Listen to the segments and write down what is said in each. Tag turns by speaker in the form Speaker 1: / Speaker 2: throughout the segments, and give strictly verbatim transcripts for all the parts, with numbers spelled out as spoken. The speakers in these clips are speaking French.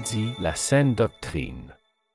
Speaker 1: étudie la Sainte Doctrine.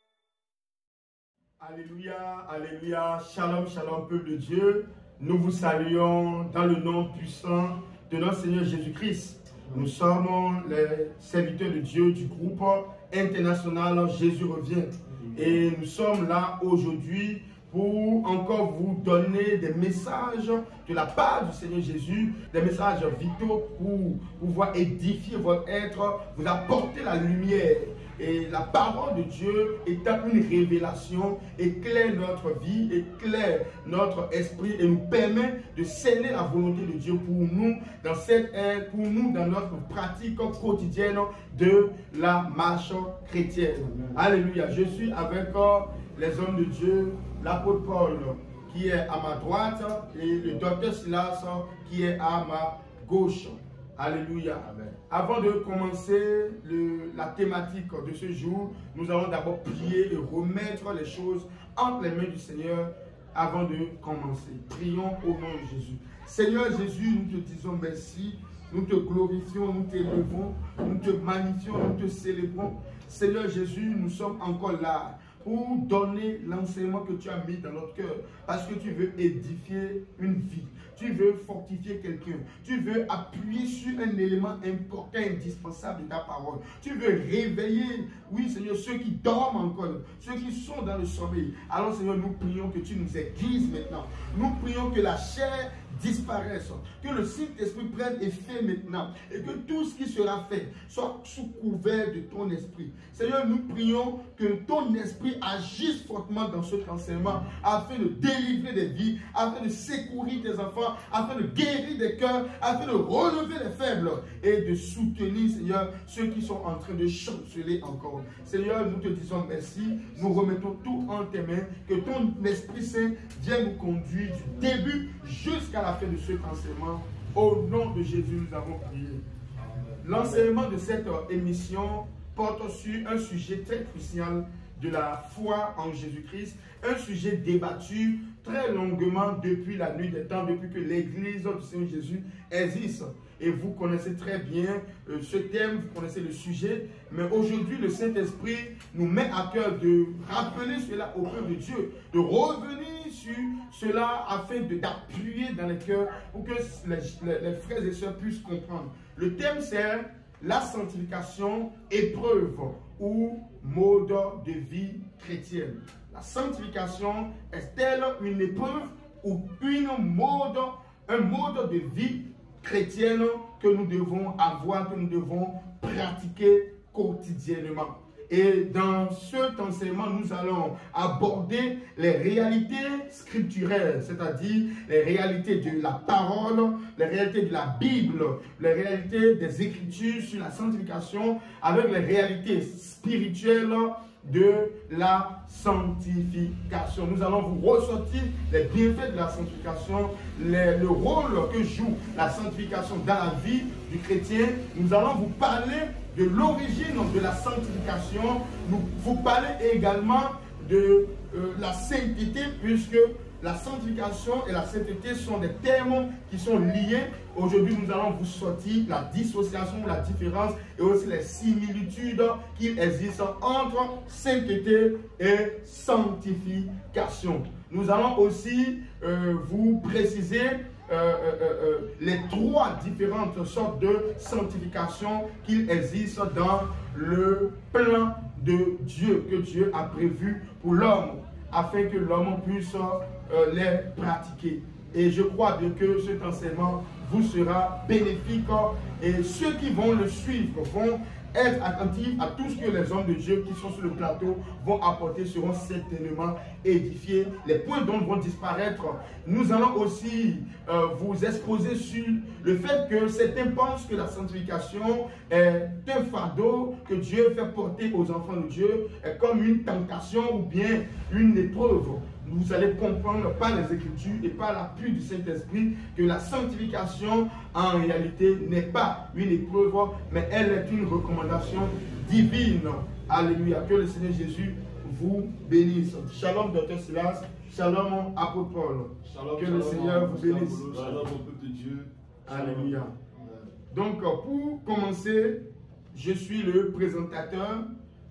Speaker 2: Alléluia, alléluia, shalom, shalom, peuple de Dieu. Nous vous saluons dans le nom puissant de notre Seigneur Jésus-Christ. Nous sommes les serviteurs de Dieu du groupe international Jésus revient. Et nous sommes là aujourd'hui pour encore vous donner des messages de la part du Seigneur Jésus, des messages vitaux pour pouvoir édifier votre être, vous apporter la lumière. Et la parole de Dieu étant une révélation, éclaire notre vie, éclaire notre esprit et nous permet de cerner la volonté de Dieu pour nous dans cette ère, pour nous dans notre pratique quotidienne de la marche chrétienne. Alléluia. Je suis avec les hommes de Dieu, l'apôtre Paul qui est à ma droite et le docteur Silas qui est à ma gauche. Alléluia. Amen. Avant de commencer le, la thématique de ce jour, nous allons d'abord prier et remettre les choses entre les mains du Seigneur avant de commencer. Prions au nom de Jésus. Seigneur Jésus, nous te disons merci, nous te glorifions, nous t'élevons, nous te magnifions, nous te célébrons. Seigneur Jésus, nous sommes encore là pour donner l'enseignement que tu as mis dans notre cœur, parce que tu veux édifier une vie, tu veux fortifier quelqu'un, tu veux appuyer sur un élément important, indispensable de ta parole, tu veux réveiller, oui Seigneur, ceux qui dorment encore, ceux qui sont dans le sommeil. Alors Seigneur, nous prions que tu nous aiguises maintenant, nous prions que la chair disparaisse, que le Saint-Esprit prenne effet maintenant, et que tout ce qui sera fait soit sous couvert de ton esprit. Seigneur, nous prions que ton esprit agisse fortement dans ce enseignement, afin de délivrer des vies, afin de secourir tes enfants, afin de guérir des cœurs, afin de relever les faibles, et de soutenir, Seigneur, ceux qui sont en train de chanceler encore. Seigneur, nous te disons merci, nous remettons tout en tes mains, que ton Esprit Saint vienne nous conduire du début jusqu'à la fin de ce enseignement. Au nom de Jésus, nous avons prié. L'enseignement de cette émission porte sur un sujet très crucial de la foi en Jésus-Christ, un sujet débattu très longuement depuis la nuit des temps, depuis que l'Église du Seigneur Jésus existe. Et vous connaissez très bien euh, ce thème, vous connaissez le sujet, mais aujourd'hui le Saint-Esprit nous met à cœur de rappeler cela au peuple de Dieu, de revenir sur cela afin d'appuyer dans les cœurs pour que les, les, les frères et sœurs puissent comprendre. Le thème c'est la sanctification, épreuve ou mode de vie chrétienne. La sanctification est-elle une épreuve ou une mode, un mode de vie chrétienne que nous devons avoir, que nous devons pratiquer quotidiennement? Et dans cet enseignement, nous allons aborder les réalités scripturaires, c'est-à-dire les réalités de la parole, les réalités de la Bible, les réalités des Écritures sur la sanctification, avec les réalités spirituelles de la sanctification. Nous allons vous ressortir les bienfaits de la sanctification, les, le rôle que joue la sanctification dans la vie du chrétien. Nous allons vous parler de l'origine de la sanctification. Nous vous parler également de euh, la sainteté, puisque la sanctification et la sainteté sont des termes qui sont liés. Aujourd'hui, nous allons vous sortir la dissociation, la différence et aussi les similitudes qu'il existe entre sainteté et sanctification. Nous allons aussi euh, vous préciser Euh, euh, euh, les trois différentes sortes de sanctification qu'il existe dans le plan de Dieu, que Dieu a prévu pour l'homme, afin que l'homme puisse euh, les pratiquer. Et je crois bien que cet enseignement vous sera bénéfique et ceux qui vont le suivre vont être attentifs à tout ce que les hommes de Dieu qui sont sur le plateau vont apporter, seront certainement édifiés. Les points d'ombre vont disparaître. Nous allons aussi euh, vous exposer sur le fait que certains pensent que la sanctification est un fardeau que Dieu fait porter aux enfants de Dieu, est comme une tentation ou bien une épreuve. Vous allez comprendre par les Écritures et par l'appui du Saint-Esprit que la sanctification en réalité n'est pas une épreuve, mais elle est une recommandation divine. Alléluia. Que le Seigneur Jésus vous bénisse. Shalom, docteur Silas. Shalom, apôtre Paul. Shalom, que shalom, le Seigneur vous bénisse.
Speaker 3: Shalom au peuple de Dieu.
Speaker 2: Alléluia. Donc, pour commencer, je suis le présentateur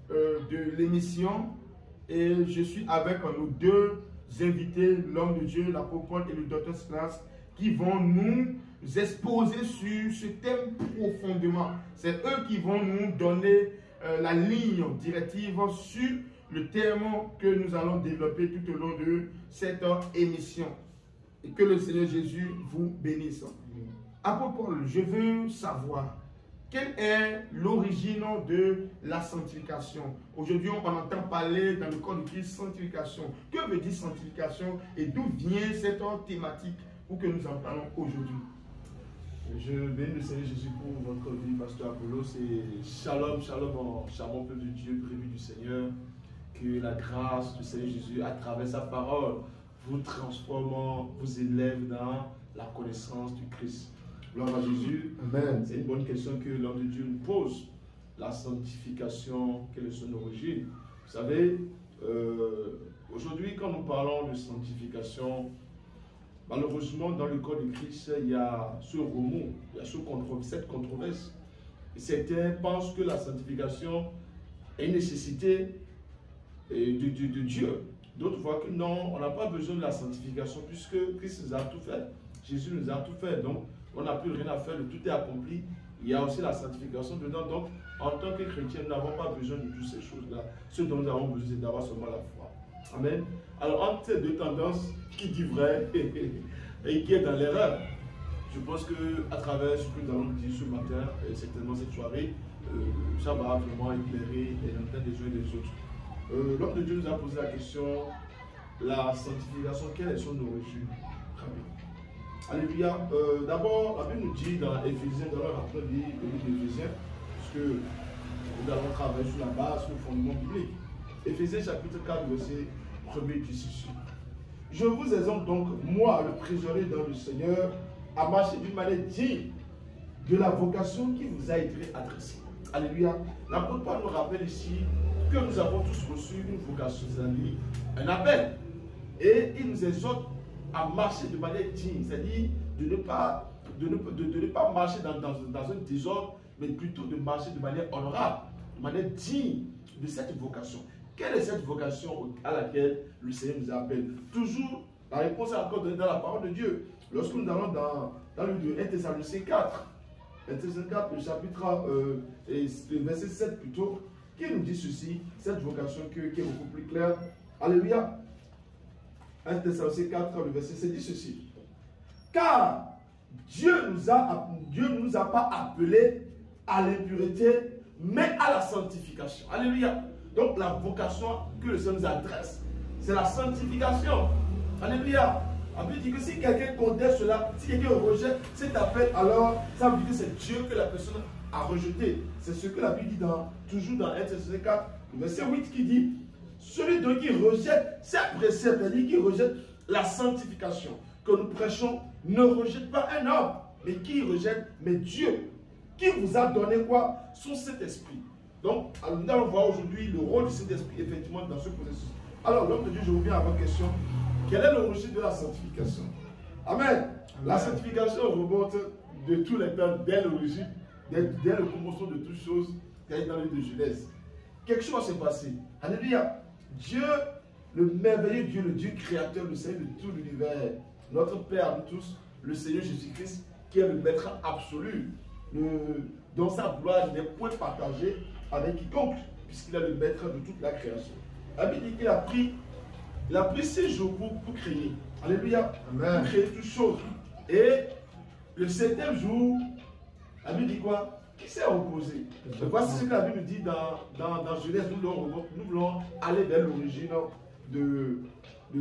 Speaker 2: euh, de l'émission et je suis avec euh, nos deux invités, l'homme de Dieu, l'apôtre Paul et le docteur Silas, qui vont nous exposer sur ce thème profondément. C'est eux qui vont nous donner euh, la ligne directive sur le thème que nous allons développer tout au long de cette émission. Et que le Seigneur Jésus vous bénisse. Apôtre Paul, je veux savoir quelle est l'origine de la sanctification. Aujourd'hui, on entend parler dans le corps de Christ sanctification. Que veut dire sanctification et d'où vient cette thématique pour que nous en parlons aujourd'hui?
Speaker 3: Je bénis le Seigneur Jésus pour votre vie, Pasteur Apollos, et shalom, shalom, en charmant peuple de Dieu, prévu du Seigneur. Que la grâce du Seigneur Jésus, à travers sa parole, vous transforme, vous élève dans la connaissance du Christ. Gloire à Jésus.
Speaker 2: Amen.
Speaker 3: C'est une bonne question que l'homme de Dieu nous pose. La sanctification, quelle est son origine? Vous savez, euh, aujourd'hui, quand nous parlons de sanctification, malheureusement, dans le corps de Christ, il y a ce remous, il y a ce contre, cette controverse. Et certains pensent que la sanctification est une nécessité de, de, de Dieu. D'autres voient que non, on n'a pas besoin de la sanctification puisque Christ nous a tout fait. Jésus nous a tout fait. Donc, on n'a plus rien à faire, le tout est accompli. Il y a aussi la sanctification dedans. Donc, en tant que chrétien, nous n'avons pas besoin de toutes ces choses-là. Ce dont nous avons besoin, c'est d'avoir seulement la foi. Amen. Alors, entre ces deux tendances, qui dit vrai et qui est dans l'erreur, je pense qu'à travers ce que nous allons dire ce matin, et certainement cette soirée, euh, ça va vraiment éclairer les lanternes des uns et des autres. Euh, L'homme de Dieu nous a posé la question, la sanctification, quelle est son origine? Alléluia. Euh, D'abord, la Bible nous dit dans Éphésiens, dans le rapport du livre d'Éphésiens, puisque nous allons travailler sur la base, sur le fondement biblique. Éphésiens chapitre quatre, verset premier dit ceci. Je vous exhorte donc, moi, le prisonnier dans le Seigneur, à marcher d'une manière digne de la vocation qui vous a été adressée. Alléluia. L'apôtre Paul nous rappelle ici que nous avons tous reçu une vocation, c'est-à-dire un appel. Et il nous exhorte à marcher de manière digne, c'est-à-dire de ne pas, de ne, de, de ne pas marcher dans, dans, dans un désordre, mais plutôt de marcher de manière honorable, de manière digne de cette vocation. Quelle est cette vocation à laquelle le Seigneur nous appelle? Toujours, la réponse est encore donnée dans la parole de Dieu. Lorsque nous allons dans, dans le livre de un Thessaloniciens quatre, un Thessaloniciens quatre, le chapitre, euh, et le verset sept plutôt, qui nous dit ceci, cette vocation qui, qui est beaucoup plus claire. Alléluia. un Thessaloniciens quatre, le verset sept dit ceci. Car Dieu nous a, Dieu ne nous a pas appelés à l'impureté, mais à la sanctification. Alléluia. Donc la vocation que le Seigneur nous adresse, c'est la sanctification. Alléluia. La Bible dit que si quelqu'un conteste cela, si quelqu'un rejette cet appel, alors ça veut dire que c'est Dieu que la personne a rejeté. C'est ce que la Bible dit dans, toujours dans un Thessaloniciens quatre, verset huit qui dit, celui donc qui rejette ces préceptes, c'est-à-dire qui rejette la sanctification que nous prêchons, ne rejette pas un homme, mais qui rejette, mais Dieu, qui vous a donné quoi? Son Saint-Esprit. Donc, nous allons voir aujourd'hui le rôle du Saint-Esprit, effectivement, dans ce processus. Alors, l'homme de Dieu, je reviens à votre question. Quelle est l'origine de la sanctification? Amen. Amen. La sanctification remonte de tous les temps, dès l'origine, dès, dès le commencement de toutes choses, qui est dans le livre de Genèse. Quelque chose s'est passé. Alléluia. Dieu, le merveilleux Dieu, le Dieu créateur, le Seigneur de tout l'univers, notre Père de tous, le Seigneur Jésus-Christ, qui est le maître absolu, le, dont sa gloire n'est point partagée avec quiconque, puisqu'il est le maître de toute la création. La Bible dit qu'il a pris, il a pris six jours pour, pour créer. Alléluia. Amen. Pour créer toutes choses. Et le septième jour, la Bible dit quoi? Qui s'est reposé. Voici ce que la Bible dit dans, dans, dans Genèse. Nous voulons, nous voulons aller vers l'origine de, de, de,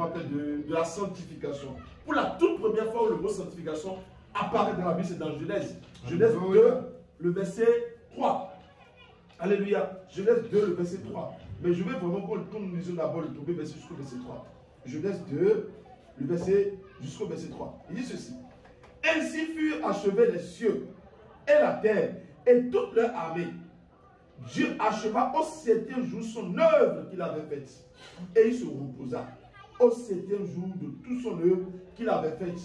Speaker 3: de, de la sanctification. Pour la toute première fois où le mot sanctification apparaît dans la Bible, c'est dans Genèse. Genèse deux, le verset trois. Alléluia. Genèse deux, le verset trois. Mais je veux vraiment qu'on nous lisions d'abord le premier verset jusqu'au verset trois. Genèse deux, le verset jusqu'au verset trois. Il dit ceci. Ainsi furent achevés les cieux et la terre et toute leur armée. Dieu acheva au septième jour son œuvre qu'il avait faite. Et il se reposa au septième jour de tout son œuvre qu'il avait faite.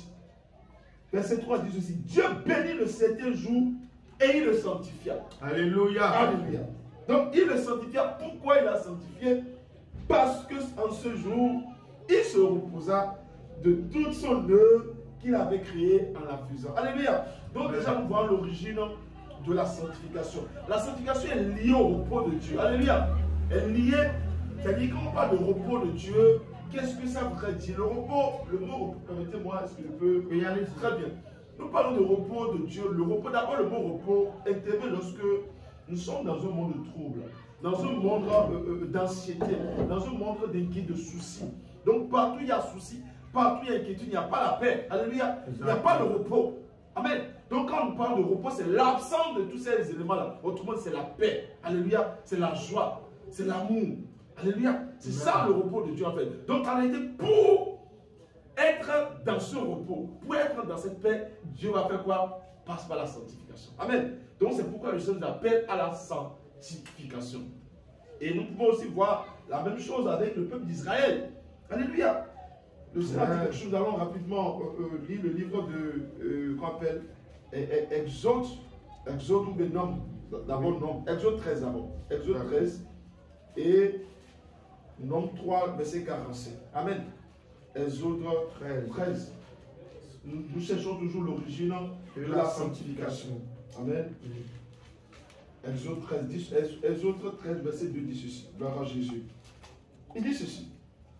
Speaker 3: Verset trois dit ceci. Dieu bénit le septième jour et il le sanctifia.
Speaker 2: Alléluia.
Speaker 3: Alléluia. Donc il le sanctifia. Pourquoi il l'a sanctifié? Parce qu'en ce jour, il se reposa de toute son œuvre qu'il avait créée en la faisant. Alléluia. Donc déjà nous voyons l'origine de la sanctification. La sanctification est liée au repos de Dieu. Alléluia. Elle est liée, c'est-à-dire quand on parle de repos de Dieu, qu'est-ce que ça voudrait dire? Le repos, le mot repos, permettez-moi, est-ce que je peux y aller? Très bien. Nous parlons de repos de Dieu. Le repos, d'abord le mot repos intervient lorsque nous sommes dans un monde de trouble, dans un monde euh, euh, d'anxiété, dans un monde d'inquiétude, de soucis. Donc partout il y a soucis, partout il y a inquiétude, il n'y a pas la paix. Alléluia. Il n'y a pas le repos. Amen. Donc quand on parle de repos, c'est l'absence de tous ces éléments-là. Autrement, c'est la paix. Alléluia. C'est la joie. C'est l'amour. Alléluia. C'est ça le repos de Dieu en fait. Donc en réalité, pour être dans ce repos, pour être dans cette paix, Dieu va faire quoi? Passe par la sanctification. Amen. Donc c'est pourquoi le Seigneur nous appelle à la sanctification. Et nous pouvons aussi voir la même chose avec le peuple d'Israël. Alléluia. Le Seigneur a dit quelque chose. Nous allons rapidement euh, euh, lire le livre de, euh, qu'on appelle Exode, Exode ou de Nombre. D'abord Nombre. Exode treize d'abord. Exode treize et Nombre trois, verset quarante-cinq. Amen. Exode treize. Nous, nous cherchons toujours l'origine de, de la sanctification. Amen. Exode treize, dix, Exode treize, verset deux dit ceci. Gloire à Jésus. Il dit ceci.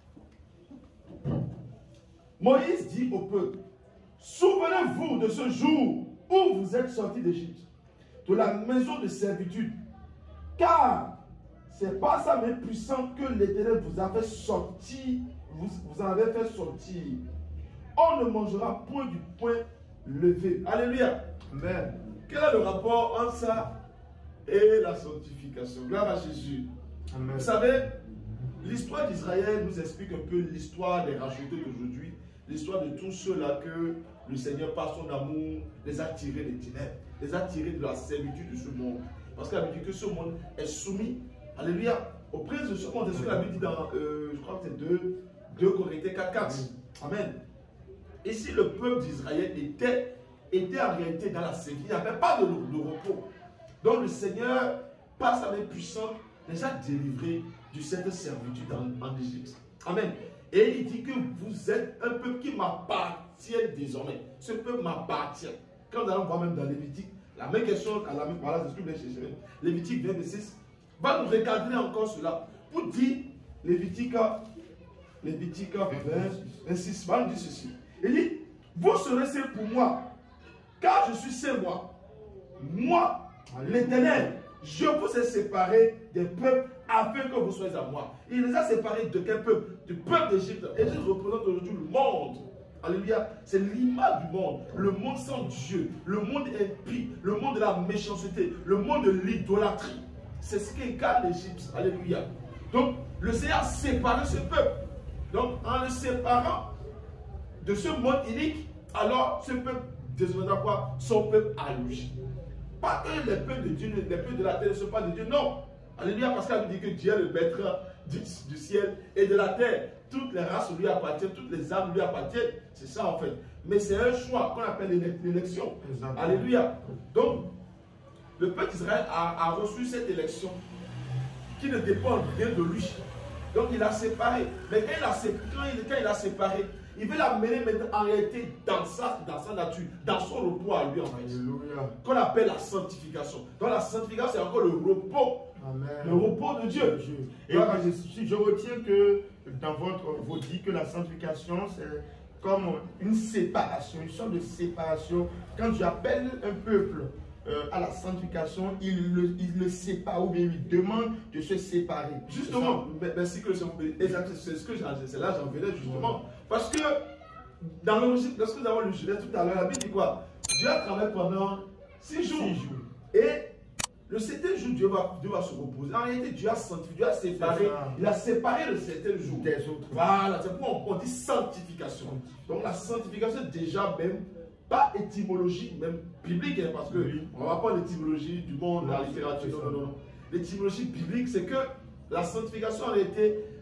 Speaker 3: Moïse dit au peuple, souvenez-vous de ce jour où vous êtes sortis d'Égypte, de la maison de servitude, car c'est par sa main puissante que l'Éternel vous a fait sortir, vous, vous en avez fait sortir. On ne mangera point du pain levé. Alléluia. Amen. Quel est le rapport entre ça et la sanctification? Gloire à Jésus. Amen. Vous savez, l'histoire d'Israël nous explique un peu l'histoire des rachetés d'aujourd'hui, l'histoire de tous ceux-là que le Seigneur, par son amour, les a tirés des ténèbres, les a tirés de la servitude de ce monde. Parce qu'il a dit que ce monde est soumis, alléluia, au prince de ce monde. C'est ce que la Bible dit dans, euh, je crois que c'est deux Corinthiens quatre quatre. Amen. Et si le peuple d'Israël était, était en réalité dans la servitude, il n'y avait pas de, de repos. Donc le Seigneur, par sa main puissante, les a délivrés de cette servitude en, en Égypte. Amen. Et il dit que vous êtes un peuple qui m'appartient désormais. Ce peuple m'appartient. Quand nous allons voir même dans Lévitique, la même question, à la même voilà, c'est ce que je vais chercher. Lévitique vingt, six, va nous recadrer encore cela. Pour dire, Lévitique, Lévitique vingt, six, va nous dire ceci. Il dit, vous serez saints pour moi, car je suis saint moi. Moi, l'Éternel, je vous ai séparés des peuples afin que vous soyez à moi. Il les a séparés de quel peuple? Du peuple d'Égypte. Égypte représente aujourd'hui le monde. Alléluia. C'est l'image du monde. Le monde sans Dieu. Le monde impie. Le monde de la méchanceté. Le monde de l'idolâtrie. C'est ce qu'incarne l'Égypte. Alléluia. Donc, le Seigneur a séparé ce peuple. Donc, en le séparant de ce monde inique, alors ce peuple deviendra quoi? Son peuple à lui. Pas que les peuples de Dieu, les peuples de la terre ne sont pas de Dieu, non. Alléluia, parce qu'elle dit que Dieu est le maître du, du ciel et de la terre. Toutes les races lui appartiennent, toutes les âmes lui appartiennent. C'est ça en fait. Mais c'est un choix qu'on appelle l'élection. Alléluia. Donc, le peuple d'Israël a, a reçu cette élection qui ne dépend rien de lui. Donc il a séparé. Mais quand il a, quand il, quand il a séparé, il veut l'amener maintenant en réalité dans sa, dans sa nature, dans son repos à lui en fait. Qu'on appelle la sanctification. Donc la sanctification, c'est encore le repos. Amen. Le repos de Dieu. Dieu.
Speaker 2: Et voilà. je, je retiens que dans votre, vous dites que la sanctification, c'est comme une séparation, une sorte de séparation. Quand tu appelles un peuple euh, à la sanctification, il le, il le sépare ou bien il lui demande de se séparer.
Speaker 3: Justement, merci que le Seigneur. C'est ce que c'est là j'en venais justement. Ouais. Parce que dans l'origine, lorsque nous avons lu Genèse tout à l'heure, la Bible dit quoi? Dieu a travaillé pendant six jours. Six jours. Et le septième jour, Dieu va, Dieu va se reposer. En réalité, Dieu a sanctifié, Dieu a séparé. Il a séparé le septième jour des autres. Voilà, c'est pourquoi on, on dit sanctification. Donc la sanctification, déjà même, pas étymologie, même biblique, hein, parce que oui. On ne va pas l'étymologie du monde, la littérature. Non, non, non. L'étymologie biblique, c'est que la sanctification en réalité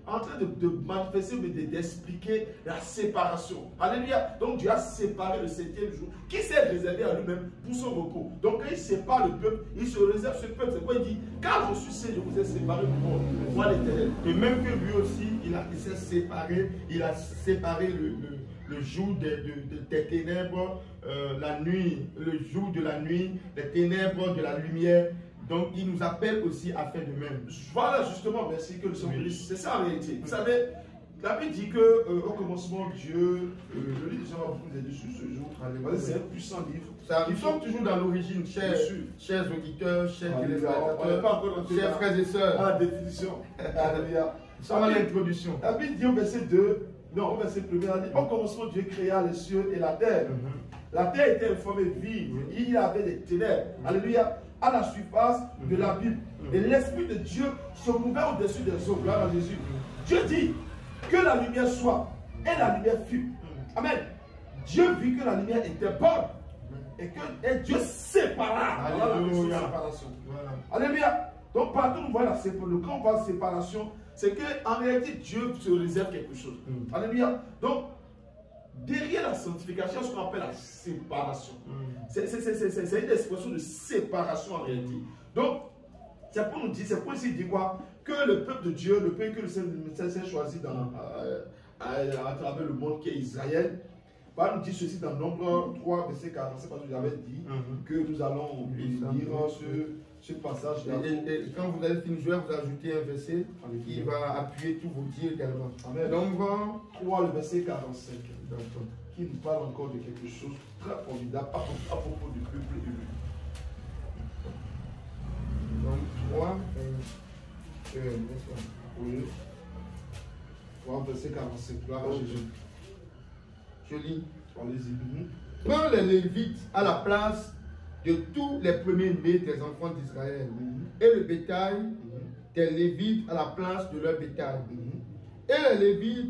Speaker 3: en train de, de manifester, mais d'expliquer la séparation. Alléluia. Donc Dieu a séparé le septième jour, qui s'est réservé à lui-même pour son repos. Donc quand il sépare le peuple, il se réserve ce peuple. C'est quoi il dit? Car je suis saint, je vous ai séparé pour moi l'Éternel.
Speaker 2: Et même que lui aussi, il, a, il s'est séparé, il a séparé le, le, le jour des, de, de, des ténèbres, euh, la nuit, le jour de la nuit, les ténèbres de la lumière. Donc il nous appelle aussi à faire de même.
Speaker 3: Voilà justement, merci que le Seigneur bénisse. C'est ça en réalité. Vous
Speaker 2: Oui.
Speaker 3: savez, la Bible dit que euh, au commencement, Dieu, euh, le livre de Jean va beaucoup nous aider sur ce jour.
Speaker 2: Alléluia.
Speaker 3: C'est un puissant livre.
Speaker 2: Ça, nous sommes toujours dans l'origine, chers,
Speaker 3: Bien sûr.
Speaker 2: chers auditeurs, chers
Speaker 3: Alléluia. On n'est
Speaker 2: téléspectateurs,
Speaker 3: pas encore entré
Speaker 2: chers
Speaker 3: dans-
Speaker 2: frères et
Speaker 3: à
Speaker 2: sœurs.
Speaker 3: la définition. Alléluia.
Speaker 2: Nous sommes à l'introduction.
Speaker 3: La Bible dit au verset deux, non, au verset premier, elle dit, au commencement, Dieu créa les cieux et la terre. La terre était informée vive, il y avait des ténèbres. Alléluia. À la surface de la Bible. Et l'Esprit de Dieu se mouvait au-dessus des eaux. Gloire à Jésus. Dieu dit que la lumière soit, et la lumière fut. Amen. Dieu vit que la lumière était bonne. Et que et Dieu sépara. Voilà la question de
Speaker 2: Alléluia.
Speaker 3: séparation.
Speaker 2: Voilà.
Speaker 3: Alléluia. Donc partout nous voyons la séparation. Quand on parle de séparation, c'est qu'en réalité Dieu se réserve quelque chose.
Speaker 2: Mm.
Speaker 3: Alléluia. Donc derrière la sanctification, ce qu'on appelle la séparation.
Speaker 2: Mm.
Speaker 3: C'est c'est- c'est- c'est- c'est une expression de séparation en réalité. Donc c'est pour nous dire, c'est pour ici dire quoi? Que le peuple de Dieu, le pays que le Seigneur s'est choisi dans, euh, à, à travers le monde qui est Israël, va nous dire ceci dans Nombre trois, verset quarante-sept, parce que j'avais dit
Speaker 2: Mhm.
Speaker 3: que nous allons
Speaker 2: Oui, ça.
Speaker 3: lire ce, ce passage-là.
Speaker 2: Et, et- et quand vous allez finir, je vais vous ajouter un verset qui va appuyer tous vos dires également.
Speaker 3: Amen.
Speaker 2: Nombre
Speaker 3: trois, le verset quarante-cinq,
Speaker 2: D'accord.
Speaker 3: qui nous parle encore de quelque chose de très formidable à, propos- à propos du peuple élu.
Speaker 2: Donc trois. euh, euh, n'est-ce pas?
Speaker 3: Oui. trois, verset quarante-cinq, gloire à
Speaker 2: Ok.
Speaker 3: Jésus.
Speaker 2: Je lis.
Speaker 3: Allez-y. Mhm.
Speaker 2: Prends les Lévites à la place de tous les premiers-nés des enfants d'Israël,
Speaker 3: Mhm.
Speaker 2: et le bétail
Speaker 3: Mhm.
Speaker 2: des Lévites à la place de leur bétail.
Speaker 3: Mhm.
Speaker 2: Et les Lévites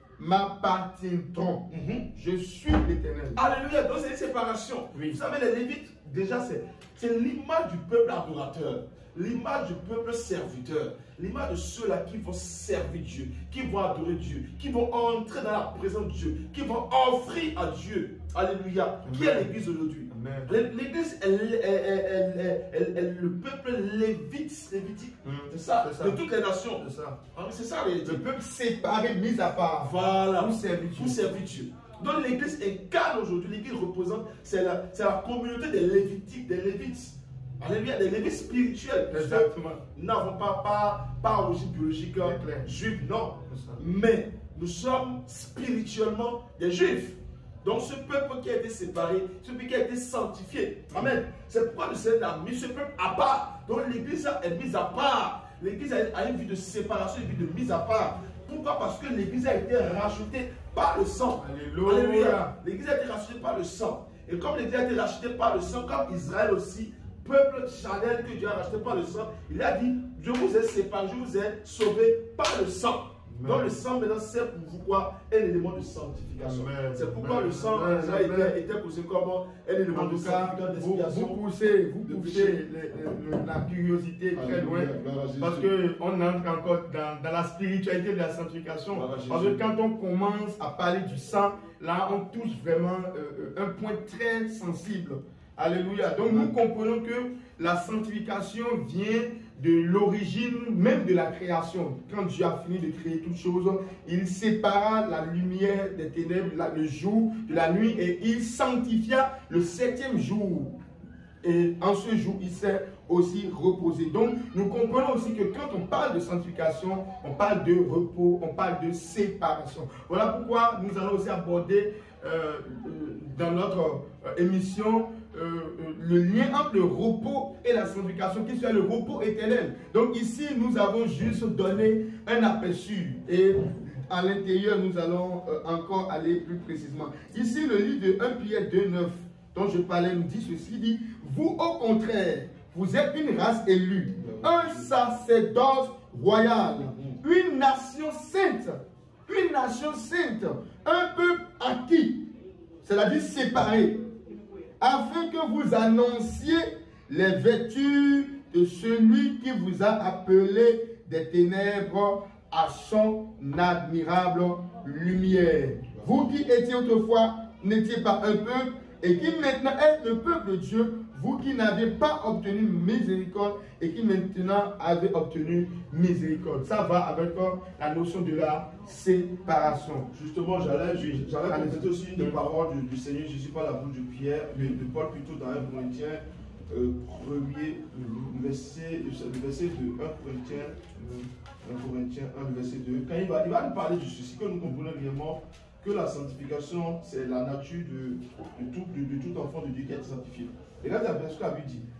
Speaker 2: m'appartiendront.
Speaker 3: Mhm.
Speaker 2: Je suis l'Éternel.
Speaker 3: Alléluia, donc c'est une séparation.
Speaker 2: Oui.
Speaker 3: Vous savez, les Lévites, déjà, c'est c'est l'image du peuple adorateur, l'image du peuple serviteur, l'image de ceux-là qui vont servir Dieu, qui vont adorer Dieu, qui vont entrer dans la présence de Dieu, qui vont offrir à Dieu. Alléluia. Qui est l'église aujourd'hui?
Speaker 2: Amen.
Speaker 3: L'église, elle, elle, elle, elle, elle- elle- le peuple lévite, lévitique,
Speaker 2: Mm.
Speaker 3: c'est ça,
Speaker 2: C'est ça.
Speaker 3: de toutes les nations.
Speaker 2: C'est ça.
Speaker 3: Ah, c'est ça, la réalité.
Speaker 2: Le peuple séparé, mis à part.
Speaker 3: Voilà,
Speaker 2: Pour servir Dieu.
Speaker 3: pour servir Dieu. Donc l'église incarne aujourd'hui, l'église représente, c'est la, c'est la communauté des Lévitiques, des Lévites. Alléluia, des Lévites spirituels. Parce que
Speaker 2: Exactement.
Speaker 3: nous n'avons pas, pas, pas origine biologique
Speaker 2: C'est clair.
Speaker 3: juive, non.
Speaker 2: C'est ça.
Speaker 3: Mais nous sommes spirituellement des juifs. Donc ce peuple qui a été séparé, ce peuple qui a été sanctifié. Amen. C'est pourquoi le Seigneur a mis ce peuple à part. Donc l'église est mise à part. L'église a une vie de séparation, une vie de mise à part. Pourquoi? Parce que l'église a été rachetée par le sang.
Speaker 2: Alléluia.
Speaker 3: L'église a été rachetée par le sang. Et comme l'église a été rachetée par le sang, comme Israël aussi, peuple charnel que Dieu a racheté par le sang, il a dit, je vous ai séparé, je vous ai sauvé par le sang.
Speaker 2: Amen.
Speaker 3: Donc le sang maintenant c'est pour vous quoi? Un élément de sanctification.
Speaker 2: Amen.
Speaker 3: C'est pourquoi
Speaker 2: Amen.
Speaker 3: le sang
Speaker 2: Amen.
Speaker 3: ça a été, était poussé comme un élément
Speaker 2: En
Speaker 3: de
Speaker 2: tout cas,
Speaker 3: sanctification,
Speaker 2: vous,
Speaker 3: d'expiation.
Speaker 2: vous poussez, vous
Speaker 3: de
Speaker 2: poussez
Speaker 3: péché.
Speaker 2: le- le- le- la curiosité très
Speaker 3: Alléluia,
Speaker 2: loin.
Speaker 3: gloire à Jésus.
Speaker 2: Parce qu'on entre encore dans, dans la spiritualité de la sanctification.
Speaker 3: Gloire à Jésus.
Speaker 2: Parce que quand on commence à parler du sang, là on touche vraiment euh, euh, un point très sensible. Alléluia. Donc nous comprenons que la sanctification vient de l'origine même de la création. Quand Dieu a fini de créer toutes choses, il sépara la lumière des ténèbres, la- le jour de la nuit, et il sanctifia le septième jour. Et en ce jour, il s'est aussi reposé. Donc, nous comprenons aussi que quand on parle de sanctification, on parle de repos, on parle de séparation. Voilà pourquoi nous allons aussi aborder euh, euh, dans notre euh, émission euh, euh, le lien entre le repos et la sanctification, qui soit le repos éternel. Donc ici, nous avons juste donné un aperçu. Et à l'intérieur, nous allons euh, encore aller plus précisément. Ici, le livre de premier Pierre deux, neuf, dont je parlais, nous dit ceci, dit, vous au contraire, vous êtes une race élue, un sacerdoce royal, une nation sainte, une nation sainte, un peuple acquis, c'est-à-dire séparé, afin que vous annonciez les vertus de celui qui vous a appelé des ténèbres à son admirable lumière. Vous qui étiez autrefois, n'étiez pas un peuple, et qui maintenant êtes le peuple de Dieu, vous qui n'avez pas obtenu miséricorde, et qui maintenant avez obtenu miséricorde. Ça va avec la notion de la séparation.
Speaker 3: Justement, j'allais compléter aussi une des paroles du, du Seigneur Jésus par la bouche de Pierre, de, de Paul plutôt dans un Corinthiens, euh, premier, le verset, le verset de un Corinthiens, un Corinthiens un, le verset deux. Quand il va, il va nous parler de ceci, que nous comprenons réellement que la sanctification, c'est la nature de, de, tout, de, de tout enfant de Dieu qui est sanctifié. Regardez ce que la Bible dit.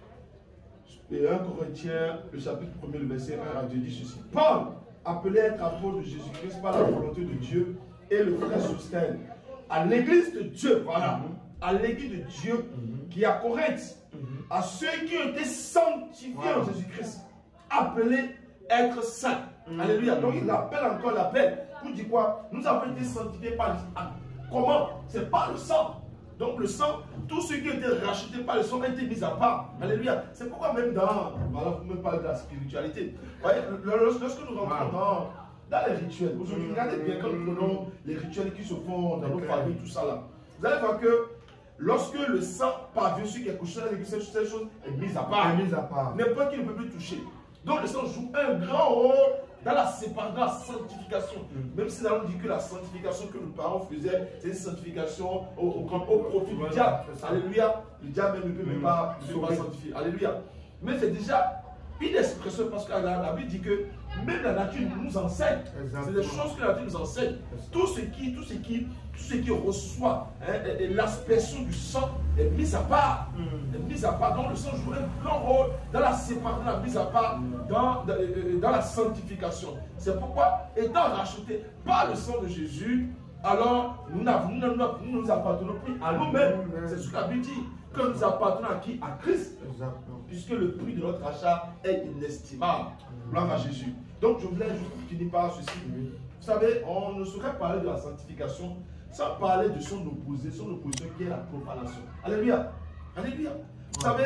Speaker 3: Et un Corinthiens, le chapitre premier, le verset un à deux dit ceci. Paul, appelé à être apôtre de Jésus-Christ par la volonté de Dieu, et le frère Sostène, à l'église de Dieu, voilà, à l'église de Dieu qui est à Corinthe, à ceux qui ont été sanctifiés en Jésus-Christ, appelés à être saints. Alléluia. Donc il appelle encore l'appel. Pour dire quoi? Nous avons été sanctifiés par le sang. Comment? C'est par le sang. Donc le sang, tous ceux qui ont été rachetés par le sang ont été mis à part. Alléluia. C'est pourquoi même dans, voilà, vous me parlez de la spiritualité. Vous voyez, lorsque nous rentrons wow. dans, dans les rituels, aujourd'hui, mmh, regardez bien quand nous prenons les rituels qui se font dans nos familles, tout ça là. Vous allez voir que lorsque le sang parvient sur quelque chose, cette chose est mise à part.
Speaker 2: Mise à part.
Speaker 3: N'importe qui ne peut plus toucher. Donc le sang joue un grand rôle dans la séparation, dans la sanctification. Mm. Même si là on dit que la sanctification que nos parents faisaient, c'est une sanctification au, au, au, au profit du diable. Alléluia. Le diable même ne peut mm. même pas se mm. sanctifier. Alléluia. Mais c'est déjà une expression parce que la, la Bible dit que même la nature nous enseigne. C'est des choses que la nature nous enseigne. Tout ce qui, tout ce qui, tout ce qui reçoit hein, l'aspersion du sang est mis à part. Mm. Est mis à part. Donc le sang joue un grand rôle dans la séparation, la mise à part, mm. dans, dans, dans la sanctification. C'est pourquoi, étant rachetés par le sang de Jésus, alors nous, nous, nous, nous, nous appartenons plus à nous-mêmes. Mm. C'est ce que la Bible dit. Que nous appartenons à qui? À Christ. Exactement. Puisque le prix de notre achat est inestimable. Gloire à Jésus. Donc je voulais juste finir par ceci. Vous savez, on ne saurait parler de la sanctification sans parler de son opposé, son opposition qui est la profanation. Alléluia. Alléluia. Vous savez,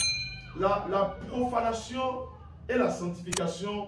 Speaker 3: la, la profanation et la sanctification,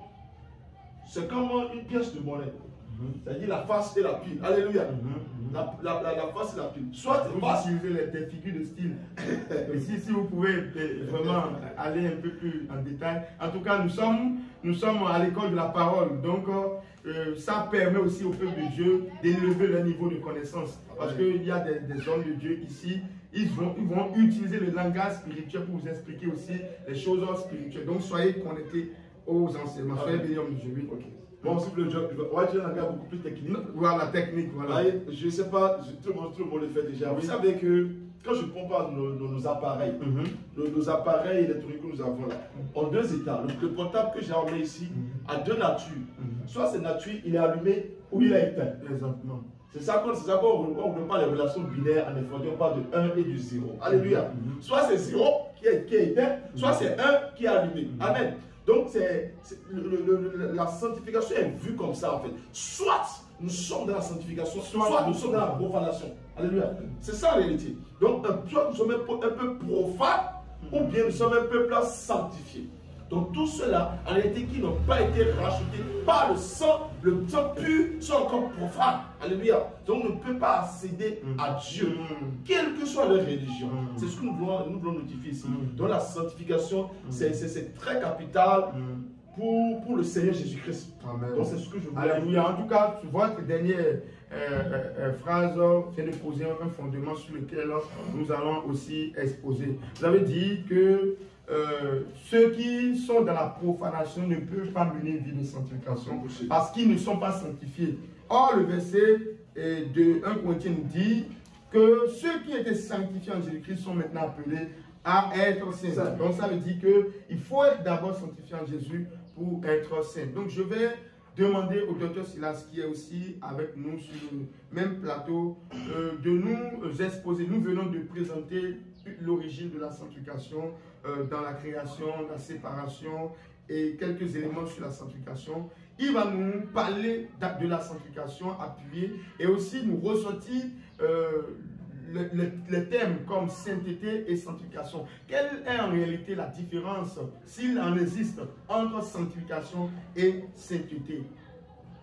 Speaker 3: c'est comme une pièce de monnaie. C'est-à-dire la face et la pile. Alléluia. Mm-hmm. la, la, la, la face et la pile. Soit
Speaker 2: vous utilisez des figures de style. Et si, si vous pouvez vraiment aller un peu plus en détail. En tout cas, nous sommes, nous sommes à l'école de la parole. Donc, euh, ça permet aussi au peuple de Dieu d'élever leur niveau de connaissance. Parce qu'il y a des, des hommes de Dieu ici. Ils vont, ils vont utiliser le langage spirituel pour vous expliquer aussi les choses spirituelles. Donc, soyez connectés aux enseignements. Soyez bénis hommes de Dieu. Oui, ok.
Speaker 3: Bon, c'est le job. On va dire un gars beaucoup plus technique.
Speaker 2: Voilà, technique. Voilà.
Speaker 3: Allez, je ne sais pas, je, tout, le monde, tout le monde le fait déjà. Oui. Vous savez que quand je compare nos, nos, nos appareils, mm-hmm. nos, nos appareils électroniques que nous avons là, en deux états. Le, le portable que j'ai emmené ici mm-hmm. a deux natures. Mm-hmm. Soit c'est nature, il est allumé ou il est éteint. Exactement. C'est ça qu'on ne parle pas les relations binaires en informatique, on parle de un et de zéro. Alléluia. Mm-hmm. Soit c'est zéro qui est, qui est éteint, soit mm-hmm. c'est un qui est allumé. Mm-hmm. Amen. Donc, c'est, le, le, le, la sanctification est vue comme ça en fait. Soit nous sommes dans la sanctification, soit, soit nous sommes dans la profanation. Alléluia. C'est ça en réalité. Donc, soit nous sommes un peu, un peu profanes, ou bien nous sommes un peu plus sanctifiés. Donc, tout cela, en réalité, qui n'ont pas été rachetés par le sang, le sang pur, sont encore profanes. Alléluia. Donc, on ne peut pas accéder mm. à Dieu, mm. quelle que soit leur religion. Mm. C'est ce que nous voulons, nous voulons notifier ici. Mm. Donc, la sanctification, mm. c'est très capital mm. pour, pour le Seigneur Jésus-Christ. Donc, c'est ce que je voulais.
Speaker 2: Alléluia. En tout cas, votre dernière euh, euh, euh, phrase vient de poser un fondement sur lequel nous allons aussi exposer. Vous avez dit que Euh, ceux qui sont dans la profanation ne peuvent pas mener une vie de sanctification parce qu'ils ne sont pas sanctifiés. Or, le verset euh, de un Corinthiens nous dit que ceux qui étaient sanctifiés en Jésus-Christ sont maintenant appelés à être saints. Donc, ça veut dire qu'il faut être d'abord sanctifié en Jésus pour être saint. Donc, je vais demander au docteur Silas, qui est aussi avec nous sur le même plateau, euh, de nous exposer. Nous venons de présenter l'origine de la sanctification euh, dans la création, la séparation et quelques éléments sur la sanctification. Il va nous parler de la sanctification appuyée et aussi nous ressortir euh, le, le, les thèmes comme sainteté et sanctification. Quelle est en réalité la différence, s'il en existe, entre sanctification et sainteté?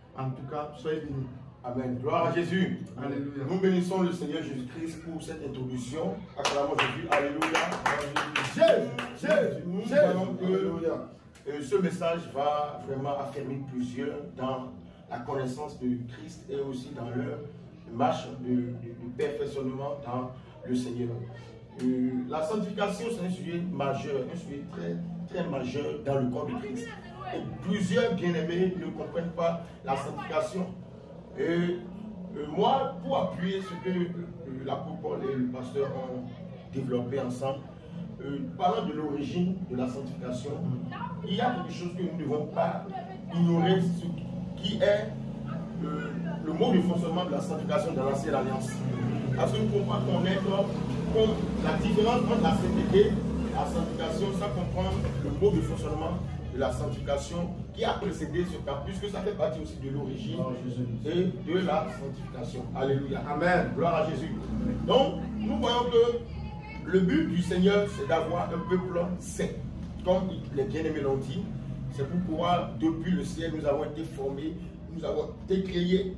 Speaker 2: En tout cas, soyez bénis.
Speaker 3: Amen. Gloire à Jésus.
Speaker 2: Alléluia.
Speaker 3: Nous bénissons le Seigneur Jésus-Christ pour cette introduction. Acclamons Jésus. Alléluia.
Speaker 2: Jésus, Jésus,
Speaker 3: Nous
Speaker 2: Jésus.
Speaker 3: voyons que euh, ce message va vraiment affermir plusieurs dans la connaissance de Christ et aussi dans leur marche de, de, de perfectionnement dans le Seigneur. Euh, la sanctification, c'est un sujet majeur, un sujet très, très majeur dans le corps de Christ. Et plusieurs bien-aimés ne comprennent pas la sanctification. Et euh, moi, pour appuyer ce que euh, l'apôtre Paul et le pasteur ont développé ensemble, euh, parlant de l'origine de la sanctification, il y a quelque chose que nous ne devons pas ignorer, ce qui est euh, le mode de fonctionnement de la sanctification dans l'Ancienne Alliance. Parce que nous comprenons qu'on est comme la différence entre la sainteté et la sanctification, ça comprend le mode de fonctionnement de la sanctification qui a précédé ce cas, puisque ça fait partie aussi de l'origine et de la sanctification. Alléluia.
Speaker 2: Amen.
Speaker 3: Gloire à Jésus. Donc, nous voyons que le but du Seigneur, c'est d'avoir un peuple saint. Comme les bien-aimés l'ont dit, c'est pour pouvoir, depuis le ciel, nous avons été formés, nous avons été créés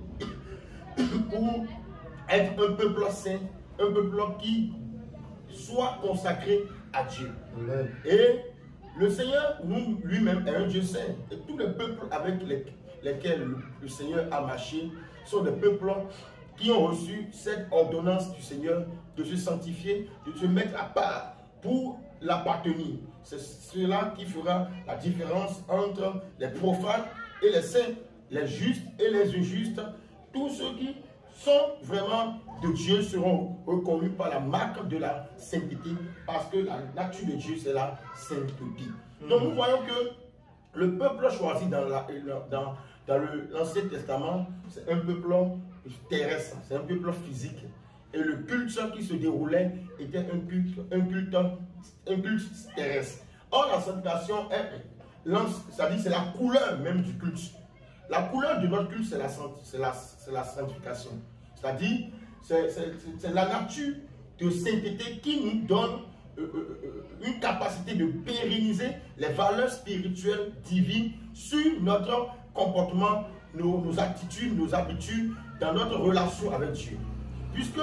Speaker 3: pour être un peuple saint, un peuple qui soit consacré à Dieu.
Speaker 2: Amen.
Speaker 3: Et le Seigneur, nous, lui-même, est un Dieu saint. Et tous les peuples avec les, lesquels le, le Seigneur a marché sont des peuples qui ont reçu cette ordonnance du Seigneur de se sanctifier, de se mettre à part pour l'appartenir. C'est cela qui fera la différence entre les profanes et les saints, les justes et les injustes. Tous ceux qui sont vraiment de Dieu seront reconnus par la marque de la sainteté, parce que la nature de Dieu, c'est la sainteté. Mm. Donc nous voyons que le peuple choisi dans la, dans, dans l'Ancien Testament, c'est un peuple terrestre, c'est un peuple physique. Et le culte qui se déroulait était un culte, un culte, un culte terrestre. Or, la sanctification, c'est-à-dire c'est la couleur même du culte. La couleur de notre culte, c'est la, la, la sanctification. C'est-à-dire, c'est la nature de sainteté qui nous donne euh, euh, une capacité de pérenniser les valeurs spirituelles divines sur notre comportement, nos, nos attitudes, nos habitudes, dans notre relation avec Dieu. Puisque,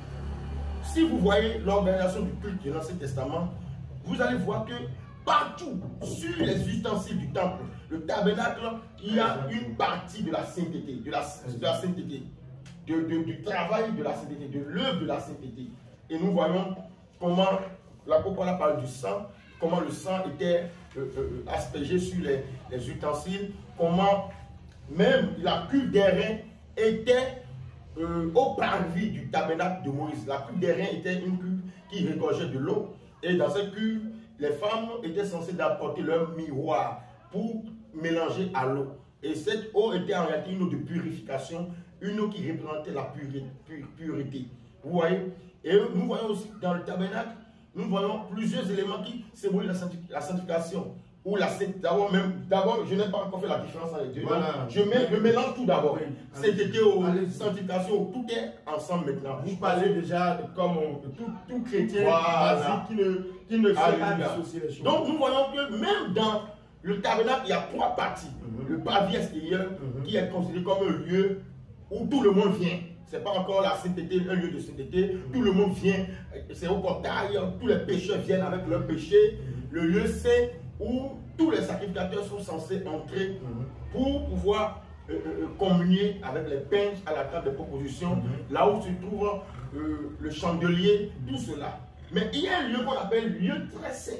Speaker 3: si vous voyez l'organisation du culte de l'Ancien Testament, vous allez voir que partout, sur les ustensiles du temple, le tabernacle, il y a une partie de la sainteté, de la, de la sainteté, de, de, du travail de la sainteté, de l'œuvre de la sainteté. Et nous voyons comment l'apôtre Paul parle du sang, comment le sang était euh, euh, aspergé sur les, les ustensiles, comment même la cuve des reins était euh, au parvis du tabernacle de Moïse. La cuve des reins était une cuve qui regorgeait de l'eau, et dans cette cuve, les femmes étaient censées apporter leur miroir pour mélanger à l'eau. Et cette eau était en réalité une eau de purification, une eau qui représentait la purité. pureté. Vous voyez? Et nous voyons aussi dans le tabernacle, nous voyons plusieurs éléments qui symbolisent la sanctification. Ou la d'abord même, d'abord, je n'ai pas encore fait la différence avec Dieu. Voilà. Je, mets, je mélange tout d'abord. Oui. C'était aux sanctification, tout est ensemble maintenant.
Speaker 2: Vous parlez déjà comme tout, tout chrétien voilà. basique qui ne, qui ne fait pas dissocier les choses.
Speaker 3: Donc nous voyons que même dans le tabernacle, il y a trois parties. Mm-hmm. Le parvis extérieur, mm-hmm. qui est considéré comme un lieu où tout le monde vient. Ce n'est pas encore la sainteté, un lieu de sainteté. Mm-hmm. Tout le monde vient, c'est au portail, tous les pécheurs viennent avec leurs péchés. Mm-hmm. Le lieu saint où tous les sacrificateurs sont censés entrer mm-hmm. pour pouvoir euh, euh, communier avec les peintres à la table de proposition, mm-hmm. là où se trouve euh, le chandelier, tout cela. Mais il y a un lieu qu'on appelle lieu très saint.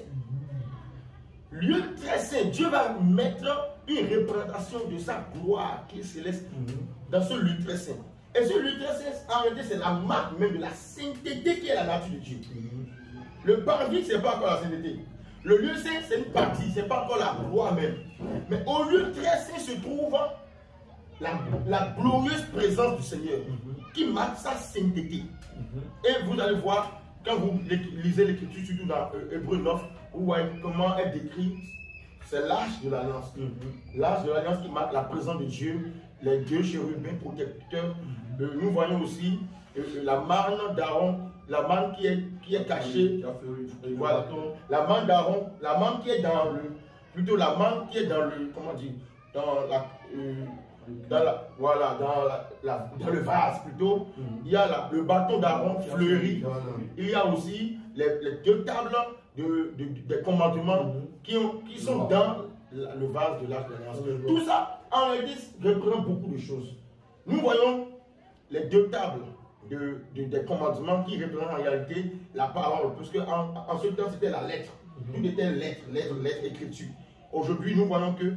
Speaker 3: Lieu très saint. Dieu va mettre une représentation de sa gloire qui est céleste mm-hmm. dans ce lieu très saint. Et ce lieu très saint, en réalité, c'est la marque même de la sainteté qui est la nature de Dieu. Mm-hmm. Le parvis, ce n'est pas encore la sainteté. Le lieu saint, c'est une partie, ce n'est pas encore la gloire même. Mais au lieu très saint se trouve la, la glorieuse présence du Seigneur mm-hmm. qui marque sa sainteté. Mm-hmm. Et vous allez voir, quand vous lisez l'écriture, surtout dans euh, Hébreux neuf, vous voyez comment elle décrit, c'est l'arche de l'alliance. Mm-hmm. L'arche de l'alliance qui marque la présence de Dieu, les deux chérubins protecteurs. Mm-hmm. euh, nous voyons aussi euh, la marne d'Aaron, la manne qui est, qui est cachée, oui, voilà, la manne d'Aaron, la manne qui est dans le, plutôt la manne qui est dans le, comment dire, dans la, euh, dans, la, voilà, dans, la, la, dans le vase plutôt, mm-hmm. il y a la, le bâton d'Aaron fleuri. Mm-hmm. Il y a aussi les, les deux tables de, de, de, des commandements mm-hmm. qui, ont, qui sont mm-hmm. dans la, le vase de l'Arche de l'Alliance. Mm-hmm. Tout ça, en réalité, représente beaucoup de choses. Nous voyons les deux tables de, de, des commandements qui représentent en réalité la parole. Parce qu'en en ce temps, c'était la lettre. Mm-hmm. Tout était lettre, lettre, lettre, écriture. Aujourd'hui, nous voyons que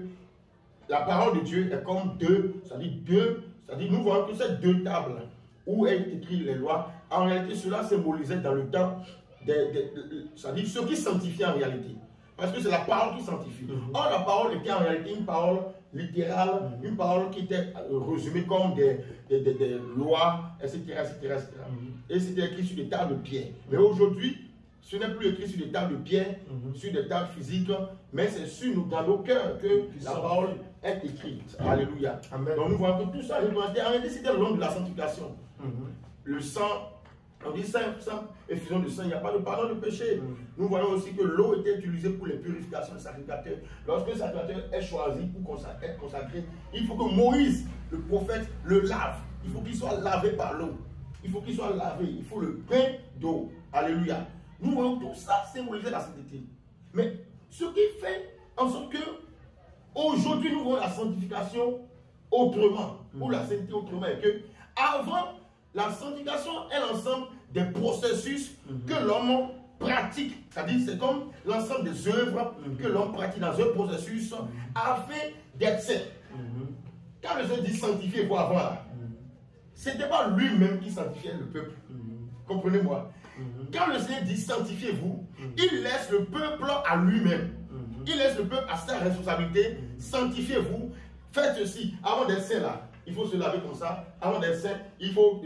Speaker 3: la parole de Dieu est comme deux, c'est-à-dire deux, c'est-à-dire nous voyons que ces deux tables où est écrit les lois, en réalité, cela symbolisait dans le temps, des, des, c'est-à-dire ce qui sanctifie en réalité. Parce que c'est la parole qui sanctifie. Mm-hmm. Or, la parole était en réalité une parole littérale, mm-hmm. une parole qui était résumée comme des, des, des, des lois, et cetera, et cetera, et cetera. Mm-hmm. Et c'était écrit sur des tables de pierre. Mais aujourd'hui, ce n'est plus écrit sur des tables de pierre, mm-hmm. sur des tables physiques, mais c'est sur nous, dans nos cœurs, que la parole est écrite. Alléluia. Amen. Donc nous voyons que tout ça, en réalité, c'était le nom de la sanctification. Mm-hmm. Le sang, on dit sang, sang, effusion de sang, il n'y a pas de pardon de péché. Mm-hmm. Nous voyons aussi que l'eau était utilisée pour les purifications des sacrificateurs. Lorsque le sacrificateur est choisi pour être consacré, il faut que Moïse, le prophète, le lave. Il faut qu'il soit lavé par l'eau. Il faut qu'il soit lavé. Il faut le bain d'eau. Alléluia. Nous voyons tout ça symboliser la sainteté. Mais ce qui fait en sorte que aujourd'hui nous voyons la sanctification autrement, mmh. ou la sainteté autrement, et que avant, la sanctification est l'ensemble des processus mmh. que l'homme pratique. C'est-à-dire c'est comme l'ensemble des œuvres mmh. que l'homme pratique dans un processus mmh. afin d'être saint. Mmh. Quand le Seigneur dit sanctifiez-vous avant, mmh. ce n'était pas lui-même qui sanctifiait le peuple. Mmh. Comprenez-moi. Mm-hmm. Quand le Seigneur dit sanctifiez-vous, mm-hmm. il laisse le peuple à lui-même. Mm-hmm. Il laisse le peuple à sa responsabilité. Mm-hmm. Sanctifiez-vous. Faites ceci. Avant d'être saint là, il faut se laver comme ça. Avant d'être saint, il faut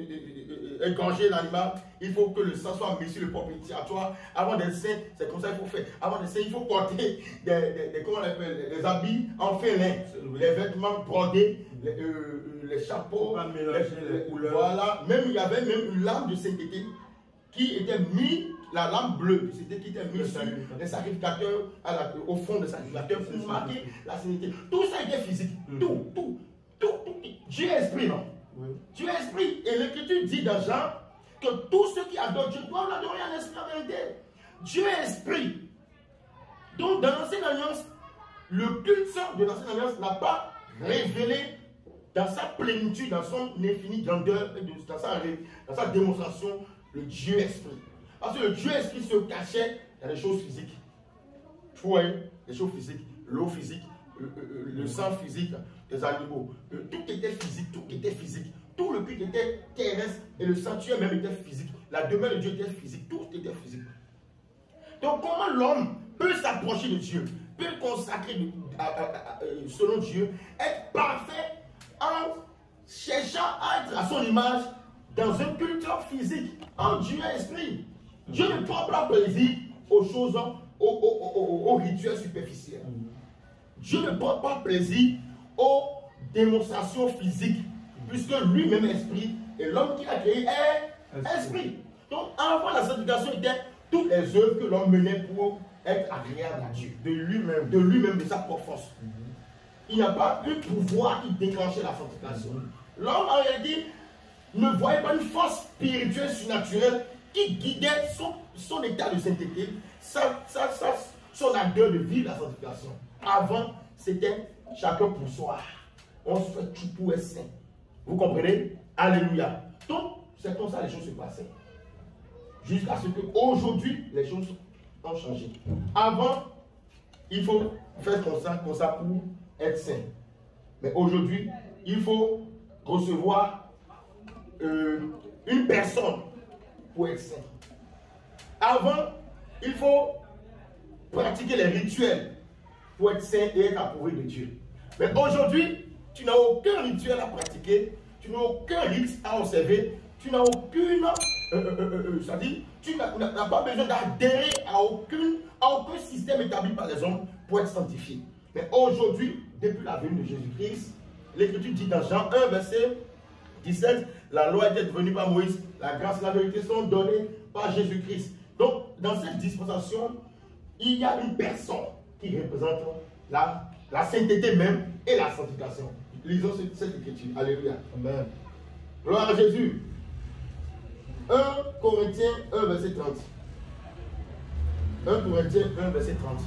Speaker 3: égorger l'animal. Il faut que le sang soit mis sur le propitiatoire. Avant d'être saint, c'est comme ça qu'il faut faire. Avant d'être saint, il faut porter des, des, des, comment on appelle, des habits en fin lin, les vêtements brodés, les, euh, les chapeaux, les, les couleurs. Voilà. Même il y avait même une lame de sainteté qui était mis, la lampe bleue, c'était qui était mis sur les sacrificateurs, à la, au fond des sacrificateurs pour marquer la sainteté. Tout ça était physique. Mm-hmm. Tout, tout, tout, tout. Dieu est esprit, non? Oui. Dieu est esprit. Et l'Écriture dit dans Jean que tous ceux qui adorent Dieu doivent l'adorer en esprit en vérité. Dieu est esprit. Donc dans l'Ancienne Alliance, le culte de l'Ancienne Alliance n'a pas révélé dans sa plénitude, dans son infinie grandeur, dans sa, dans sa démonstration, le Dieu esprit. Parce que le Dieu esprit se cachait dans les choses physiques. Vous voyez, les choses physiques, l'eau physique, le, le, le sang physique des animaux. Le, tout était physique, tout était physique. Tout le culte était terrestre et le sanctuaire même était physique. La demeure de Dieu était physique, tout était physique. Donc comment l'homme peut s'approcher de Dieu, peut consacrer à, à, à, à, selon Dieu, être parfait en cherchant à être à son image dans un culte physique, en Dieu esprit. Dieu ne prend pas plaisir aux choses, aux, aux, aux, aux rituels superficiels. Dieu ne prend pas plaisir aux démonstrations physiques, puisque lui-même est esprit, et l'homme qui a créé est esprit. Donc avant la sanctification était toutes les œuvres que l'homme menait pour être agréable à Dieu. De lui-même, de lui-même, de sa propre force. Il n'y a pas de pouvoir qui déclenchait la sanctification. L'homme en réalité ne voyait pas une force spirituelle surnaturelle qui guidait son, son état de sainteté, sa, sa, sa, son ardeur de vivre la sanctification. Avant, c'était chacun pour soi. On se fait tout pour être saint. Vous comprenez? Alléluia. Donc, c'est comme ça que les choses se passaient. Jusqu'à ce qu'aujourd'hui, les choses ont changé. Avant, il faut faire comme ça, comme ça pour être saint. Mais aujourd'hui, il faut recevoir Euh, une personne pour être saint. Avant, il faut pratiquer les rituels pour être saint et être approuvé de Dieu. Mais aujourd'hui, tu n'as aucun rituel à pratiquer, tu n'as aucun rite à observer, tu n'as aucune, euh, euh, euh, euh, c'est-à-dire, tu n'as pas besoin d'adhérer à, à aucun système établi par les hommes pour être sanctifié. Mais aujourd'hui, depuis la venue de Jésus-Christ, l'Écriture dit dans Jean un, verset dix-sept, la loi était devenue par Moïse, la grâce et la vérité sont données par Jésus-Christ. Donc, dans cette dispensation, il y a une personne qui représente la, la sainteté même et la sanctification.
Speaker 2: lisons cette, cette écriture. Alléluia.
Speaker 3: Amen.
Speaker 2: Gloire à Jésus. un Corinthiens un, verset trente. un Corinthiens un, verset trente.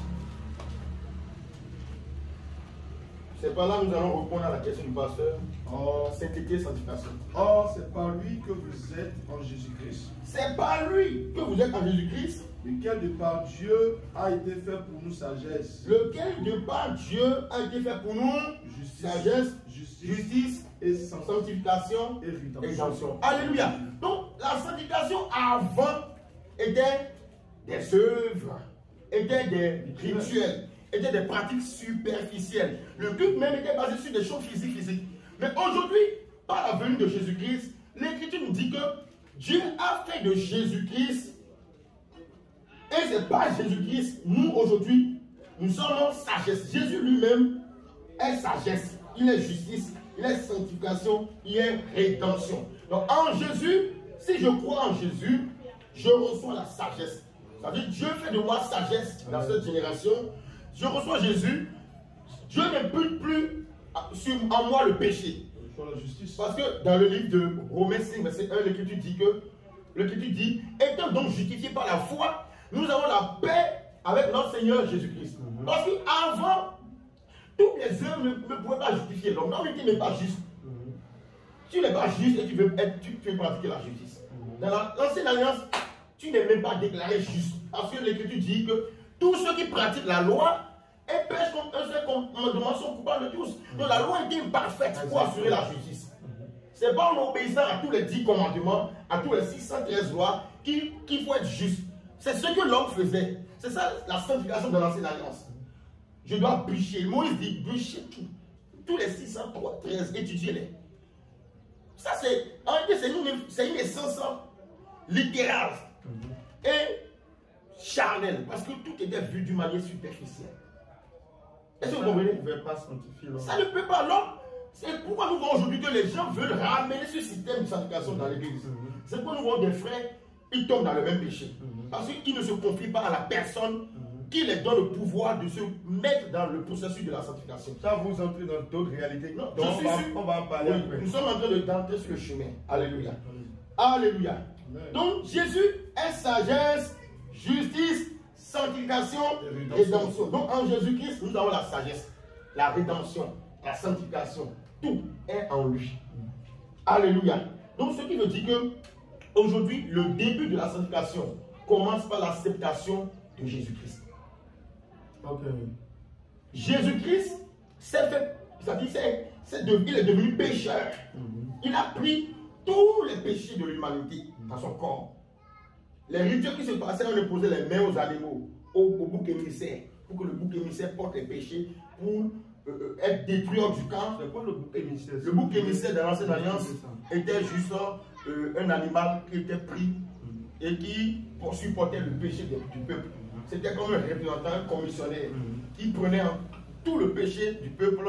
Speaker 2: C'est par là que nous allons répondre à la question du pasteur.
Speaker 3: Or,
Speaker 2: Sainteté, sanctification.
Speaker 3: or c'est par lui que vous êtes en Jésus-Christ,
Speaker 2: C'est par lui que vous êtes en Jésus-Christ,
Speaker 3: lequel de par Dieu a été fait pour nous sagesse,
Speaker 2: lequel de par Dieu a été fait pour nous
Speaker 3: justice,
Speaker 2: sagesse,
Speaker 3: justice
Speaker 2: justice,
Speaker 3: et sanctification
Speaker 2: sanctification
Speaker 3: et
Speaker 2: et
Speaker 3: rédemption.
Speaker 2: rédemption. Alléluia. Donc la sanctification avant était des œuvres, était des rituels, était des pratiques superficielles. Le culte même était basé sur des choses physiques, physiques. Mais aujourd'hui, par la venue de Jésus-Christ, l'Écriture nous dit que Dieu a fait de Jésus-Christ, et c'est par Jésus-Christ, nous aujourd'hui, nous sommes en sagesse. Jésus lui-même est sagesse, il est justice, il est sanctification, il est rédemption. Donc en Jésus, si je crois en Jésus, je reçois la sagesse. C'est-à-dire Dieu fait de moi sagesse dans cette génération. Je reçois Jésus, Dieu n'impute plus sur, en moi le péché.
Speaker 3: Sur la justice.
Speaker 2: Parce que dans le livre de Romains cinq, verset un, l'Écriture dit que, l'Écriture dit, étant donc justifiés par la foi, nous avons la paix avec notre Seigneur Jésus-Christ. Mm-hmm. Parce qu'avant, toutes les œuvres ne, ne pouvaient pas justifier l'homme. L'homme n'est pas juste. Mm-hmm. Tu n'es pas juste et tu veux, être, tu, tu veux pratiquer la justice. Mm-hmm. Dans l'ancienne alliance, tu n'es même pas déclaré juste. Parce que l'Écriture dit que tous ceux qui pratiquent la loi et pêchent contre un seul commandement sont coupables de tous. Mm-hmm. Donc la loi était imparfaite pour assurer la justice. Mm-hmm. C'est pas en obéissant à tous les dix commandements, à tous les six cent treize lois, qu'il qu'il faut être juste. C'est ce que l'homme faisait. C'est ça la sanctification de l'ancienne alliance. Je dois bûcher. Moïse dit bûcher tout. Tous les six cent treize, étudiez-les. Ça, c'est en réalité, c'est une, une essence littérale mm-hmm. et charnelle. Parce que tout était vu d'une manière superficielle. Est-ce que vous comprenez?
Speaker 3: Ça ne pouvait pas sanctifier l'homme.
Speaker 2: Ça ne peut pas. L'homme. C'est pourquoi nous voyons aujourd'hui que les gens veulent ramener ce système de sanctification dans l'église. Mm-hmm. C'est pourquoi nous voyons des frères, ils tombent dans le même péché. Mm-hmm. Parce qu'ils ne se confient pas à la personne mm-hmm. qui les donne le pouvoir de se mettre dans le processus de la sanctification.
Speaker 3: Ça vous entrez dans d'autres réalités.
Speaker 2: Non,
Speaker 3: donc
Speaker 2: je
Speaker 3: on, va,
Speaker 2: suis sûr.
Speaker 3: on va en parler
Speaker 2: Oui,
Speaker 3: après.
Speaker 2: nous sommes en train d'entrer sur le chemin. Alléluia. Alléluia. Amen. Donc Jésus est sagesse, justice, sanctification, rédemption. rédemption. Donc en Jésus-Christ, nous avons la sagesse, la rédemption, la sanctification. Tout est en lui. Alléluia. Donc ce qui veut dire que aujourd'hui, le début de la sanctification commence par l'acceptation de Jésus-Christ.
Speaker 3: Okay.
Speaker 2: Jésus-Christ s'est fait, c'est-à-dire c'est, c'est de, il est devenu pécheur. Mm-hmm. Il a pris tous les péchés de l'humanité dans son corps. Les rituels qui se passaient, on posait les mains aux animaux, au, au bouc émissaire, pour que le bouc émissaire porte les péchés pour euh, être détruit hors du camp.
Speaker 3: C'est quoi le bouc émissaire?
Speaker 2: Le bouc émissaire dans l'ancienne alliance était juste euh, un animal qui était pris mm-hmm. et qui supportait le péché de, du peuple. Mm-hmm. C'était comme un représentant, un commissionnaire mm-hmm. qui prenait en, tout le péché du peuple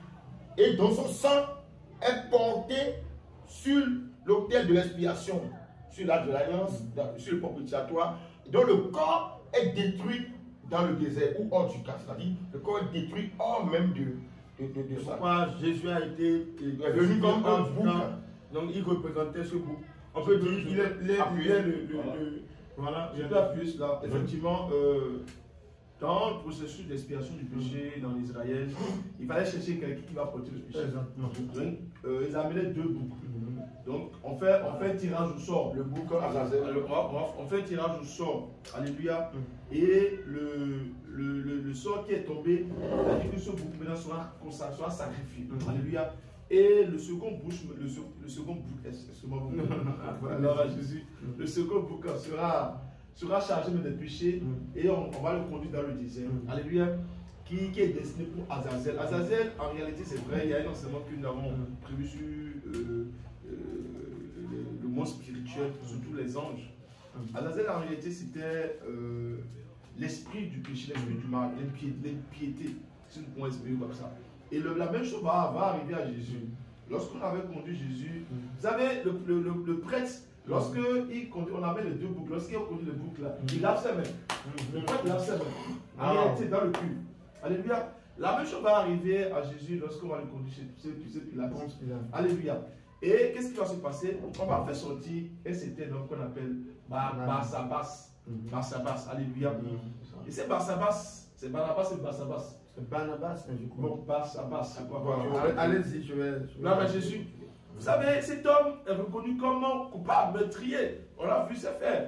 Speaker 2: et dont son sang est porté sur l'autel de l'expiation, sur l'arche de l'alliance, mm-hmm. sur le propitiatoire, dont le corps est détruit dans le désert ou hors du camp, c'est-à-dire le corps est détruit hors même de, de, de, de ça.
Speaker 3: Pourquoi Jésus a été
Speaker 2: venu comme un bouc.
Speaker 3: Donc il représentait ce bouc. On peut dire qu'il est, il est, il est le, le, voilà. le. Voilà, je peux appuyer cela. Effectivement, euh, dans le processus d'expiation du péché dans l'Israël, il fallait chercher quelqu'un qui va porter le péché. Donc, euh, ils amenaient deux boucs. Donc, on fait, on fait un tirage au sort.
Speaker 2: Le bouc Azazel.
Speaker 3: On fait un tirage au sort. Alléluia. Et le, le, le, le sort qui est tombé, il a dit que ce bouc maintenant sera, sera sacrifié. Alléluia. Et le second bouc, le, le second bouc, excusez-moi, alors Jésus, le second bouc sera, sera chargé de péchés mm. et on, on va le conduire dans le désert. Mm. Alléluia. Qui, qui est destiné pour Azazel. Azazel, en réalité, c'est vrai, il y a un enseignement que nous avons mm. prévu sur euh, euh, le, le monde spirituel, surtout les anges. Mm. Azazel, en réalité, c'était euh, l'esprit du péché, l'esprit du mal, l'impiété, si nous pouvons exprimer comme ça. Et le, la même chose va, va arriver à Jésus. Lorsqu'on avait conduit Jésus, mm. vous savez, le, le, le, le prêtre, lorsque mm. il conduit, on avait les deux boucles, lorsqu'il a conduit le boucle là, mm. il lave ses mains. Mm. Le prêtre lave ses mains. En ah. réalité, dans le cul. Alléluia. La même chose va arriver à Jésus lorsqu'on va le conduire chez Pilate. Alléluia. Et qu'est-ce qui va se passer? On va faire sortir, et c'était donc qu'on appelle Barsabas. Barsabas, alléluia. Et c'est Barsabas, c'est Barnabas et Barsabas.
Speaker 2: C'est Barnabas, je crois.
Speaker 3: Bon, Barsabas, c'est quoi?
Speaker 2: Allez-y, je vais.
Speaker 3: Non, mais Jésus, vous savez, cet homme est reconnu comme coupable, meurtrier. On l'a vu se faire.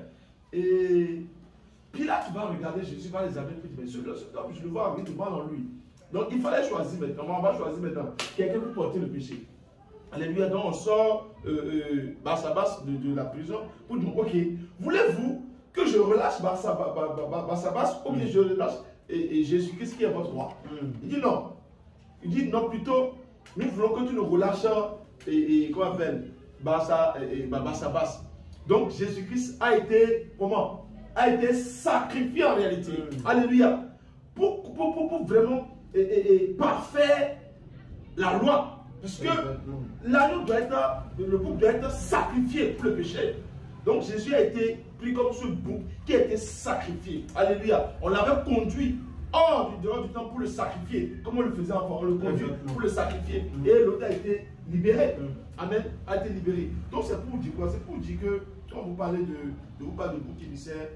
Speaker 3: Et Pilate va regarder Jésus, va les amener, puis mais cet homme, je le vois, oui, tout mal en lui. Donc il fallait choisir maintenant. On va choisir maintenant quelqu'un pour porter le péché. Alléluia. Donc on sort euh, euh, Barsabas de, de la prison pour dire, ok, voulez-vous que je relâche Barsabas, Barsabas ou bien je relâche et, et Jésus-Christ qui est votre roi? Mm. Il dit non. Il dit non, plutôt, nous voulons que tu nous relâches et, et comment on appelle Barsabas. Donc Jésus-Christ a été, comment? A été sacrifié en réalité. Mm. Alléluia. Pour, pour, pour, pour vraiment et, et, et parfaire la loi. Parce que l'agneau doit être, le bouc doit être sacrifié pour le péché. Donc Jésus a été pris comme ce bouc qui a été sacrifié. Alléluia. On l'avait conduit hors du dehors du temps pour le sacrifier. Comme on le faisait avant, on le conduit pour le sacrifier. Et l'autre a été libéré. Amen. A été libéré. Donc c'est pour dire quoi? C'est pour dire que quand vous parlez de, de vous parlez de bouc émissaire,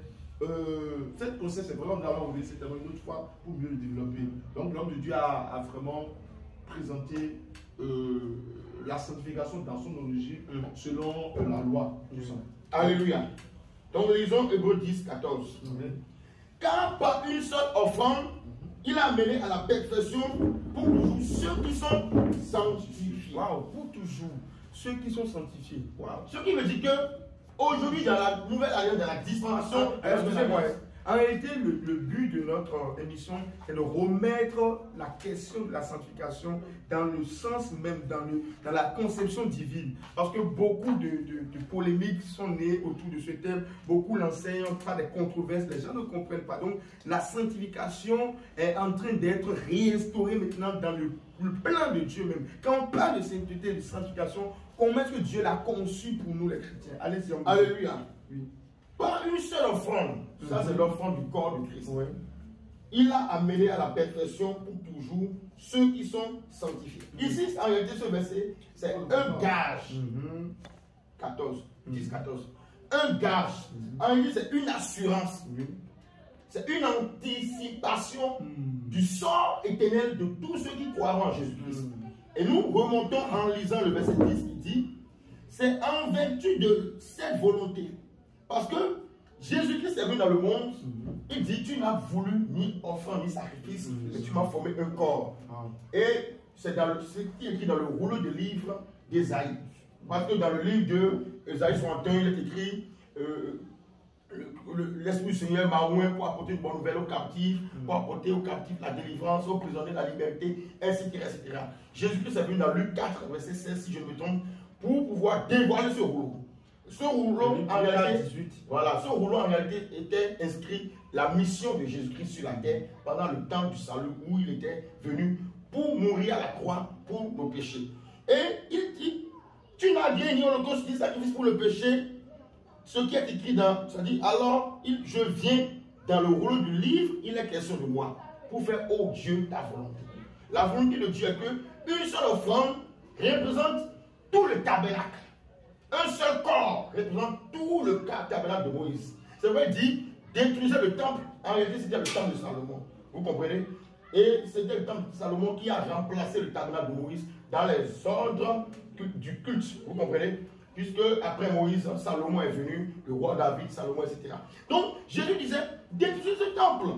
Speaker 3: euh, cette concept c'est vraiment d'avoir oublié cette une autre fois pour mieux le développer. Donc l'homme de Dieu a, a vraiment présenté euh, la sanctification dans son origine mm. selon euh, la loi. Mm.
Speaker 4: Alléluia. Donc lisons Hébreux dix, quatorze. Mm. Car par une seule offrande, mm. il a mené à la perfection pour toujours ceux qui sont sanctifiés.
Speaker 2: Waouh, pour toujours ceux qui sont sanctifiés.
Speaker 4: Wow. Ce qui veut dire que aujourd'hui dans la nouvelle alliance, dans la dispensation,
Speaker 2: ah, excusez-moi. En réalité, le, le but de notre euh, émission est de remettre la question de la sanctification dans le sens même, dans, le, dans la conception divine. Parce que beaucoup de, de, de polémiques sont nées autour de ce thème. Beaucoup l'enseignent, pas des controverses, les gens ne comprennent pas. Donc, la sanctification est en train d'être réinstaurée maintenant dans le, le plan de Dieu même. Quand on parle de sainteté, de sanctification, comment est-ce que Dieu l'a conçu pour nous les chrétiens? Allez-y, on
Speaker 4: Alléluia. Oui. Par une seule offrande, mm-hmm. ça c'est l'offrande du corps de Christ. Oui. Il a amené à la perfection pour toujours ceux qui sont sanctifiés. Mm-hmm. Ici, en réalité, ce verset, c'est un gage. Mm-hmm. quatorze, dix, quatorze. Un gage. Mm-hmm. En réalité, c'est une assurance. Mm-hmm. C'est une anticipation mm-hmm. du sort éternel de tous ceux qui croiront en Jésus-Christ. Mm-hmm. Et nous remontons en lisant le verset dix qui dit, c'est en vertu de cette volonté. Parce que Jésus-Christ est venu dans le monde, mm-hmm. il dit, tu n'as voulu ni offrande ni sacrifice, mm-hmm. mais tu m'as formé un corps. Mm-hmm. Et c'est écrit dans le rouleau de livre d'Ésaïe. Parce que dans le livre d'Ésaïe soixante et un, il est écrit, euh, l'Esprit du Seigneur m'a oint pour apporter une bonne nouvelle aux captifs, mm-hmm. pour apporter aux captifs la délivrance, aux prisonniers la liberté, et cetera et cetera. Jésus-Christ est venu dans Luc quatre, verset seize, si je ne me trompe, pour pouvoir dévoiler ce rouleau. Ce rouleau, en réalité, voilà, ce rouleau en réalité était inscrit la mission de Jésus-Christ sur la terre pendant le temps du salut où il était venu pour mourir à la croix pour nos péchés. Et il dit, tu n'as rien ni holocauste ni sacrifice pour le péché. Ce qui est écrit dans, ça dit, alors il, je viens dans le rouleau du livre, il est question de moi pour faire, oh Dieu, ta volonté. La volonté de Dieu est que une seule offrande représente tout le tabernacle. Un seul corps représente tout le tabernacle de Moïse. Ça veut dire détruisez le temple. En réalité, c'était le temple de Salomon. Vous comprenez? Et c'était le temple de Salomon qui a remplacé le tabernacle de Moïse dans les ordres du culte. Vous comprenez? Puisque après Moïse, Salomon est venu, le roi David, Salomon, et cetera. Donc, Jésus disait, détruisez ce temple.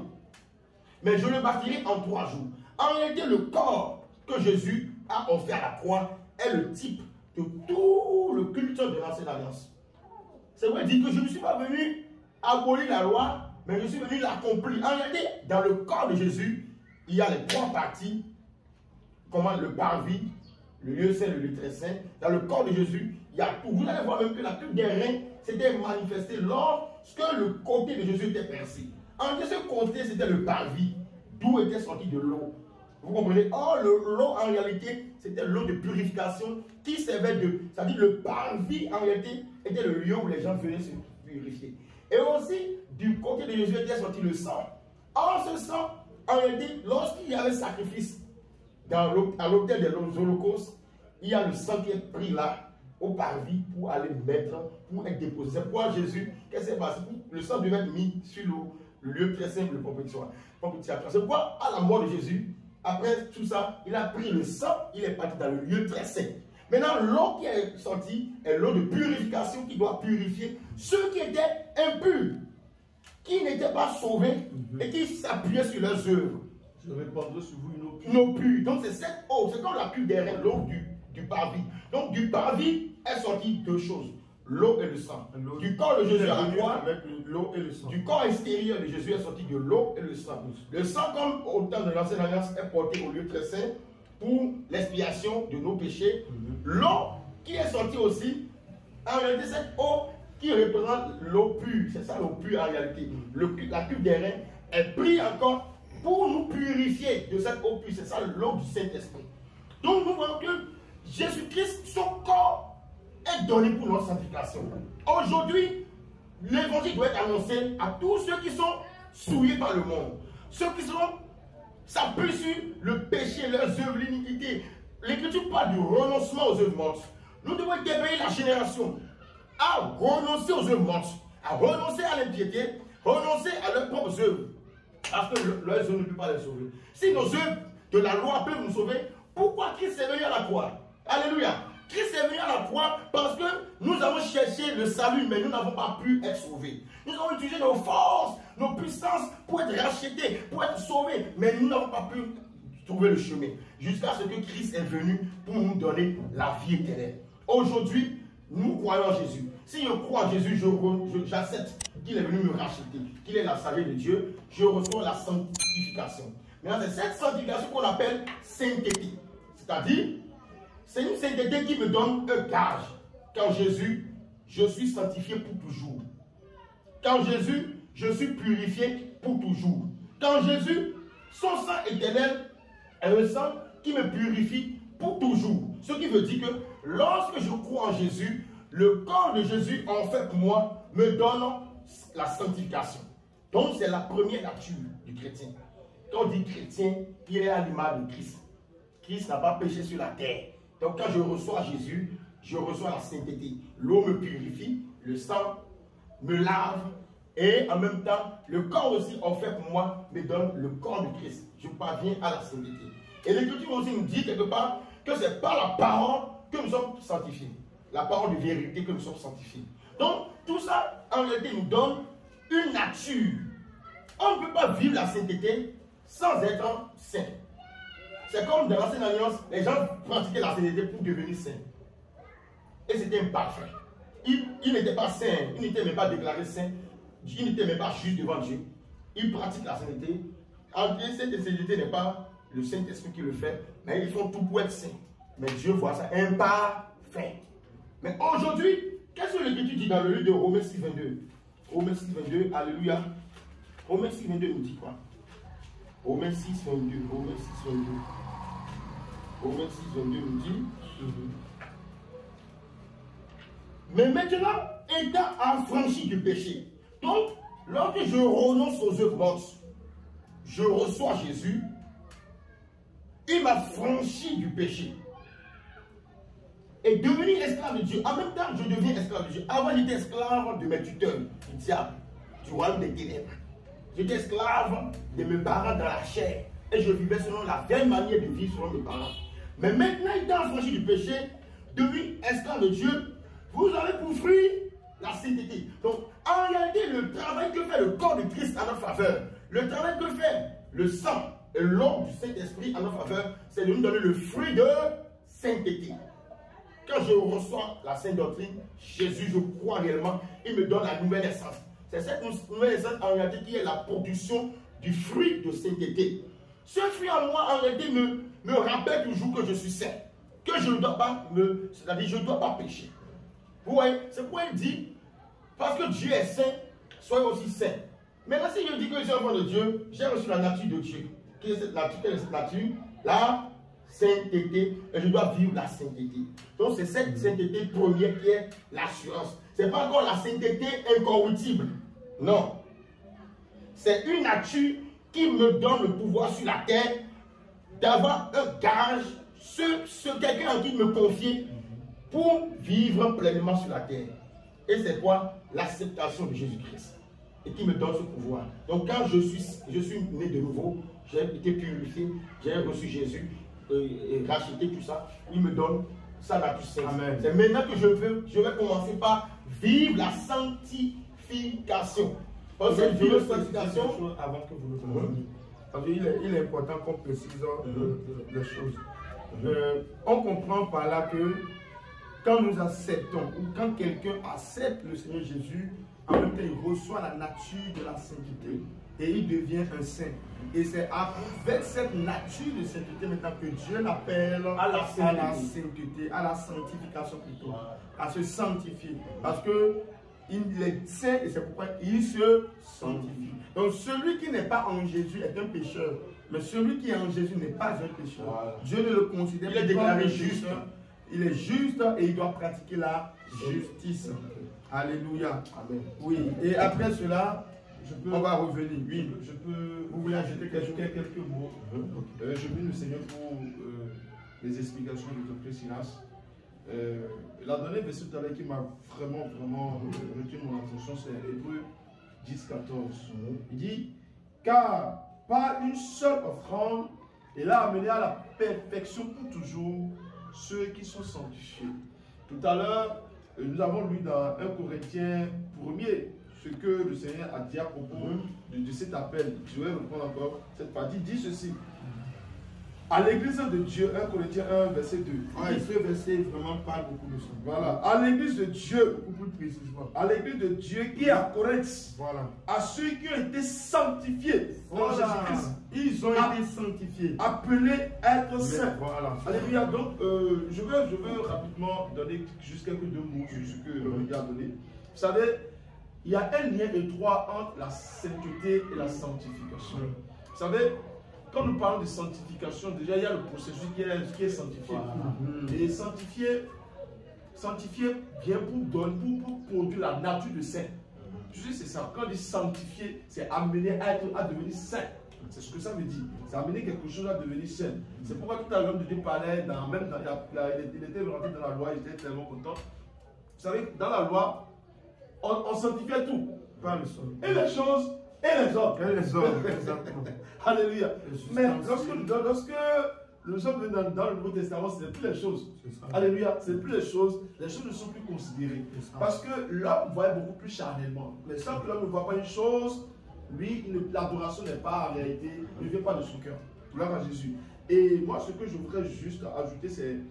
Speaker 4: Mais je le bâtirai en trois jours. En réalité, le corps que Jésus a offert à la croix est le type de tout le culte de l'ancienne alliance. C'est vrai dire que je ne suis pas venu abolir la loi, mais je suis venu l'accomplir. En réalité, dans le corps de Jésus, il y a les trois parties, comment le parvis, le lieu saint, le lieu très saint. Dans le corps de Jésus, il y a tout. Vous allez voir même que la queue des reins s'était manifestée lorsque le côté de Jésus était percé. En réalité, ce côté, c'était le parvis, d'où était sortie de l'eau. Vous comprenez? Or, l'eau, en réalité, c'était l'eau de purification qui servait de... C'est-à-dire, le parvis, en réalité, était le lieu où les gens venaient se purifier. Et aussi, du côté de Jésus était sorti le sang. Or, ce sang en réalité, lorsqu'il y a un sacrifice dans à l'autel des holocaustes, il y a le sang qui est pris là, au parvis, pour aller mettre, pour être déposé. C'est pourquoi Jésus, qu'est-ce qui s'est passé? Le sang devait être mis sur le, le lieu très simple de propitiatoire. C'est pourquoi, à la mort de Jésus, après tout ça, il a pris le sang, il est parti dans le lieu très saint. Maintenant, l'eau qui est sortie est l'eau de purification qui doit purifier ceux qui étaient impurs, qui n'étaient pas sauvés et qui s'appuyaient sur leurs œuvres.
Speaker 3: Je répandrai sur vous une eau pure.
Speaker 4: Une eau pure. Donc c'est cette eau, c'est comme la pure derrière l'eau du, du parvis. Donc du parvis est sorti deux choses, l'eau et le sang. Du corps de Jésus à la croix,
Speaker 2: avec l'eau et le sang.
Speaker 4: du corps extérieur de Jésus est sorti de l'eau et le sang. Le sang, comme au temps de l'ancienne alliance, est porté au lieu très saint pour l'expiation de nos péchés. Mm-hmm. L'eau qui est sortie aussi, en réalité, cette eau qui représente l'eau pure, c'est ça l'eau pure en réalité. Le, la cuve des reins est prise encore pour nous purifier de cette eau pure, c'est ça l'eau du Saint-Esprit. Donc nous voyons que Jésus-Christ, son corps est donné pour notre sanctification. Aujourd'hui, l'évangile doit être annoncé à tous ceux qui sont souillés par le monde, ceux qui sont s'appuient sur le péché, leurs œuvres, l'iniquité. L'Écriture parle du renoncement aux œuvres mortes. Nous devons déveiller la génération à renoncer aux œuvres mortes, à renoncer à l'impiété, renoncer à leurs propres œuvres, parce que leurs œuvres ne peuvent pas les sauver. Si nos œuvres de la loi peuvent nous sauver, pourquoi Christ est venu à la croix? Alléluia. Christ est venu à la croix parce que nous avons cherché le salut, mais nous n'avons pas pu être sauvés. Nous avons utilisé nos forces, nos puissances pour être rachetés, pour être sauvés, mais nous n'avons pas pu trouver le chemin. Jusqu'à ce que Christ est venu pour nous donner la vie éternelle. Aujourd'hui, nous croyons en Jésus. Si je crois en Jésus, j'accepte qu'il est venu me racheter, qu'il est la sagesse de Dieu, je reçois la sanctification. Maintenant, c'est cette sanctification qu'on appelle sainteté. C'est-à-dire, c'est une sainteté qui me donne un gage. Quand Jésus, je suis sanctifié pour toujours. Quand Jésus, je suis purifié pour toujours. Quand Jésus, son sang éternel est un sang qui me purifie pour toujours. Ce qui veut dire que lorsque je crois en Jésus, le corps de Jésus, en fait, pour moi, me donne la sanctification. Donc, c'est la première nature du chrétien. Quand on dit chrétien, il est à l'image de Christ. Christ n'a pas péché sur la terre. Donc, quand je reçois Jésus, je reçois la sainteté. L'eau me purifie, le sang me lave, et en même temps, le corps aussi, en fait, pour moi, me donne le corps de Christ. Je parviens à la sainteté. Et l'Écriture aussi nous dit quelque part que c'est par la parole que nous sommes sanctifiés. La parole de vérité que nous sommes sanctifiés. Donc, tout ça, en réalité, nous donne une nature. On ne peut pas vivre la sainteté sans être saint. C'est comme dans l'ancienne alliance, les gens pratiquaient la sainteté pour devenir saints. Et c'était imparfait. Ils, ils n'étaient pas saints, ils n'étaient même pas déclarés saints, ils n'étaient même pas justes devant Dieu. Ils pratiquent la sainteté. En fait, cette sainteté n'est pas le Saint-Esprit qui le fait, mais ils font tout pour être saints. Mais Dieu voit ça imparfait. Mais aujourd'hui, qu'est-ce que l'Écriture dit dans le livre de Romains six, vingt-deux? Romains six, vingt-deux, alléluia. Romains six, vingt-deux nous dit quoi? Romains six, vingt-deux, Romains six, vingt-deux. Romains six, vingt-deux nous dit. Mais maintenant, étant affranchi du péché. Donc, lorsque je renonce aux œuvres mortes, je reçois Jésus, il m'a franchi du péché. Et devenir esclave de Dieu. En même temps, je deviens esclave de Dieu. Avant, j'étais esclave de mes tuteurs, du diable, du royaume des ténèbres. J'étais esclave de mes parents dans la chair. Et je vivais selon la vieille manière de vivre selon mes parents. Mais maintenant, étant affranchi du péché, devenu esclave de Dieu, vous avez pour fruit la sainteté. Donc, en réalité, le travail que fait le corps de Christ à notre faveur, le travail que fait le sang et l'eau du Saint-Esprit à notre faveur, c'est de nous donner le fruit de sainteté. Quand je reçois la sainte doctrine, Jésus, je crois réellement, il me donne la nouvelle naissance. C'est cette nouvelle naissance en réalité qui est la production du fruit de sainteté. Ce fruit en moi, en réalité, me, me rappelle toujours que je suis saint. Que je ne dois pas me... C'est-à-dire, je ne dois pas pécher. Vous voyez, c'est pourquoi il dit, parce que Dieu est saint, soyez aussi saint. Maintenant, si je dis que je suis enfant de Dieu, j'ai reçu la nature de Dieu. Quelle est cette nature? Quelle est cette nature? La sainteté. Et je dois vivre la sainteté. Donc, c'est cette sainteté première qui est l'assurance. Ce n'est pas encore la sainteté incorruptible. Non. C'est une nature qui me donne le pouvoir sur la terre d'avoir un gage, ce, ce quelqu'un en qui me confier pour vivre pleinement sur la terre. Et c'est quoi? L'acceptation de Jésus-Christ. Et qui me donne ce pouvoir. Donc quand je suis, je suis né de nouveau, j'ai été purifié, j'ai reçu Jésus, euh, et racheté tout ça, il me donne sa nature sainte. C'est maintenant que je veux, je vais commencer par vivre la sanctification. Parce que vivre la sanctification,
Speaker 2: avant que vous le compreniez. Parce qu'il est, il est important qu'on précise euh, les choses. Euh, on comprend par là que quand nous acceptons ou quand quelqu'un accepte le Seigneur Jésus, en même temps il reçoit la nature de la sainteté et il devient un saint. Et c'est avec cette nature de sainteté maintenant que Dieu l'appelle à, à la sainteté, à la sanctification plutôt, à se sanctifier. Parce que il est saint et c'est pourquoi il se sanctifie. Donc celui qui n'est pas en Jésus est un pécheur. Mais celui qui est en Jésus n'est pas un pécheur. Voilà. Dieu ne le considère pas. Il est déclaré juste. Il est juste et il doit pratiquer la justice. Alléluia. Amen. Oui. Et après cela, je peux, on va revenir. Oui.
Speaker 3: Je peux.
Speaker 2: Vous voulez ajouter quelque,
Speaker 3: quelques mots. Mm-hmm. euh, je bénis le Seigneur pour euh, les explications de Docteur Silas. Euh, la dernière verset tout à l'heure qui m'a vraiment, vraiment euh, retenu mon attention, c'est Hébreux dix, quatorze. Mm-hmm. Il dit, car par une seule offrande, il a amené à la perfection pour toujours ceux qui sont sanctifiés. Tout à l'heure, nous avons lu dans un Corinthiens premier ce que le Seigneur a dit à propos de, de cet appel. Je vais reprendre encore cette partie. Il dit ceci. À l'église de Dieu, un Corinthiens un, verset deux.
Speaker 2: Ah, et ce verset vraiment parle beaucoup de ça.
Speaker 3: Voilà. À l'église de Dieu,
Speaker 2: beaucoup plus précisément.
Speaker 3: À l'église de Dieu qui est à Corinthe.
Speaker 2: Voilà.
Speaker 3: À ceux qui ont été sanctifiés.
Speaker 2: Voilà. Jésus-Christ. Ils ont a, été sanctifiés.
Speaker 3: Appelés à être saints.
Speaker 2: Voilà.
Speaker 3: Alléluia. Donc, euh, je, veux, je veux rapidement donner juste quelques deux mots sur ce que l'on a donné. Vous savez, il y a un lien étroit entre la sainteté et la sanctification. Vous savez, quand nous parlons de sanctification, déjà il y a le processus qui est, qui est sanctifié. Voilà. Et sanctifié, sanctifié vient pour donner, pour, pour produire la nature de saint. Je dis c'est ça. Quand on dit sanctifié, c'est amener à, être, à devenir saint. C'est ce que ça veut dire. C'est amener quelque chose à devenir saint. C'est pourquoi tout à l'heure, Dieu parlait, dans, même dans, la, la, il était rentré dans la loi, il était tellement content. Vous savez, dans la loi, on, on sanctifiait tout.
Speaker 2: Pas le sol.
Speaker 3: Et les choses, et les hommes.
Speaker 2: Et les hommes, exactement.
Speaker 3: Alléluia. Mais lorsque, lorsque nous sommes dans, dans le Nouveau Testament, ce n'est plus les choses. Alléluia. Ce n'est plus les choses. Les choses ne sont plus considérées. Parce que l'homme voit beaucoup plus charnellement. Mais tant que l'homme ne voit pas une chose, lui, l'adoration n'est pas en réalité, ne vient pas de son cœur. Gloire à Jésus. Et moi, ce que je voudrais juste ajouter,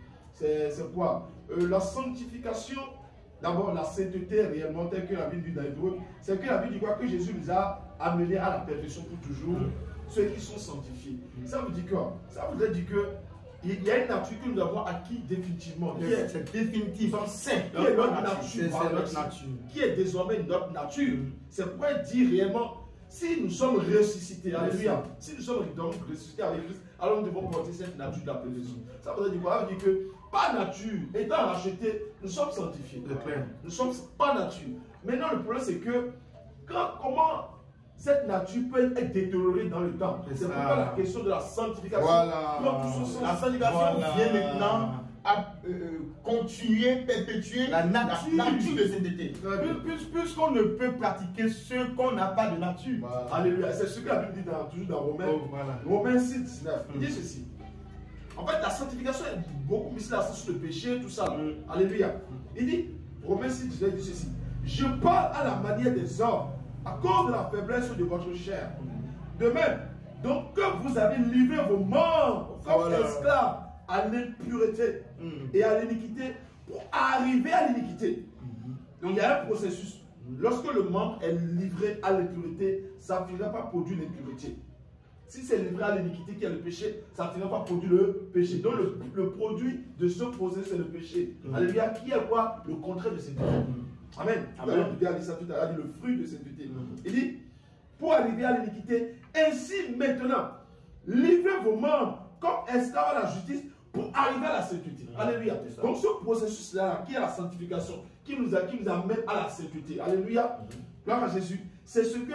Speaker 3: c'est quoi euh, la sanctification. D'abord, la sainteté réellement, telle que la Bible dit dans Hébreux, c'est que la Bible dit quoi? Que Jésus nous a amenés à la perfection pour toujours, ceux qui sont sanctifiés. Ça veut dire quoi? Ça voudrait dire que il y a une nature que nous avons acquis définitivement.
Speaker 2: C'est définitif.
Speaker 3: Qui est notre nature.
Speaker 2: notre nature.
Speaker 3: Qui est désormais notre nature. C'est pourquoi dire réellement, si nous sommes ressuscités, alléluia, si nous sommes donc ressuscités avec Christ, alors nous devons porter cette nature de la perfection. Ça veut dire quoi? Ça veut dire que par nature, étant rachetés, nous sommes sanctifiés. Nous sommes par nature. Maintenant, le problème, c'est que quand, comment cette nature peut être détériorée dans le temps. C'est pourquoi la question de la sanctification.
Speaker 2: Voilà.
Speaker 3: Donc, la sanctification
Speaker 4: voilà. vient maintenant à euh, continuer, perpétuer
Speaker 2: la nature,
Speaker 4: la nature de sainteté.
Speaker 2: Puisqu'on ne peut pratiquer ce qu'on n'a pas de nature.
Speaker 3: Voilà. Alléluia. C'est ce que la Bible dit dans, toujours dans Romains. Oh, voilà. Romains six, dix-neuf. Il dit ceci. En fait, la sanctification est beaucoup plus la sur le péché, tout ça. Mm. Alléluia. Il dit, Romains six, dix-neuf, il dit ceci. Je parle à la manière des hommes, à cause de la faiblesse de votre chair. De même, donc que vous avez livré vos membres comme voilà. esclaves à l'impureté mm. et à l'iniquité pour arriver à l'iniquité. Mm. Donc il y a un processus. Lorsque le membre est livré à l'impureté, ça ne finira pas produire l'impureté. Si c'est livré à l'iniquité qui est le péché, ça ne finira pas produire le péché. Donc le, le produit de ce processus, c'est le péché. Mm. Alléluia, qui est quoi? Le contraire de sainteté. Mm. Amen. Amen. Il a dit ça tout à l'heure, il a dit le fruit de sainteté. Mm. Il dit, pour arriver à l'iniquité, ainsi maintenant, livrez vos membres comme esclaves à la justice pour arriver à la sainteté. Mm. Alléluia. Donc ce processus-là, qui est la sanctification, qui nous, a, qui nous amène à la sainteté. Alléluia. Mm. Gloire à Jésus. C'est ce que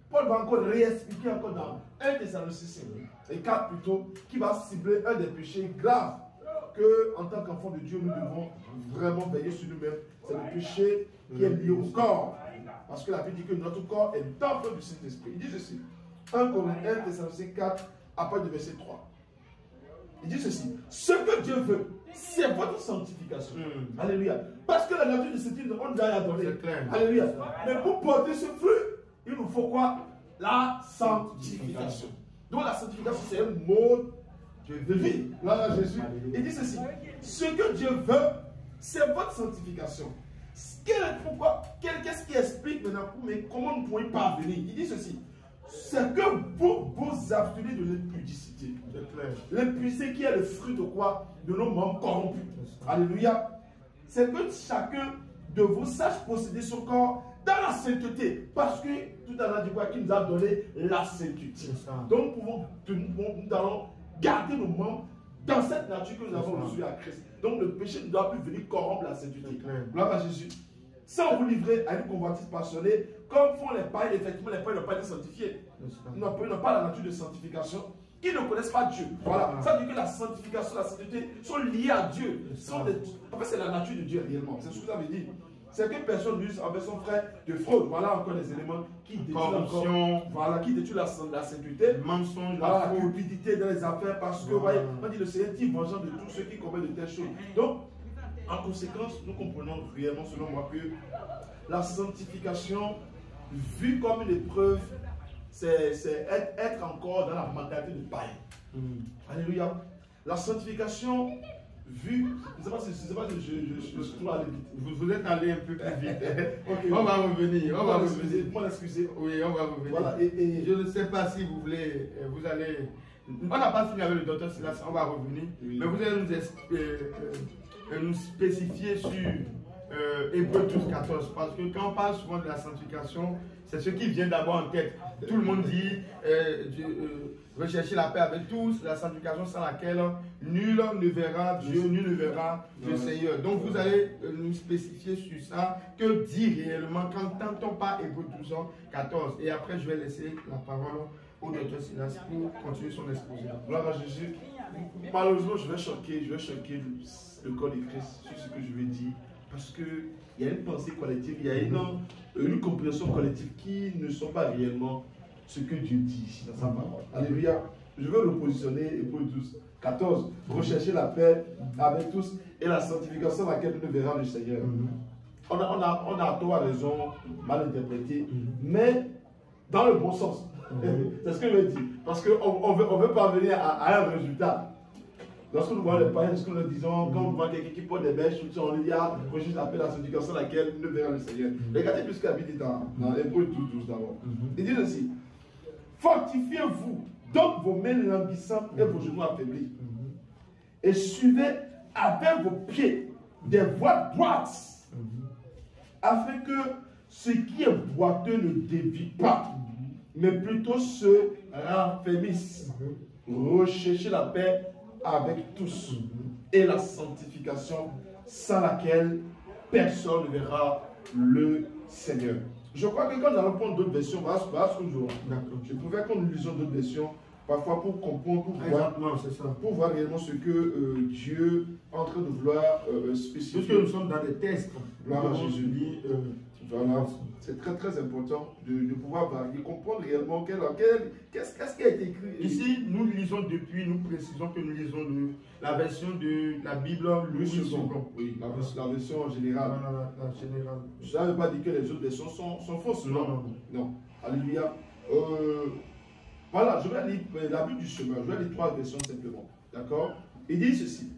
Speaker 3: Paul va encore réexpliquer encore dans un Thessaloniciens et quatre plutôt, qui va cibler un des péchés graves que, en tant qu'enfant de Dieu, nous devons vraiment veiller sur nous-mêmes. C'est le péché qui est lié au corps. Parce que la Bible dit que notre corps est le temple du Saint-Esprit. Il dit ceci. un Thessaloniciens quatre, à partir du verset trois. Il dit ceci. Ce que Dieu veut, c'est votre sanctification. Mm. Alléluia. Parce que la nature de cet homme, on doit y adonner. Alléluia. Mais pour porter ce fruit, il nous faut quoi? La sanctification. Donc la sanctification, c'est un mode de vie. Là, Jésus, il dit ceci. Ce que Dieu veut, c'est votre sanctification. Pourquoi? Qu'est-ce qui explique maintenant? Mais comment nous pouvons y parvenir? Il dit ceci. C'est que vous vous abstenez de l'impudicité. L'impudicité qui est le fruit de quoi? De nos membres corrompus. Alléluia. C'est que chacun de vous sache posséder son corps dans la sainteté. Parce que tout à l'heure, dit quoi? Qu'il nous a donné la sainteté. Donc nous, pouvons, nous allons garder nos membres dans cette nature que nous avons reçue à Christ. Donc le péché ne doit plus venir corrompre la sainteté. Gloire à Jésus. Sans vous livrer à une convoitise passionnée, comme font les païens, effectivement, les païens n'ont pas été sanctifiés. Ils n'ont pas la nature de sanctification. Ils ne connaissent pas Dieu. Voilà. Ça veut dire que la sanctification, la sainteté sont liées à Dieu. Sont des... En fait, c'est la nature de Dieu réellement. C'est ce que ça veut dire. C'est que personne n'use avec son frère de fraude. Voilà encore des éléments qui détruisent encore. Voilà, qui détruisent la, la sainteté. Le mensonge, voilà, la cupidité dans les affaires. Parce que, voilà. Voyez, on dit le Seigneur tire vengeance de tous ceux qui commettent de telles choses. Donc, en conséquence, nous comprenons réellement, selon moi, que la sanctification, vue comme une épreuve, c'est être, être encore dans la mentalité de païen. Mm. Alléluia. La sanctification, vue, je ne sais pas si, je, sais pas si je, je, je, je trouve aller vite. Vous, vous êtes allé un peu plus vite. Okay. On va revenir. On va revenir. Moi, excusez. Oui, on va revenir. Voilà, et, et, je ne sais pas si vous voulez, vous allez. On n'a pas fini avec le docteur Silas, on va revenir. Oui. Mais vous allez nous expliquer. Euh, nous spécifier sur euh, Hébreux douze, quatorze, parce que quand on parle souvent de la sanctification, c'est ce qui vient d'abord en tête. Tout le monde dit euh, de, euh, rechercher la paix avec tous, la sanctification sans laquelle nul ne verra Dieu, nul ne verra le Seigneur. Donc vous allez euh, nous spécifier sur ça, que dit réellement quand t'entends pas Hébreux douze, quatorze. Et après je vais laisser la parole au docteur Silas pour continuer son exposé. Gloire à Jésus. Malheureusement, je vais choquer, je vais choquer le corps de Christ sur ce que je vais dire. Parce qu'il y a une pensée collective, il y a une, une compréhension collective qui ne sont pas réellement ce que Dieu dit ici dans sa parole. Alléluia. Je veux le positionner, Hébreux douze, quatorze. Rechercher la paix avec tous et la sanctification dans laquelle nous verrons le Seigneur. On a, on a, on a à tort raison, mal interprété, mais dans le bon sens. C'est ce que je veux dire. Parce qu'on on veut, on veut parvenir à, à un résultat. Lorsque nous voyons les païens, ce que nous disons, quand on voit quelqu'un qui porte des bêches, on lui dit, ah, il faut juste appeler la sanctification à laquelle nous verrons le Seigneur. Regardez plus ce qu'il a dit dans, dans Hébreux douze, douze d'abord. Il dit aussi, fortifiez-vous donc vos mains languissantes et vos genoux affaiblis. Et suivez avec vos pieds des voies droites, afin que ce qui est boiteux ne dévie pas, mais plutôt se raffermisse. Recherchez la paix avec tous et la sanctification sans laquelle personne ne verra le Seigneur. Je crois que quand nous allons prendre d'autres versions, voilà ce que nous aurons. Je préfère qu'on nous lisons d'autres versions, parfois pour comprendre, pour voir, ça. Pour voir réellement ce que euh, Dieu est en train de vouloir euh, spécifier. Parce que nous sommes dans des tests. Là, Jésus dit, euh, voilà, c'est très très important de, de pouvoir varier, comprendre réellement qu'est-ce qu qui a été écrit. Ici, nous lisons depuis, nous précisons que nous lisons le, la version de la Bible Louis second. Oui, la, la version générale. Non, non, la, la générale. Je n'avais pas dit que les autres versions sont, sont fausses. Non, non, non. non. Alléluia. Euh, voilà, je vais lire la Bible du chemin. Je vais lire trois versions simplement. D'accord? Il dit ceci.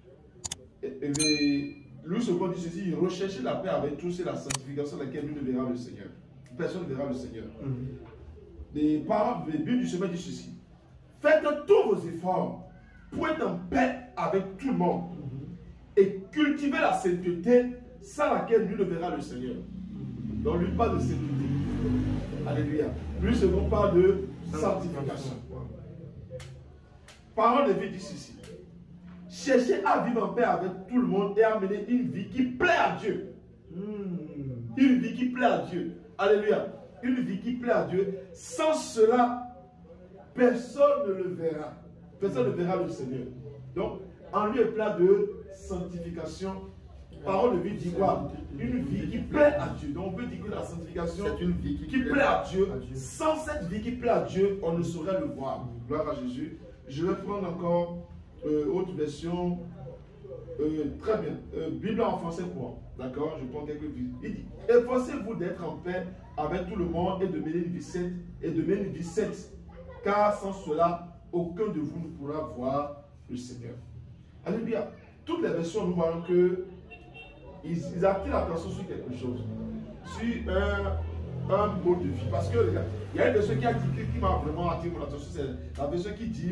Speaker 3: Et, et, Louis second dit ceci, recherchez la paix avec tous et la sanctification dans laquelle nous ne verra le Seigneur. Personne ne verra le Seigneur. Mm-hmm. Les paroles, le but du chemin dit ceci. Faites tous vos efforts pour être en paix avec tout le monde. Mm-hmm. Et cultivez la sainteté sans laquelle nous ne verra le Seigneur. Mm-hmm. Donc lui parle de sainteté. Alléluia. Lui second parle de sanctification. Parole de vie dit ceci. Cherchez à vivre en paix avec tout le monde et à mener une vie qui plaît à Dieu. Mmh. Une vie qui plaît à Dieu. Alléluia. une vie qui plaît à Dieu. Sans cela, personne ne le verra. Personne ne verra le Seigneur. Donc, en lui est plein de sanctification. Parole de vie dit quoi? Une vie qui plaît à Dieu. Donc, on peut dire que la sanctification,
Speaker 4: c'est une vie qui,
Speaker 3: qui plaît à Dieu.
Speaker 4: à Dieu.
Speaker 3: Sans cette vie qui plaît à Dieu, on ne saurait le voir. Gloire à Jésus. Je vais prendre encore euh, autre version. Euh, très bien. Euh, Bible en français courant. D'accord? Je prends quelques vies. Il dit: efforcez-vous d'être en paix avec tout le monde et de mener une vie sainte, et de mener une vie sainte, car sans cela, aucun de vous ne pourra voir le Seigneur. Alléluia. Toutes les versions, nous voyons que ils, ils attirent l'attention sur quelque chose, sur un, un mode de vie. Parce que, regarde, il y a une version qui, a dit, qui m'a vraiment attiré mon attention, c'est la version qui dit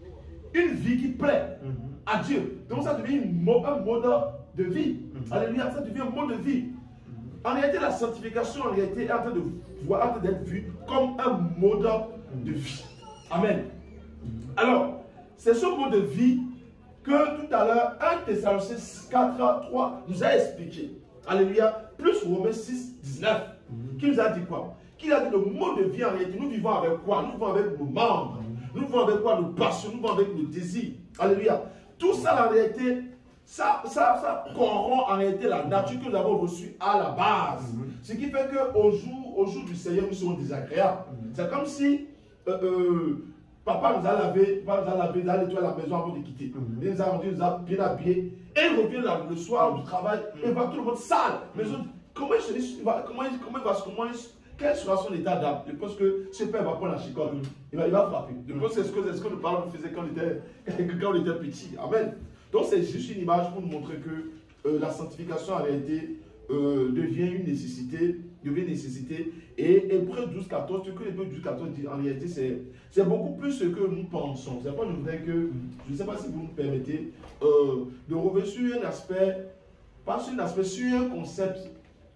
Speaker 3: une vie qui plaît mm-hmm. à Dieu. Donc ça devient une, un mode de vie. Mm-hmm. Alléluia, ça devient un mode de vie. Mm-hmm. En réalité, la sanctification, en réalité, est en train de voir, en train d'être vue comme un mode de vie. Amen. Mm-hmm. Alors, c'est ce mode de vie que tout à l'heure, un Thessaloniciens quatre, trois nous a expliqué. Alléluia. Plus Romains six, dix-neuf. Mm-hmm. Qui nous a dit quoi? Qui a dit le mode de vie en réalité. Nous vivons avec quoi? Nous vivons avec nos membres. Mm-hmm. Nous vivons avec quoi? Nos passions. Nous vivons avec nos désirs. Alléluia. Tout ça, en réalité, ça, ça, ça corrompt en réalité la nature que nous avons reçue à la base. Mm-hmm. Ce qui fait qu'au jour, au jour du Seigneur, nous serons désagréables. Mm-hmm. C'est comme si euh, euh, papa nous a lavé, papa nous a lavé, nous a nettoyé la maison avant de quitter. Mm-hmm. Il nous a rendu, nous a bien habillés. Et il revient là, le soir du travail, mm-hmm. et il voit tout le monde sale. Mais mm-hmm. comment il se dit, comment, comment, comment il va se comment quel sera son état d'âme? Je pense que ce père va prendre la chicotte. Il va, il va frapper. Je pense que c'est ce que, ce que nos parents faisaient quand on était, quand on était petit. Amen. Donc c'est juste une image pour nous montrer que euh, la sanctification en réalité euh, devient une nécessité. Devient une nécessité. Et Hébreux douze, quatorze, ce que Hébreux douze, quatorze dit en réalité, c'est beaucoup plus ce que nous pensons. C'est pas je voudrais que, je ne sais pas si vous nous permettez, euh, de revenir sur un aspect, pas sur un aspect, sur un concept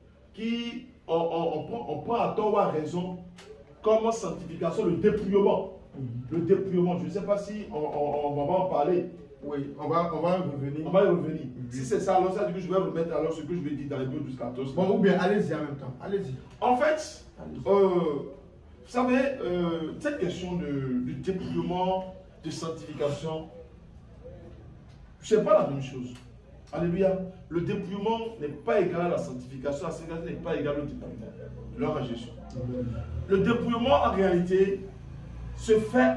Speaker 3: qui On, on, on, prend, on prend à tort ou à raison comme sanctification, le dépouillement. Mm-hmm. Le dépouillement, je ne sais pas si on, on, on va en parler.
Speaker 2: Oui, on va, on va revenir.
Speaker 3: On va y revenir.
Speaker 2: Mm-hmm.
Speaker 3: Si c'est ça, alors ça dit que je vais remettre alors ce que je vais dire dans les deux, douze, quatorze.
Speaker 2: Bon, ou bien allez-y en même temps. Allez-y.
Speaker 3: En fait, euh, vous savez, euh, cette question de, de dépouillement, de sanctification, ce n'est pas la même chose. Alléluia. Le dépouillement n'est pas égal à la sanctification. La sanctification n'est pas égale au dépouillement. Gloire à Jésus. Le dépouillement, en réalité, se fait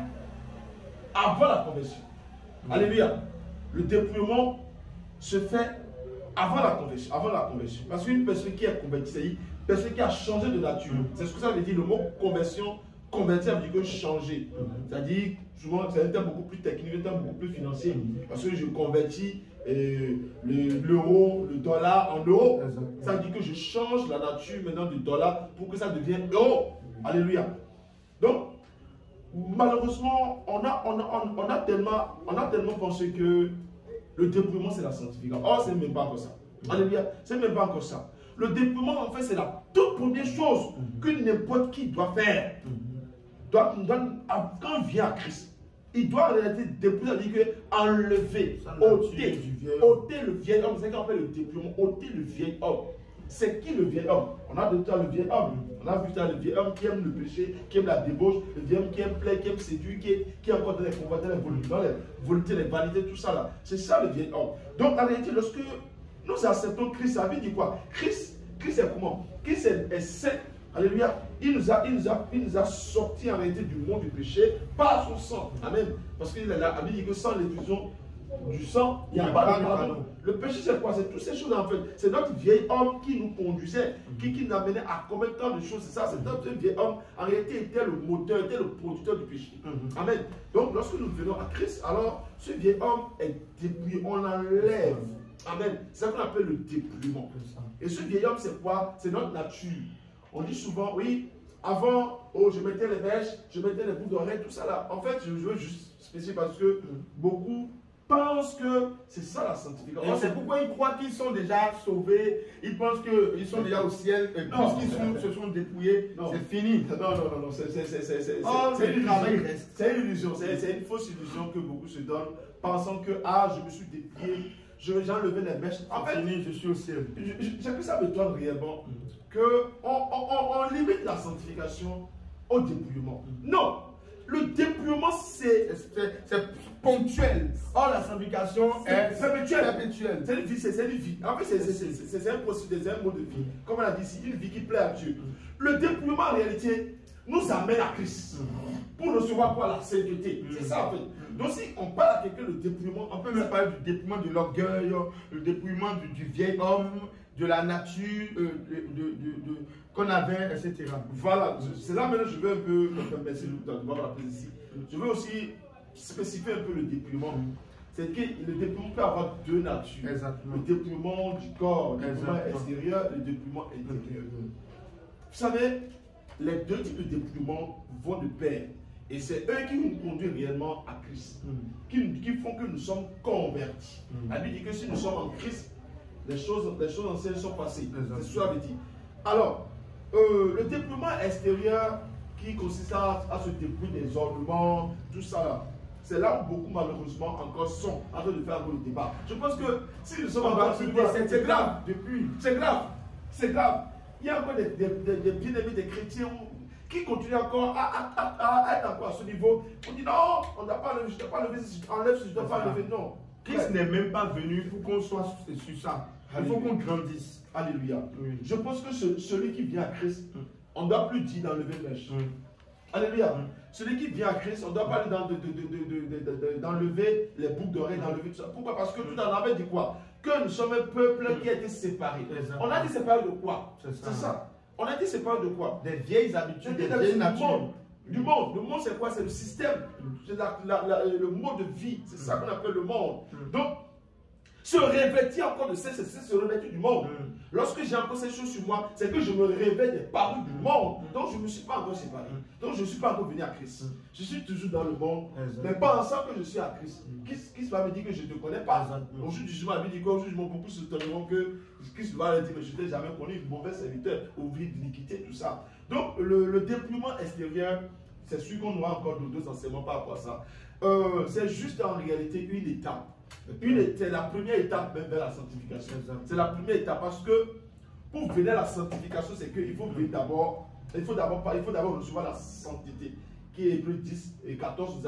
Speaker 3: avant la conversion. Alléluia. Le dépouillement se fait avant la conversion. Avant la conversion. Parce qu'une personne qui est convertie, c'est une personne qui a changé de nature. C'est ce que ça veut dire. Le mot conversion, convertir veut dire que changer. C'est-à-dire, souvent, c'est un terme beaucoup plus technique, un terme beaucoup plus financier. Parce que je convertis l'euro, le, le dollar en euros. Ça veut dire que je change la nature maintenant du dollar pour que ça devienne euro. Alléluia. Donc, malheureusement, on a, on a, on a, tellement, on a tellement pensé que le dépouillement, c'est la sanctification. Or, c'est même pas encore ça. Alléluia. C'est même pas encore ça. Le dépouillement, en fait, c'est la toute première chose que n'importe qui doit faire. Doit, doit, quand il vient à Christ, il doit en réalité dépouiller, c'est-à-dire enlever, ôter, ôter le vieil homme. C'est ce qu'on appelle le dépouillement, ôter le vieil homme. C'est qui le vieil homme? On a vu le vieil homme. On a vu le vieil homme qui aime le péché, qui aime la débauche, le vieil homme qui aime plaire, qui aime séduire, qui, qui aime encore les combats, les volontés, les volontés, les vanités, tout ça là. C'est ça le vieil homme. Donc en réalité, lorsque nous acceptons Christ, ça veut dire quoi? Christ, Christ est comment? Christ est, est saint. Alléluia. Il nous, a, il, nous a, il nous a sortis en réalité du monde du péché par son sang. Amen. Parce qu'il a dit que sans l'effusion du sang, il n'y a, a pas de pardon. Le péché, c'est quoi? C'est toutes ces choses en fait. C'est notre vieil homme qui nous conduisait, qui, qui nous amenait à commettre tant de choses. C'est ça, c'est notre vieil homme. En réalité, était le moteur, était le producteur du péché. Mm-hmm. Amen. Donc, lorsque nous venons à Christ, alors ce vieil homme est dépouillé. On l'enlève. Amen. C'est ça qu'on appelle le dépouillement. Et ce vieil homme, c'est quoi? C'est notre nature. On dit souvent, oui, avant, oh, je mettais les mèches, je mettais les boucles d'oreilles, tout ça là. En fait, je veux juste spécifier parce que mm. beaucoup pensent que c'est ça la sanctification.
Speaker 2: C'est pourquoi ils croient qu'ils sont déjà sauvés, ils pensent qu'ils sont déjà au ciel, et puisqu'ils se sont dépouillés, c'est fini.
Speaker 3: Non, non, non, non, c'est
Speaker 2: oh,
Speaker 3: une, une illusion, c'est une fausse illusion que beaucoup se donnent, pensant que, ah, je me suis dépouillé, je vais enlever les mèches. En fait,
Speaker 2: fini, je suis au ciel.
Speaker 3: J'ai que ça m'étonne réellement qu'on on, on, on limite la sanctification au dépouillement. Non, le dépouillement c'est ponctuel. Or la sanctification est perpétuelle. C'est une vie, c'est une vie. En fait, c'est un procédé, c'est un mot de vie. Comme on a dit ici, une vie qui plaît à Dieu. Le dépouillement en réalité nous amène à Christ. Pour recevoir quoi? La sainteté. C'est ça en fait. Donc si on parle à quelqu'un de dépouillement,
Speaker 2: on peut même parler du dépouillement de l'orgueil, le dépouillement du, du vieil homme, de la nature, euh, de, de, de, de, qu'on avait, et cetera.
Speaker 3: Voilà, c'est là maintenant je veux un peu, merci de voir la place ici. Je veux aussi spécifier un peu le dépouillement. C'est que le dépouillement peut avoir deux natures.
Speaker 2: Exactement.
Speaker 3: Le dépouillement du corps, le dépouillement extérieur, le dépouillement intérieur. Vous savez, les deux types de dépouillement vont de pair. Et c'est eux qui nous conduisent réellement à Christ. Mm. Qui, qui font que nous sommes convertis. Mm. La Bible dit que si nous sommes en Christ, les choses, les choses anciennes sont passées. C'est ce que ça veut dire. Alors, euh, le dépouillement extérieur qui consiste à, à se dépouiller des ornements, tout ça là, c'est là où beaucoup malheureusement encore sont en train de faire le débat. Je pense que si nous sommes encore sur le débat, c'est grave. C'est grave. C'est grave. Il y a encore des, des, des, des bien-aimés, des chrétiens qui continuent encore à, à, à, à être encore à ce niveau. On dit non, on ne doit pas lever, je ne dois pas lever, si je enlève, si je ne dois pas lever. Non.
Speaker 2: Christ n'est même pas venu pour qu'on soit sur, sur ça. Il faut qu'on grandisse.
Speaker 3: Alléluia. Oui. Je pense que ce, celui qui vient à Christ, mm. on ne doit plus dire d'enlever le mèche. Mm. Alléluia. Mm. Celui qui vient à Christ, on ne doit pas dire d'enlever les boucles d'oreilles, d'enlever tout ça. Pourquoi? Parce que tout en avait dit quoi? Que nous sommes un peuple qui a été séparé. Exactement. On a dit séparé de quoi? C'est ça. ça. On a dit séparé de quoi?
Speaker 2: Des vieilles habitudes, des vieilles natures.
Speaker 3: Du monde. Le monde, c'est quoi? C'est le système. C'est le mode de vie. C'est ça qu'on appelle le monde. Donc, se revêtir encore de ces, c'est se revêtir du monde. Mm. Lorsque j'ai encore ces choses sur moi, c'est que je me revêt des paroles du monde. Donc je ne me suis pas encore séparé. Mm. Donc je ne suis pas encore venu à Christ. Mm. Je suis toujours dans le monde. Exactement. Mais pensant que je suis à Christ. Mm. Qui va me dire que je ne te connais pas? Mm. Au jour du jugement, il dit qu'au jugement, beaucoup se tourneront que Christ va leur dire, mais je ne t'ai jamais connu, une mauvaise serviteur, ouvrier d'iniquité, tout ça. Donc le, le dépouillement extérieur, c'est sûr qu'on aura encore d'autres enseignements par rapport à ça. Euh, c'est juste en réalité une étape. C'est la première étape même vers la sanctification. C'est la première étape parce que pour venir à la sanctification, c'est qu'il faut venir d'abord, il faut d'abord il faut d'abord recevoir la sainteté, qui est Hébreux dix et quatorze.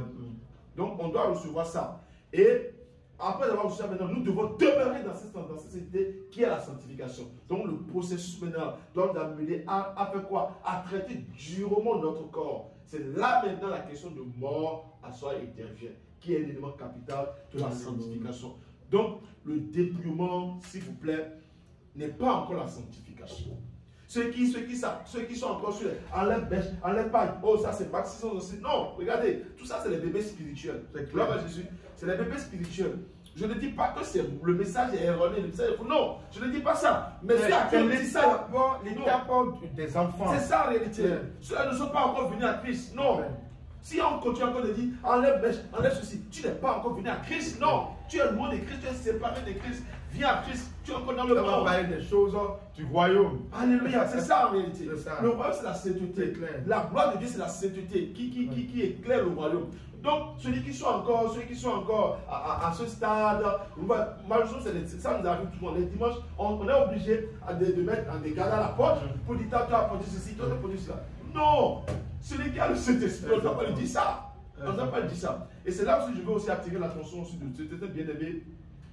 Speaker 3: Donc on doit recevoir ça. Et après avoir reçu ça, maintenant, nous devons demeurer dans cette, dans cette sainteté qui est la sanctification. Donc le processus maintenant doit nous amener à, à faire quoi? À traiter durement notre corps. C'est là maintenant la question de mort à soi intervient, qui est l'élément capital de la sanctification. Donc, le dépouillement, s'il vous plaît, n'est pas encore la sanctification. Ceux qui, ceux qui, ceux qui sont encore sur les enlève bêche, enlève pas, oh ça c'est pas aussi. Non, regardez, tout ça c'est les bébés spirituels. Gloire à Jésus. C'est les bébés spirituels. Je ne dis pas que c'est le message est erroné, le message est faux. Non, je ne dis pas ça. Mais c'est à quel dit ça?
Speaker 2: L'étape des enfants.
Speaker 3: C'est ça en réalité. Ouais. Ceux-là ne sont pas encore venus à Christ. Non. Ouais. Si on continue encore de dire enlève bêche, enlève ceci, tu n'es pas encore venu à Christ. Non. Tu es loin de Christ, tu es séparé de Christ. Viens à Christ, tu es encore dans le monde.
Speaker 2: On va parler des choses du royaume.
Speaker 3: Alléluia, c'est ça en réalité. Le royaume c'est la sainteté. La gloire de Dieu c'est la sainteté qui, qui, qui, qui éclaire le royaume. Donc, ceux qui sont encore, ceux qui sont encore à, à, à ce stade, malheureusement, ça nous arrive tout le monde. Les dimanches, on, on est obligé de, de mettre des gars à la porte pour dire, toi, tu as produit ceci, toi, tu as produit cela. Non! Celui qui a le Saint-Esprit, on ne doit pas lui dire ça. On ne doit pas lui dire ça. Et c'est là où je veux aussi attirer l'attention aussi de certains bien-aimés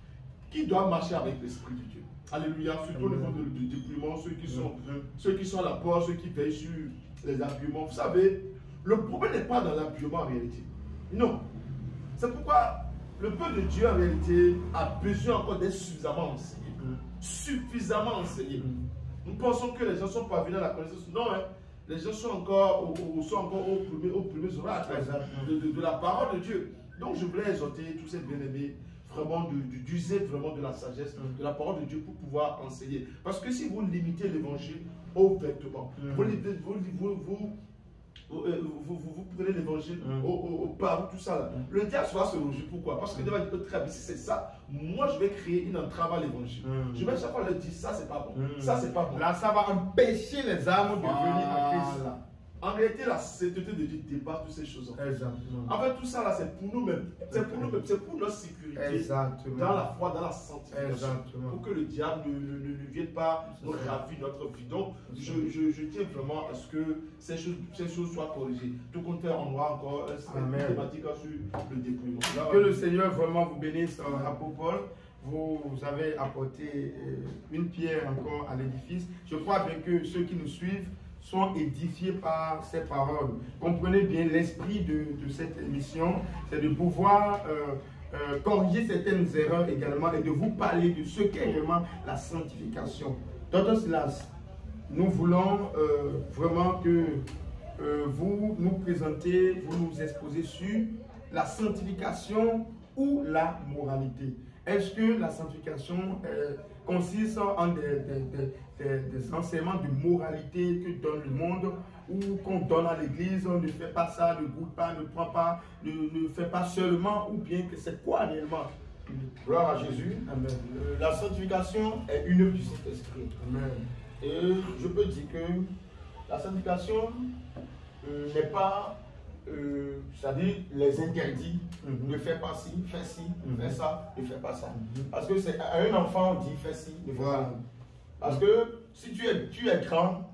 Speaker 3: qui doivent marcher avec l'Esprit de Dieu. Alléluia, surtout au niveau du dépouillement, ceux qui sont, ceux qui sont à la porte, ceux qui veillent sur les habillements. Vous savez, le problème n'est pas dans l'habillement en réalité. Non. C'est pourquoi le peuple de Dieu en réalité a besoin encore d'être suffisamment enseigné. Mm. Suffisamment enseigné. Mm. Nous pensons que les gens sont parvenus à la connaissance. Non, hein. Les gens sont encore, au, sont encore au premier, au premier oracle de, de, de la parole de Dieu. Donc je voulais exhorter tous ces bien-aimés vraiment d'user vraiment de la sagesse, mm. de la parole de Dieu pour pouvoir enseigner. Parce que si vous limitez l'évangile aux vêtements, mm. vous, vous, vous, vous Vous, vous, vous, vous prenez l'évangile mm. au, au, au partout, tout ça là. Mm. Le diable va se rougir. Pourquoi? Parce que Dieu va dire, très bien, si c'est ça, moi je vais créer une entrave à l'évangile. Mm. Je vais chaque fois leur dire, ça c'est pas bon. Mm. Ça c'est pas bon.
Speaker 2: Là, ça va empêcher les âmes de voilà. venir à Christ.
Speaker 3: En réalité, la sainteté de Dieu dépasse toutes ces choses.
Speaker 2: Exactement.
Speaker 3: En fait, tout ça là, c'est pour nous-mêmes. C'est pour nous-mêmes. C'est pour notre sécurité.
Speaker 2: Exactement.
Speaker 3: Dans la foi, dans la sanctification.
Speaker 2: Exactement.
Speaker 3: Pour que le diable ne, ne, ne, ne vienne pas nous ravir notre vie. Donc, je, je, je tiens vraiment à ce que ces choses, ces choses soient corrigées. Tout compte fait, on aura encore une thématique sur le dépouillement.
Speaker 2: Que le Seigneur vraiment vous bénisse, apôtre Paul. Vous avez apporté une pierre encore à l'édifice. Je crois bien que ceux qui nous suivent sont édifiés par ces paroles. Comprenez bien l'esprit de, de cette émission, c'est de pouvoir euh, euh, corriger certaines erreurs également et de vous parler de ce qu'est vraiment la sanctification. Docteur Silas, nous voulons euh, vraiment que euh, vous nous présentez, vous nous exposez sur la sanctification ou la moralité. Est-ce que la sanctification euh, consiste en des, des, des, des, des enseignements de moralité que donne le monde ou qu'on donne à l'église, on ne fait pas ça, ne goûte pas, ne prend pas, ne, ne fait pas seulement, ou bien que c'est quoi réellement?
Speaker 4: Gloire à Jésus.
Speaker 2: Amen.
Speaker 4: Euh, la sanctification est une œuvre du Saint-Esprit.
Speaker 2: Amen.
Speaker 4: Et je peux dire que la sanctification euh, n'est pas, euh, c'est-à-dire les interdits, mm-hmm. ne fais pas ci, fais ci, mm-hmm. fais ça, ne fais pas ça. Mm-hmm. Parce que c'est à un enfant on dit fais ci, ne fais voilà. pas. Parce que si tu es, tu es grand,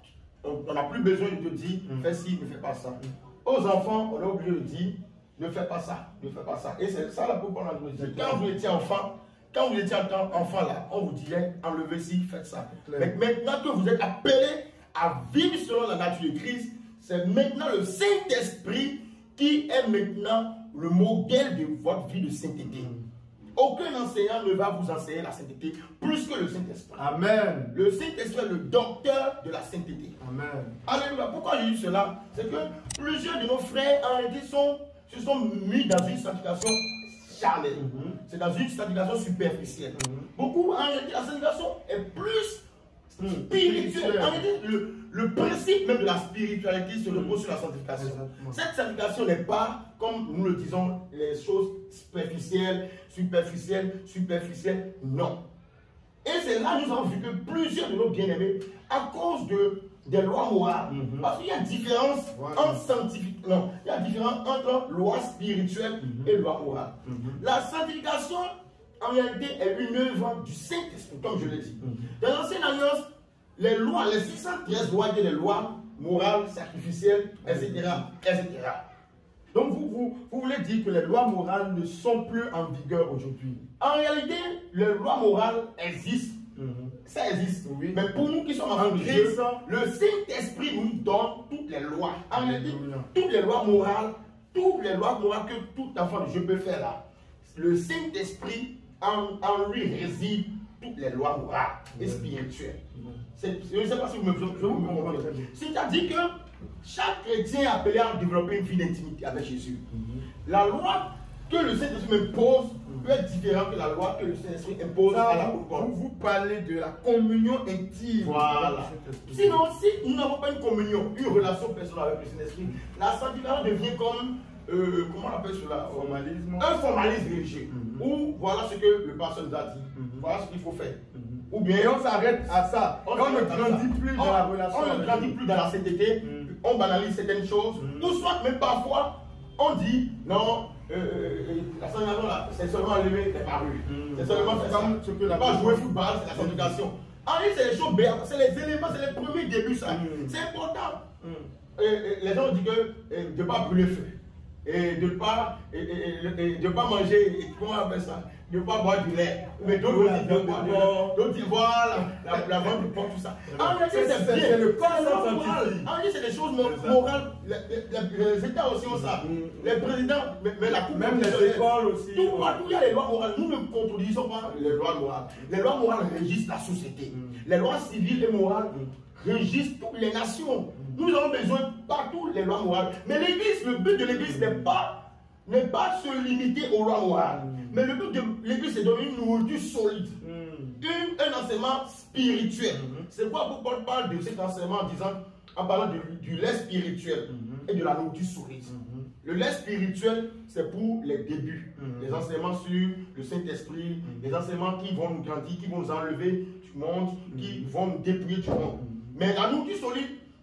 Speaker 4: on n'a plus besoin de te dire mm-hmm. fais ci, ne fais pas ça. Mm-hmm. Aux enfants, on a oublié de dire ne fais pas ça, ne fais pas ça. Et c'est ça la pourquoi on a dit. Quand vous étiez enfant, quand vous étiez enfant là, on vous disait enlevez ci, faites ça. Mais maintenant que vous êtes appelé à vivre selon la nature de Christ, c'est maintenant le Saint-Esprit qui est maintenant le modèle de votre vie de sainteté. Aucun enseignant ne va vous enseigner la sainteté plus que le Saint-Esprit.
Speaker 2: Amen.
Speaker 4: Le Saint-Esprit est le docteur de la sainteté.
Speaker 2: Amen.
Speaker 4: Alléluia. Pourquoi j'ai dit cela? C'est que plusieurs de nos frères en réalité sont, se sont mis dans une sanctification charnelle. Mm-hmm. C'est dans une sanctification superficielle. Mm-hmm. Beaucoup en réalité la sanctification est plus spirituel. En réalité, le, le principe même de la spiritualité se repose sur la sanctification. Exactement. Cette sanctification n'est pas, comme nous le disons, les choses superficielles, superficielles, superficielles. Non. Et c'est là que nous avons vu que plusieurs de nos bien-aimés, à cause de, des lois morales, mm-hmm. parce qu'il y a une différence voilà. entre sanctification, non, il y a une différence entre loi spirituelle mm-hmm. et loi morale. Mm-hmm. La sanctification, en réalité, est une œuvre du Saint-Esprit, comme je l'ai dit. Mm-hmm. Dans l'Ancienne Alliance, les lois, les six cent treize lois étaient les lois morales, sacrificielles, et cetera, et cetera.
Speaker 2: Donc vous, vous, vous voulez dire que les lois morales ne sont plus en vigueur aujourd'hui?
Speaker 4: En réalité, les lois morales existent. Mm-hmm. Ça existe. Oui. Mais pour nous qui sommes en Christ, le Saint-Esprit nous donne toutes les lois. En réalité, toutes les lois morales, toutes les lois morales que tout enfant de Dieu peut faire là. Le Saint-Esprit, en, en lui réside toutes les lois morales et spirituelles. Je ne sais pas si vous me comprenez. C'est-à-dire que chaque chrétien est appelé à développer une vie d'intimité avec Jésus. Mm-hmm. La loi que le Saint-Esprit impose mm-hmm. peut être différente que la loi que le Saint-Esprit impose
Speaker 2: ça,
Speaker 4: à la
Speaker 2: vous, vous, vous parlez de la communion intime.
Speaker 4: Voilà. Sinon, si nous n'avons pas une communion, une relation personnelle avec le Saint-Esprit, la sanctification devient comme, euh, comment on appelle cela?
Speaker 2: Formalisme.
Speaker 4: Un formalisme religieux. Mm-hmm. Où voilà ce que le pasteur nous a dit. Mm-hmm. Voilà ce qu'il faut faire. Mm-hmm. Ou bien
Speaker 2: et on s'arrête à ça. On, on ne grandit plus
Speaker 4: on,
Speaker 2: dans la relation.
Speaker 4: On ne grandit plus dans la sainteté. Mm. On banalise certaines choses. Mm. Ou soit même parfois, on dit non, euh, euh, la sanctification c'est seulement enlever les paroles. Mm. C'est seulement faire comme ce que la pas jouer football, c'est la sanctification. En réalité, c'est les choses béates, c'est les éléments, c'est les premiers débuts ça. Mm. C'est important. Mm. Et, et, les gens disent que et, de ne pas brûler feu. Et de ne pas, et, et, et, de pas manger, et, comment on appelle ça? De ne pas boire du lait. Mais d'autres disent de boire du lait. D'autres disent voilà, la, la vente de porc, tout ça. En réalité, c'est bien. C'est le corps scientifique. En réalité, c'est des choses morales. Les, les, les États aussi ont ça. Mm. Les présidents, mais, mais la coupe.
Speaker 2: Même les écoles aussi.
Speaker 4: Tout partout, il y a les lois morales. Nous ne contredisons pas les lois morales. Les lois morales régissent la société. Mm. Les lois civiles et morales mm. régissent toutes les nations. Nous avons besoin partout les lois morales. Mais l'Église, le but de l'Église n'est pas, n'est pas se limiter aux lois morales. Mm. Mais le but de l'Église, c'est de donner une nourriture solide. Mm. Une, un enseignement spirituel. Mm. C'est pourquoi Paul parle de cet enseignement en disant, en parlant de, du lait spirituel mm. et de la nourriture solide. Mm. Le lait spirituel, c'est pour les débuts. Mm. Les enseignements sur le Saint-Esprit, mm. les enseignements qui vont nous grandir, qui vont nous enlever du monde, mm. qui vont nous dépouiller du monde. Mm. Mais la nourriture solide,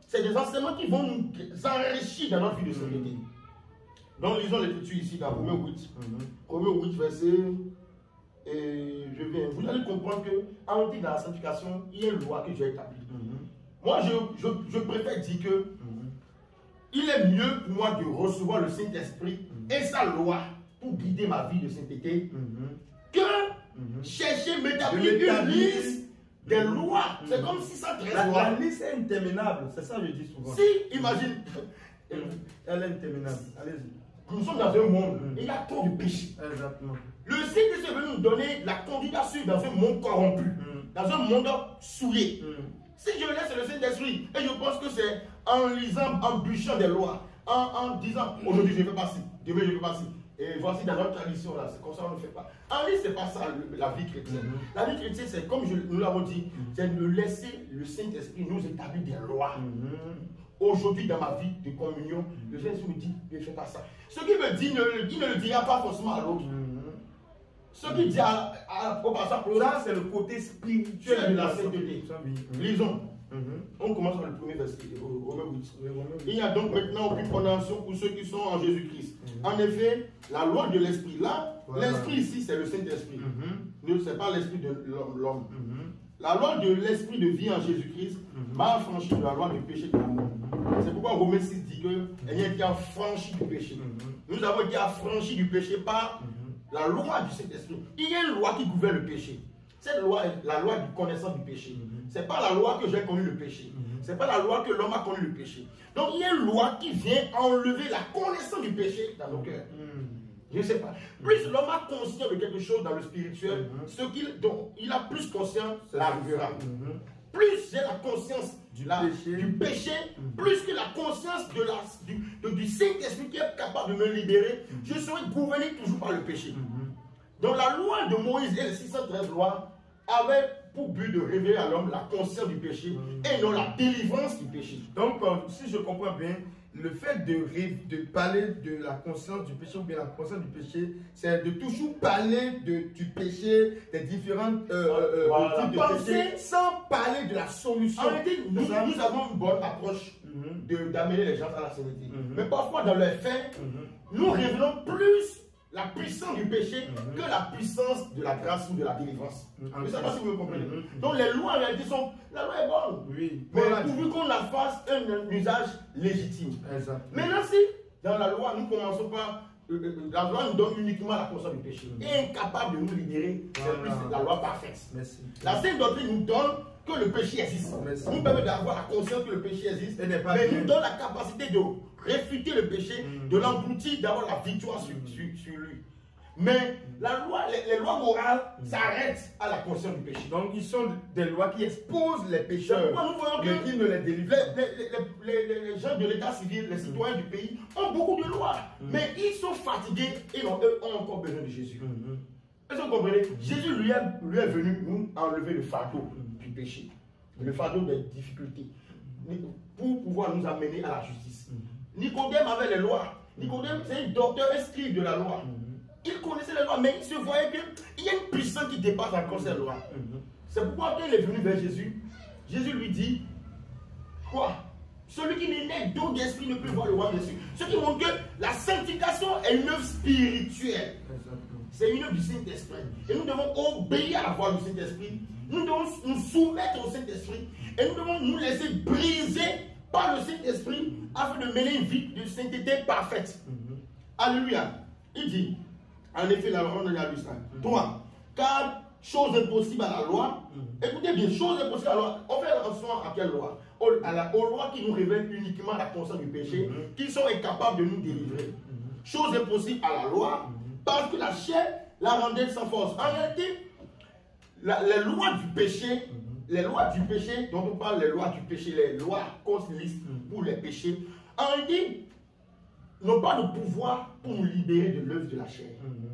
Speaker 4: c'est des enseignements qui vont nous enrichir dans notre vie de sainteté. Donc, lisons l'écriture ici dans Romains huit. Mm-hmm. Romains huit, verset. Et je viens. Vous allez comprendre que, en réalité, dans la sanctification, il y a une loi que j'ai établie. Mm-hmm. Moi, je, je, je préfère dire que mm-hmm. il est mieux pour moi de recevoir le Saint-Esprit mm-hmm. et sa loi pour guider ma vie de sainteté mm-hmm. que mm-hmm. chercher m'établir une liste des lois. Mm-hmm. C'est comme si ça treize lois.
Speaker 5: La liste est interminable, c'est ça que je dis souvent.
Speaker 4: Si, imagine.
Speaker 5: Elle est interminable. Allez-y.
Speaker 4: Nous sommes dans un monde, mm-hmm. il y a trop de péché.
Speaker 5: Exactement.
Speaker 4: Le Saint-Esprit veut nous donner la conduite à suivre dans un monde corrompu, mm-hmm. dans un monde souillé. Mm-hmm. Si je laisse le Saint-Esprit, et je pense que c'est en lisant, en bûchant des lois, en, en disant aujourd'hui je ne fais pas ci, demain je ne fais pas ci, et voici dans notre tradition là, c'est comme ça on ne fait pas. En réalité, ce n'est pas ça le, la vie chrétienne. Mm-hmm. La vie chrétienne, c'est comme je, nous l'avons dit, mm-hmm. c'est de laisser le Saint-Esprit nous établir des lois. Mm-hmm. Aujourd'hui, dans ma vie de communion, mm-hmm. le Saint-Esprit me dit ne fais pas ça. Ce qui me dit, ne, il ne le dira pas forcément à l'autre. Mm-hmm. Ce qui dit à, à, au passage,
Speaker 5: ça c'est le côté spirituel
Speaker 4: de la sainteté. Mm-hmm. Lisons. Mm-hmm. On commence par le premier verset, Romains huit. Il n'y a donc maintenant aucune condamnation pour ceux qui sont en Jésus-Christ. Mm-hmm. En effet, la loi de l'esprit, là, voilà. L'esprit ici, c'est le Saint-Esprit. Mm-hmm. Ce n'est pas l'esprit de l'homme. Mm-hmm. La loi de l'esprit de vie en Jésus-Christ mm-hmm. m'a affranchi de la loi du péché de la mort. Mm-hmm. C'est pourquoi Romains six dit que il y a été affranchi du péché. Mm-hmm. Nous avons été affranchis du péché par mm-hmm. la loi du Saint-Esprit. Il y a une loi qui gouverne le péché. Cette loi est la loi du connaissance du péché. Mm-hmm. Ce n'est pas la loi que j'ai connu le péché. Mm-hmm. Ce n'est pas la loi que l'homme a connu le péché. Donc il y a une loi qui vient enlever la connaissance du péché dans nos cœurs. Mm-hmm. Je ne sais pas. Plus l'homme a conscience de quelque chose dans le spirituel, mm-hmm. ce qu'il, donc, il a plus conscience, arrivera. Mm-hmm. Plus j'ai la conscience
Speaker 5: du
Speaker 4: la,
Speaker 5: péché,
Speaker 4: du péché
Speaker 5: mm-hmm.
Speaker 4: plus que la conscience de la, du, de, du Saint-Esprit qui est capable de me libérer, mm-hmm. je serai gouverné toujours par le péché. Mm-hmm. Donc la loi de Moïse et les six cent treize lois avaient pour but de révéler à l'homme la conscience du péché mm-hmm. et non la délivrance du péché.
Speaker 5: Donc, euh, si je comprends bien, le fait de, de parler de la conscience du péché ou bien la conscience du péché, c'est de toujours parler de, du péché, des différentes euh,
Speaker 4: voilà,
Speaker 5: types de péché, sans parler de la solution.
Speaker 4: En réalité, nous, nous avons une bonne approche mm-hmm. d'amener les gens à la sainteté. Mm-hmm. Mais parfois, dans les faits, mm-hmm. nous révélons plus la puissance du péché mm-hmm. que la puissance de la grâce ou de la délivrance. Mm-hmm. Je ne sais pas si vous me comprenez. Mm-hmm. Donc les lois en réalité sont, la loi est bonne.
Speaker 5: Oui.
Speaker 4: Mais pourvu qu'on la fasse un usage légitime.
Speaker 5: Exactement.
Speaker 4: Maintenant si dans la loi nous commençons par euh, euh, la loi nous donne uniquement la conscience du péché. Mm-hmm. Et incapable de nous libérer, c'est voilà. plus la loi parfaite. Merci. La sainte doctrine nous donne que le péché existe. Merci. Nous permet d'avoir la conscience que le péché existe, mais bien. Nous donne la capacité de réfuter le péché, mmh. de l'engloutir, d'avoir la victoire sur, sur, sur lui. Mais mmh. la loi, les, les lois morales mmh. s'arrêtent à la conscience du péché.
Speaker 5: Donc ils sont des lois qui exposent les pécheurs,
Speaker 4: nous voyons
Speaker 5: mais
Speaker 4: que
Speaker 5: qui ne les délivrent.
Speaker 4: Les, les, les, les gens de l'état civil, les citoyens mmh. du pays, ont beaucoup de lois, mmh. mais ils sont fatigués et ont, eux, ont encore besoin de Jésus. Mmh. Est-ce que vous comprenez? Mmh. Jésus lui est, lui est venu nous enlever le fardeau mmh. du péché, le fardeau des difficultés, pour pouvoir nous amener à la justice. Mmh. Nicodème avait les lois. Nicodème, c'est un docteur inscrit de la loi. Mm-hmm. Il connaissait les lois, mais il se voyait qu'il y a une puissance qui dépasse encore ces lois. Mm-hmm. C'est pourquoi quand il est venu vers Jésus, Jésus lui dit quoi? Celui qui n'est né d'eau d'esprit ne peut voir le roi des cieux. Ce qui montre que la sanctification est une œuvre spirituelle. C'est une œuvre du Saint-Esprit. Et nous devons obéir à la voix du Saint-Esprit. Nous devons nous soumettre au Saint-Esprit. Et nous devons nous laisser briser par le Saint-Esprit afin de mener une vie de sainteté parfaite. Mm-hmm. Alléluia. Il dit, en effet, la loi, on a lu ça. Mm-hmm. trois. Car chose impossible à la loi, mm-hmm. écoutez bien, chose impossible à la loi, on fait attention à quelle loi? À la, aux lois qui nous révèlent uniquement la conscience du péché, mm-hmm. qui sont incapables de nous délivrer. Mm-hmm. Chose impossible à la loi, mm-hmm. parce que la chair la rendait sans force. En réalité, la, les lois du péché, mm-hmm. les lois du péché, dont on parle, les lois du péché, les lois constituent pour les péchés, en réalité, n'ont pas de pouvoir pour nous libérer de l'œuvre de la chair.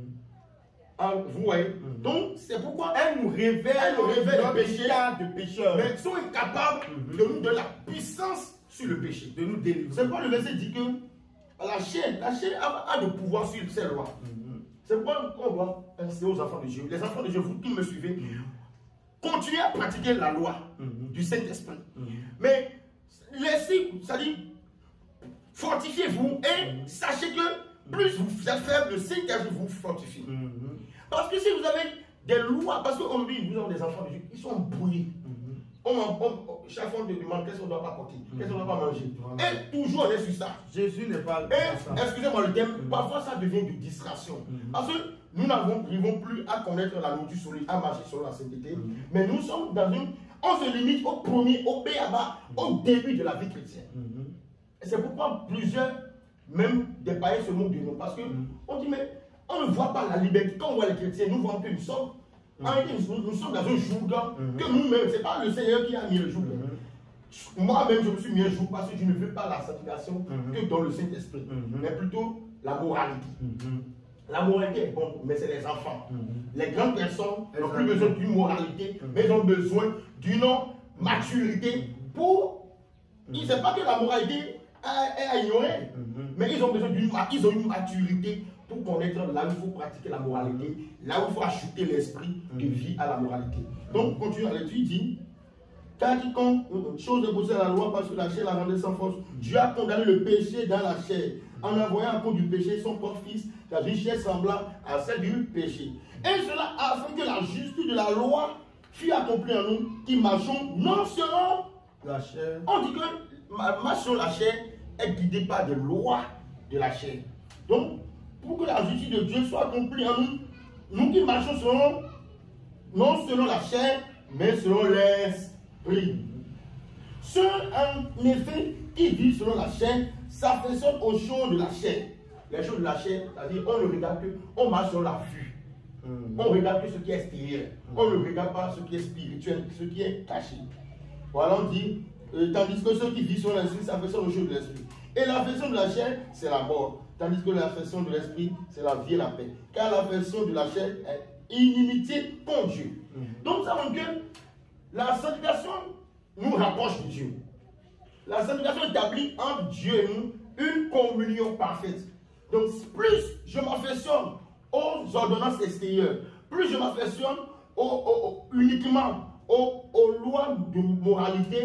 Speaker 4: Mm-hmm. Vous voyez? Mm-hmm. Donc, c'est pourquoi elles nous révèlent, elles nous révèlent le péché, de pécheurs, mais elles sont incapables mm-hmm. de nous donner la puissance sur le péché, de nous délivrer. C'est pourquoi le verset dit que la chair, la chair a, a de pouvoir sur ces lois. Mm-hmm. C'est pourquoi on doit penser aux enfants de Dieu. Les enfants de Dieu, vous qui me suivez, mm-hmm. continuez à pratiquer la loi mm-hmm. du Saint-Esprit. Mm-hmm. Mais laissez, c'est-à-dire, fortifiez-vous et sachez que plus vous êtes faible, le Saint-Esprit vous fortifie. Mm -hmm. Parce que si vous avez des lois, parce qu'aujourd'hui, nous avons des enfants de Dieu, ils sont brouillés. Mm -hmm. on, on, chaque fois, on te demande qu'est-ce qu'on ne doit pas porter, mm -hmm. qu'est-ce qu'on ne doit pas manger. Mm -hmm. Et toujours, on est sur ça.
Speaker 5: Jésus n'est pas.
Speaker 4: Et, excusez-moi le terme, mm -hmm. parfois ça devient de distraction. Mm -hmm. Parce que nous n'arrivons plus à connaître la nourriture solide, à marcher selon la sainteté. Mm -hmm. Mais nous sommes dans une. On se limite au premier, au béaba, au début de la vie chrétienne. Mm -hmm. Et c'est pourquoi plusieurs, même des païens, se moquent de nous. Parce qu'on mm -hmm. dit, mais on ne voit pas la liberté. Quand on voit les chrétiens, nous voyons que nous sommes. Mm -hmm. En réalité, nous, nous sommes dans un jour mm -hmm. que nous-mêmes, ce n'est pas le Seigneur qui a mis le jour. Mm -hmm. Moi-même, je me suis mis un jour parce que je ne veux pas la sanctification mm -hmm. que dans le Saint-Esprit, mm -hmm. mais plutôt la moralité. Mm -hmm. La moralité est bonne, mais c'est les enfants. Mm -hmm. Les grandes personnes n'ont plus besoin d'une moralité, mm -hmm. mais ils ont besoin d'une maturité pour. Mm -hmm. Ils ne savent pas que la moralité est à ignorer, mm -hmm. mais ils ont besoin d'une ils ont une maturité pour connaître là où il faut pratiquer la moralité, là où il faut ajouter l'esprit mm -hmm. de vie à la moralité. Donc, continue à l'étude, dit. Car quiconque chose de possède la loi parce que la chair la rendait sans force, Dieu a condamné le péché dans la chair, en envoyant à cause du péché son propre fils, dans une chair semblable à celle du péché. Et cela afin que la justice de la loi fût accomplie en nous, qui marchons non selon
Speaker 5: la chair.
Speaker 4: On dit que marche selon la chair est guidé par des lois de la chair. Donc, pour que la justice de Dieu soit accomplie en nous, nous qui marchons selon, non selon la chair, mais selon l'esprit. Ceux, en effet, qui vivent selon la chair, s'affectionnent aux choses de la chair. Les choses de la chair, c'est-à-dire, on ne regarde que, on marche sur la vue. Mm. On regarde que ce qui est extérieur. Mm. On ne regarde pas ce qui est spirituel, ce qui est caché. Voilà, on dit, euh, tandis que ceux qui vivent selon l'esprit s'affectionnent aux choses de l'esprit. Et l'affection de la chair, c'est la mort. Tandis que l'affection de l'esprit, c'est la vie et la paix. Car l'affection de la chair est inimitié contre Dieu. Mm. Donc, nous savons que la sanctification nous rapproche de Dieu. La sanctification établit entre Dieu et nous une communion parfaite. Donc, plus je m'affectionne aux ordonnances extérieures, plus je m'affectionne au, au, au, uniquement aux, aux lois de moralité,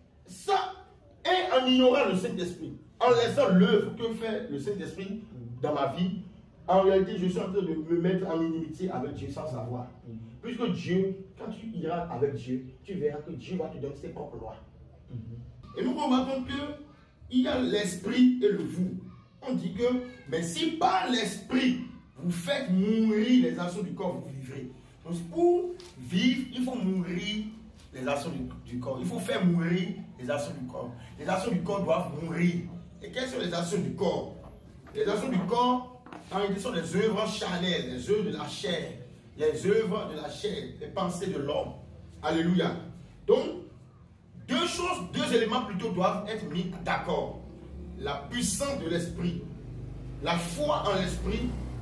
Speaker 4: ça est en ignorant le Saint-Esprit, en laissant l'œuvre que fait le Saint-Esprit dans ma vie. En réalité, je suis en train de me mettre en inimitié avec Dieu sans savoir. Mm-hmm. Puisque Dieu, quand tu iras avec Dieu, tu verras que Dieu va te donner ses propres lois. Mm-hmm. Et nous remarquons qu'il y a l'esprit et le vous. On dit que, mais si par l'esprit, vous faites mourir les actions du corps, vous vivrez. Donc pour vivre, il faut mourir les actions du, du corps. Il faut faire mourir les actions du corps. Les actions du corps doivent mourir. Et quelles sont les actions du corps? Les actions du corps, en réalité, sont les œuvres charnelles, les œuvres de la chair, les œuvres de la chair, les pensées de l'homme. Alléluia. Donc, deux choses, deux éléments plutôt doivent être mis d'accord. La puissance de l'esprit, la foi en l'esprit,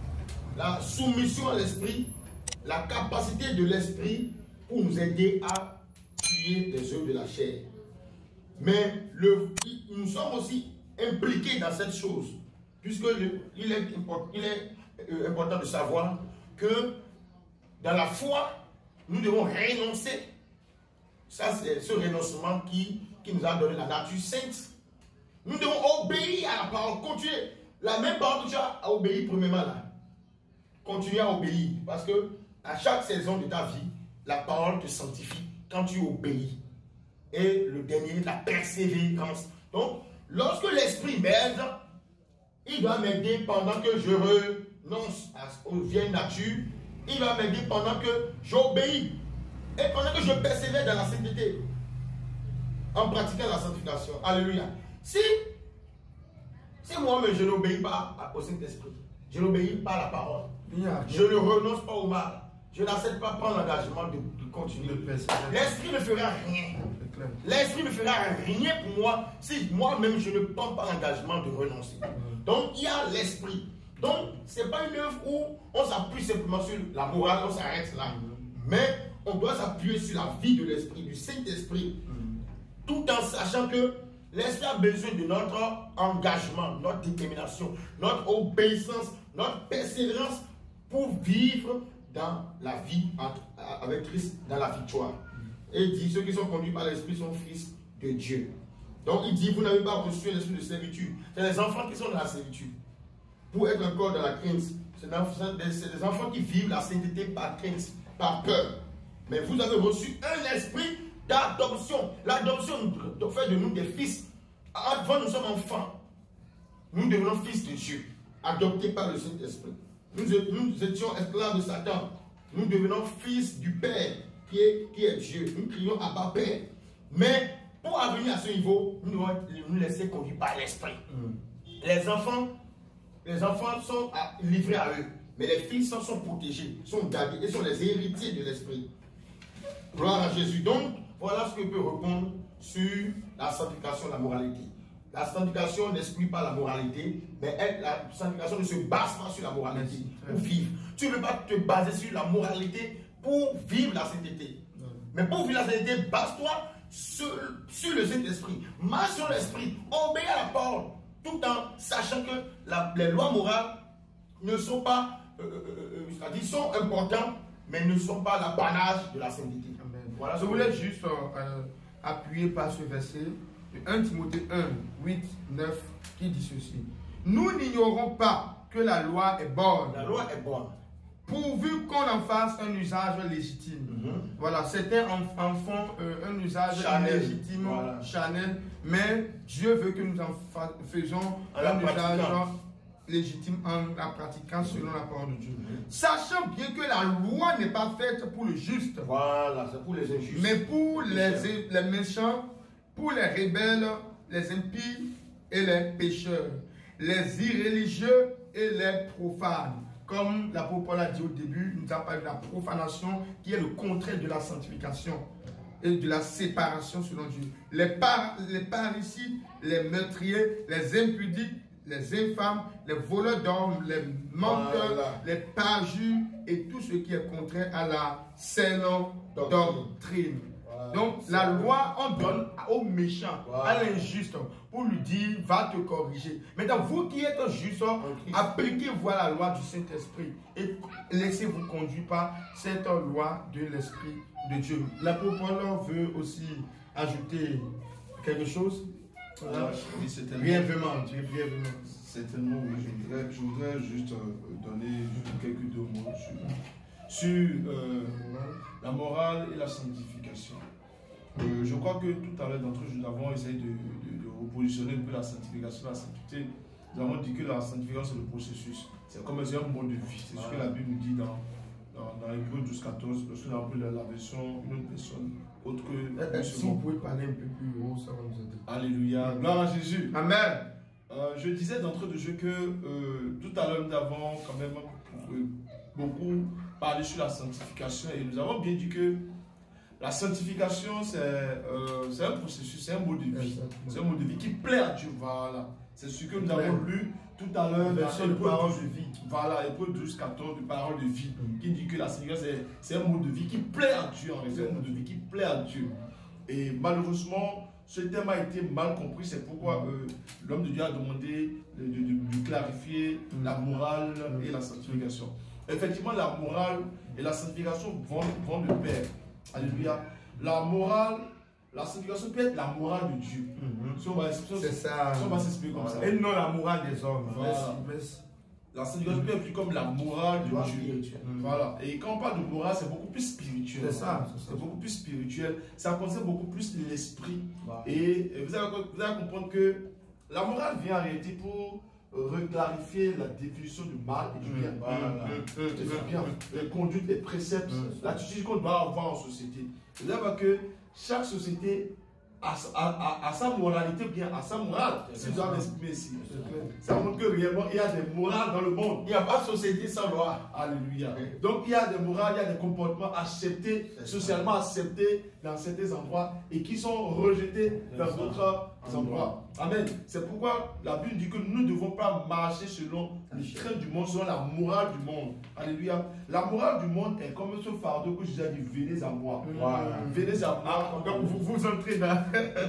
Speaker 4: la soumission à l'esprit, la capacité de l'esprit pour nous aider à tuer les œuvres de la chair. Mais le, nous sommes aussi impliqués dans cette chose. Puisque le, il est, import, il est euh, important de savoir que dans la foi, nous devons renoncer. Ça, c'est ce renoncement qui, qui nous a donné la nature sainte. Nous devons obéir à la parole, continuer. La même parole que tu as obéi premièrement là. Continuer à obéir. Parce que à chaque saison de ta vie, la parole te sanctifie quand tu obéis. Et le dernier, la persévérance. Donc, lorsque l'esprit m'aide, il va m'aider pendant que je renonce aux vieilles natures. Il va m'aider pendant que j'obéis. Et pendant que je persévère dans la sainteté. En pratiquant la sanctification. Alléluia. Si, si moi-même je n'obéis pas au Saint-Esprit, je n'obéis pas à la parole, je ne renonce pas au mal, je n'accepte pas prendre l'engagement de, de continuer. L'Esprit ne fera rien. L'Esprit ne fera rien pour moi si moi-même je ne prends pas l'engagement de renoncer. Donc il y a l'Esprit. Donc ce n'est pas une œuvre où on s'appuie simplement sur la morale, on s'arrête là. Mais on doit s'appuyer sur la vie de l'Esprit, du Saint-Esprit, tout en sachant que l'Esprit a besoin de notre engagement, notre détermination, notre obéissance, notre persévérance pour vivre dans la vie avec Christ, dans la victoire. Et il dit, ceux qui sont conduits par l'Esprit sont fils de Dieu. Donc il dit, vous n'avez pas reçu un esprit de servitude. C'est les enfants qui sont dans la servitude. Pour être encore dans la crainte. C'est des enfants qui vivent la sainteté par crainte, par peur. Mais vous avez reçu un esprit d'adoption. L'adoption fait de nous des fils. Avant nous sommes enfants. Nous devenons fils de Dieu. Adoptés par le Saint-Esprit. Nous, nous étions esclaves de Satan. Nous devenons fils du Père qui est, qui est Dieu. Nous crions Abba Père. Mais pour arriver à ce niveau, nous devons nous laisser conduire par l'Esprit. Mm. Les enfants, les enfants sont livrés à eux. Mais les fils sont, sont protégés, sont gardés et sont les héritiers de l'Esprit. Gloire à Jésus. Donc, voilà ce que je peux répondre sur la sanctification de la moralité. La sanctification n'exclut pas la moralité, mais elle, la sanctification ne se base pas sur la moralité pour vivre. Tu ne peux pas te baser sur la moralité pour vivre la sainteté. Mais pour vivre la sainteté, base-toi sur, sur le Saint-Esprit. Marche sur l'Esprit, obéis à la parole, tout en sachant que la, les lois morales ne sont pas, euh, euh, c'est-à-dire sont importantes, mais ne sont pas l'apanage de la sainteté.
Speaker 2: Voilà, je voulais juste euh, appuyer par ce verset. un Timothée un, huit, neuf, qui dit ceci. Nous n'ignorons pas que la loi est bonne.
Speaker 4: La loi est bonne.
Speaker 2: Pourvu qu'on en fasse un usage légitime. Mm-hmm. Voilà, certains en, en font euh, un usage Chanel. légitime, voilà. Chanel, mais Dieu veut que nous en faisons en un usage légitime en la pratiquant selon la parole de Dieu. Mm-hmm. Sachant bien que la loi n'est pas faite pour le juste.
Speaker 4: Voilà, c'est pour les injustes.
Speaker 2: Mais pour les, les méchants, pour les rebelles, les impies et les pécheurs, les irréligieux et les profanes. Comme l'apôtre Paul a dit au début, il nous a parlé de la profanation qui est le contraire de la sanctification et de la séparation selon Dieu. Les, par, les parricides, les meurtriers, les impudiques, les infâmes, les voleurs d'hommes, les menteurs, voilà. Les parjures et tout ce qui est contraire à la saine doctrine. Voilà. Donc la loi, on donne au méchant, voilà. À l'injuste, pour lui dire, va te corriger. Maintenant, vous qui êtes juste, appliquez-vous à la loi du Saint-Esprit et laissez-vous conduire par cette loi de l'Esprit de Dieu. L'apôtre Paul veut aussi ajouter quelque chose.
Speaker 3: Voilà. Oui, certainement.
Speaker 2: Brièvement, brièvement.
Speaker 3: Certainement, oui. Je voudrais, je voudrais juste euh, donner quelques deux mots sur, sur euh, la morale et la sanctification. Euh, je crois que tout à l'heure d'entre nous avons essayé de, de, de repositionner un peu la sanctification, la sanctité. Nous avons dit que la sanctification c'est le processus. C'est comme un mode de vie. C'est ce que la Bible nous dit dans dans, dans Hébreux douze quatorze, lorsqu'on a appris la, la version, une autre personne autre que...
Speaker 2: Si vous pouvez parler un peu plus haut, ça va nous aider.
Speaker 3: Alléluia. Gloire à Jésus.
Speaker 2: Amen.
Speaker 3: Euh, je disais d'entrée de jeu que euh, tout à l'heure nous avons quand même euh, beaucoup parlé sur la sanctification et nous avons bien dit que la sanctification c'est euh, un processus, c'est un mode de vie. C'est un mode de vie qui plaît à Dieu. Voilà. C'est ce que nous avons lu tout à l'heure dans le parole de vie. Voilà, Hébreux douze quatorze, de parole de vie, mm. qui dit que la sanctification c'est un mode de vie qui plaît à Dieu. C'est un mode de vie qui plaît à Dieu. Et malheureusement, ce thème a été mal compris. C'est pourquoi euh, l'homme de Dieu a demandé de, de, de, de clarifier mm. la morale mm. et la sanctification. Effectivement, la morale et la sanctification vont, vont de pair. Alléluia. La morale, la sanctification peut être la morale de Dieu.
Speaker 2: Mm-hmm.
Speaker 3: Si on va, si
Speaker 2: c'est ça.
Speaker 3: Si on va s'expliquer comme ça.
Speaker 2: Et non la morale des hommes.
Speaker 3: Voilà. La sanctification peut être plus comme la morale de Dieu. Mm-hmm. Voilà. Et quand on parle de morale, c'est beaucoup plus spirituel.
Speaker 2: C'est ça.
Speaker 3: C'est beaucoup plus spirituel. Ça concerne beaucoup plus l'esprit. Wow. Et vous allez, vous allez comprendre que la morale vient en réalité pour reclarifier la définition du mal et du bien. Mmh, voilà. Mmh, mmh, mmh, bien. Mmh. Les conduites, les préceptes, mmh. l'attitude qu'on doit avoir en société. Vous allez voir que chaque société a, a, a, a sa moralité, bien à sa morale. Si je dois m'exprimer ici, ça montre que réellement il y a des morales dans le monde. Il n'y a pas de société sans loi. Alléluia. Mmh. Donc il y a des morales, il y a des comportements acceptés, socialement acceptés dans certains endroits et qui sont rejetés dans d'autres endroits. Amen. C'est pourquoi la Bible dit que nous ne devons pas marcher selon les traits du monde, selon la morale du monde. Alléluia. La morale du monde est comme ce fardeau que j'ai dit, venez à moi. Voilà. Venez à moi.
Speaker 2: Donc vous vous entrez dans...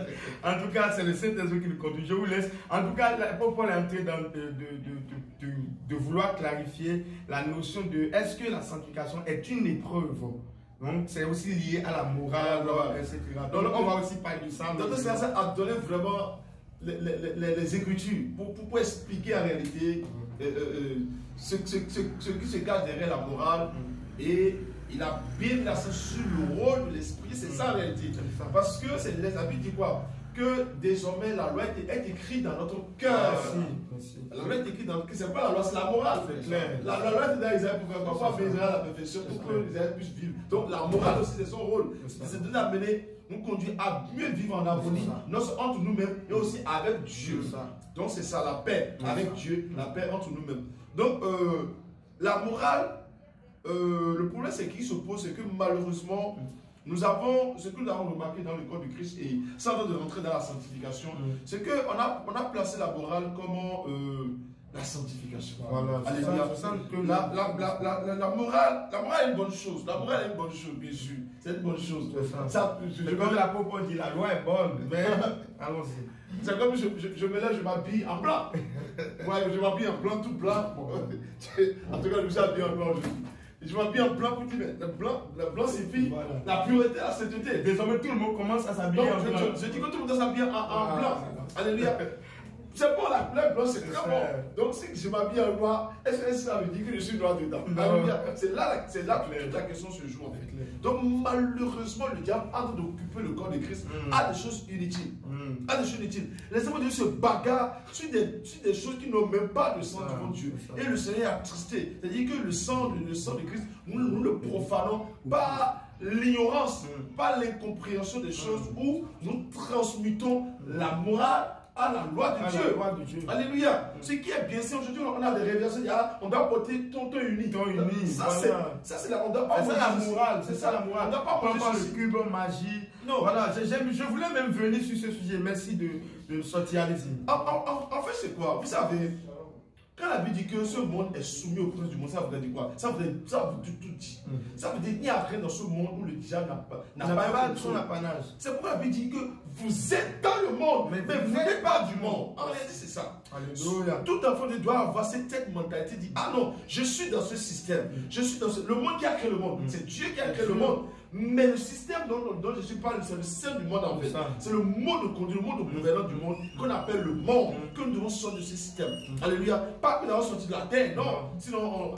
Speaker 2: En tout cas, c'est le Saint-Esprit qui nous conduit. Je vous laisse. En tout cas, Paul est en train de, de, de, de, de vouloir clarifier la notion de est-ce que la sanctification est une épreuve?
Speaker 5: Donc, c'est aussi lié à la morale,
Speaker 3: Ouais.
Speaker 5: et cetera.
Speaker 3: Donc,
Speaker 5: Donc, on va aussi parler de ça.
Speaker 3: Donc, c'est ça a donné vraiment les, les, les, les écritures pour, pour, pour expliquer en réalité euh, euh, ce, ce, ce, ce qui se cache derrière la morale. Et il a bien mis l'accent sur le rôle de l'esprit. C'est ça en réalité. Parce que c'est la Bible dit quoi? Que désormais la loi est, est écrite dans notre cœur.
Speaker 5: Merci.
Speaker 3: La loi est écrite dans notre cœur. C'est pas la loi, c'est la morale.
Speaker 5: C'est clair.
Speaker 3: La, la loi est dans Isaïe pour faire parfois faire Israël à la perfection pour que Israël puisse vivre. Donc la morale aussi, c'est son rôle. C'est de nous amener, nous conduire à mieux vivre en harmonie, non seulement entre nous-mêmes, mais aussi avec Dieu. Donc c'est ça, la paix avec Dieu, la paix entre nous-mêmes. Donc euh, la morale, euh, le problème c'est qu'il se pose, c'est que malheureusement, nous avons, ce que nous avons remarqué dans le corps du Christ, et sans de rentrer dans la sanctification, mm. c'est qu'on a, on a placé la morale comme euh, la sanctification.
Speaker 5: Voilà, c'est ça, c'est ça que
Speaker 3: la, la, la, la, la, la morale, la morale est une bonne chose. La morale est une bonne chose, bien sûr. C'est une bonne chose.
Speaker 5: C'est
Speaker 3: ça.
Speaker 5: Je, comme l'apôtre dit, la loi est bonne, mais allons-y.
Speaker 3: C'est comme je, je, je me lève, je m'habille en blanc. Ouais, je m'habille en blanc, tout blanc. En tout cas, je me suis habillé en blanc aujourd'hui. Je m'habille en blanc pour dire, mais le blanc, le blanc signifie voilà. La pureté, la sainteté.
Speaker 5: Désormais, tout le monde commence à s'habiller en
Speaker 3: je,
Speaker 5: blanc.
Speaker 3: Je, je dis que tout le monde doit s'habiller en, en ah, blanc. Alléluia. C'est bon, la couleur blanche, c'est très bon. Donc, si je m'habille en noir, est-ce que ça veut dire que je suis noir dedans? C'est là, c'est là que la question se joue en fait. Donc, malheureusement, le diable, en train d'occuper le corps de Christ, mm. a des choses inutiles. Mm. A des choses inutiles. Les hommes de Dieu se bagarrent sur des, sur des choses qui n'ont même pas de sang devant Dieu. Et le Seigneur est attristé. C'est-à-dire que le sang, le sang de Christ, nous, nous le profanons par l'ignorance, mm. par l'incompréhension des choses mm. où nous transmutons mm. la morale à la loi de, Dieu. La loi de Dieu. Alléluia. Mm. Ce qui est bien, c'est aujourd'hui, on a des révélations. On doit porter ton ton uni.
Speaker 5: Ton uni.
Speaker 3: Ça, voilà. c'est la, on doit pas.
Speaker 5: C'est ça la morale. C'est ça la morale.
Speaker 3: On doit pas porter
Speaker 5: le cube magie.
Speaker 3: Non.
Speaker 5: Voilà. Je, je voulais même venir sur ce sujet. Merci de, de sortir. Allez-y.
Speaker 3: En, en, en fait, c'est quoi? Vous savez, quand la Bible dit que ce monde est soumis au prince du monde, ça veut dire quoi? Ça veut dire, ça veut dire tout dit. Mm. Ça veut dire qu'il n'y a rien dans ce monde où le diable n'a pas, n'a pas,
Speaker 5: pas son apanage.
Speaker 3: C'est pourquoi la Bible dit que vous êtes dans le monde, mais, mais vous n'êtes pas du monde. En réalité, c'est ça.
Speaker 5: Alléluia.
Speaker 3: Tout enfant doit avoir cette tête mentalité, dit ah non, je suis dans ce système, je suis dans ce... le monde qui a créé le monde. Mm. C'est Dieu qui a créé le monde. Mais le système dont, dont je suis parlé, c'est le système du monde en fait. C'est le mode de conduite, le mode de gouvernance du monde qu'on appelle le monde, mm. que nous devons sortir de ce système. Mm. Alléluia. Pas que nous avons sorti de la terre, non. Sinon, on...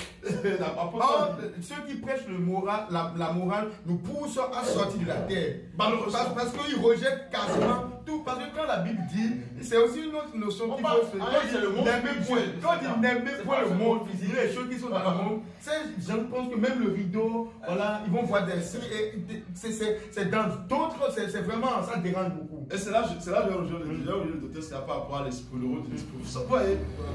Speaker 5: Or, ceux qui prêchent le moral, la, la morale nous poussent à sortir de la terre. Parce, parce qu'ils rejettent quasiment tout. Parce que quand la Bible dit, c'est aussi une autre notion qu'il faut se dire. Quand il n'aime point le monde physique, les choses qui sont dans le monde, je pense que même le rideau, voilà, ils vont voir des signes. C'est dans d'autres, c'est vraiment, ça dérange beaucoup.
Speaker 3: Et c'est là que je rejoins le docteur Scarpa par rapport à l'esprit, le rôle de l'esprit. Vous voyez,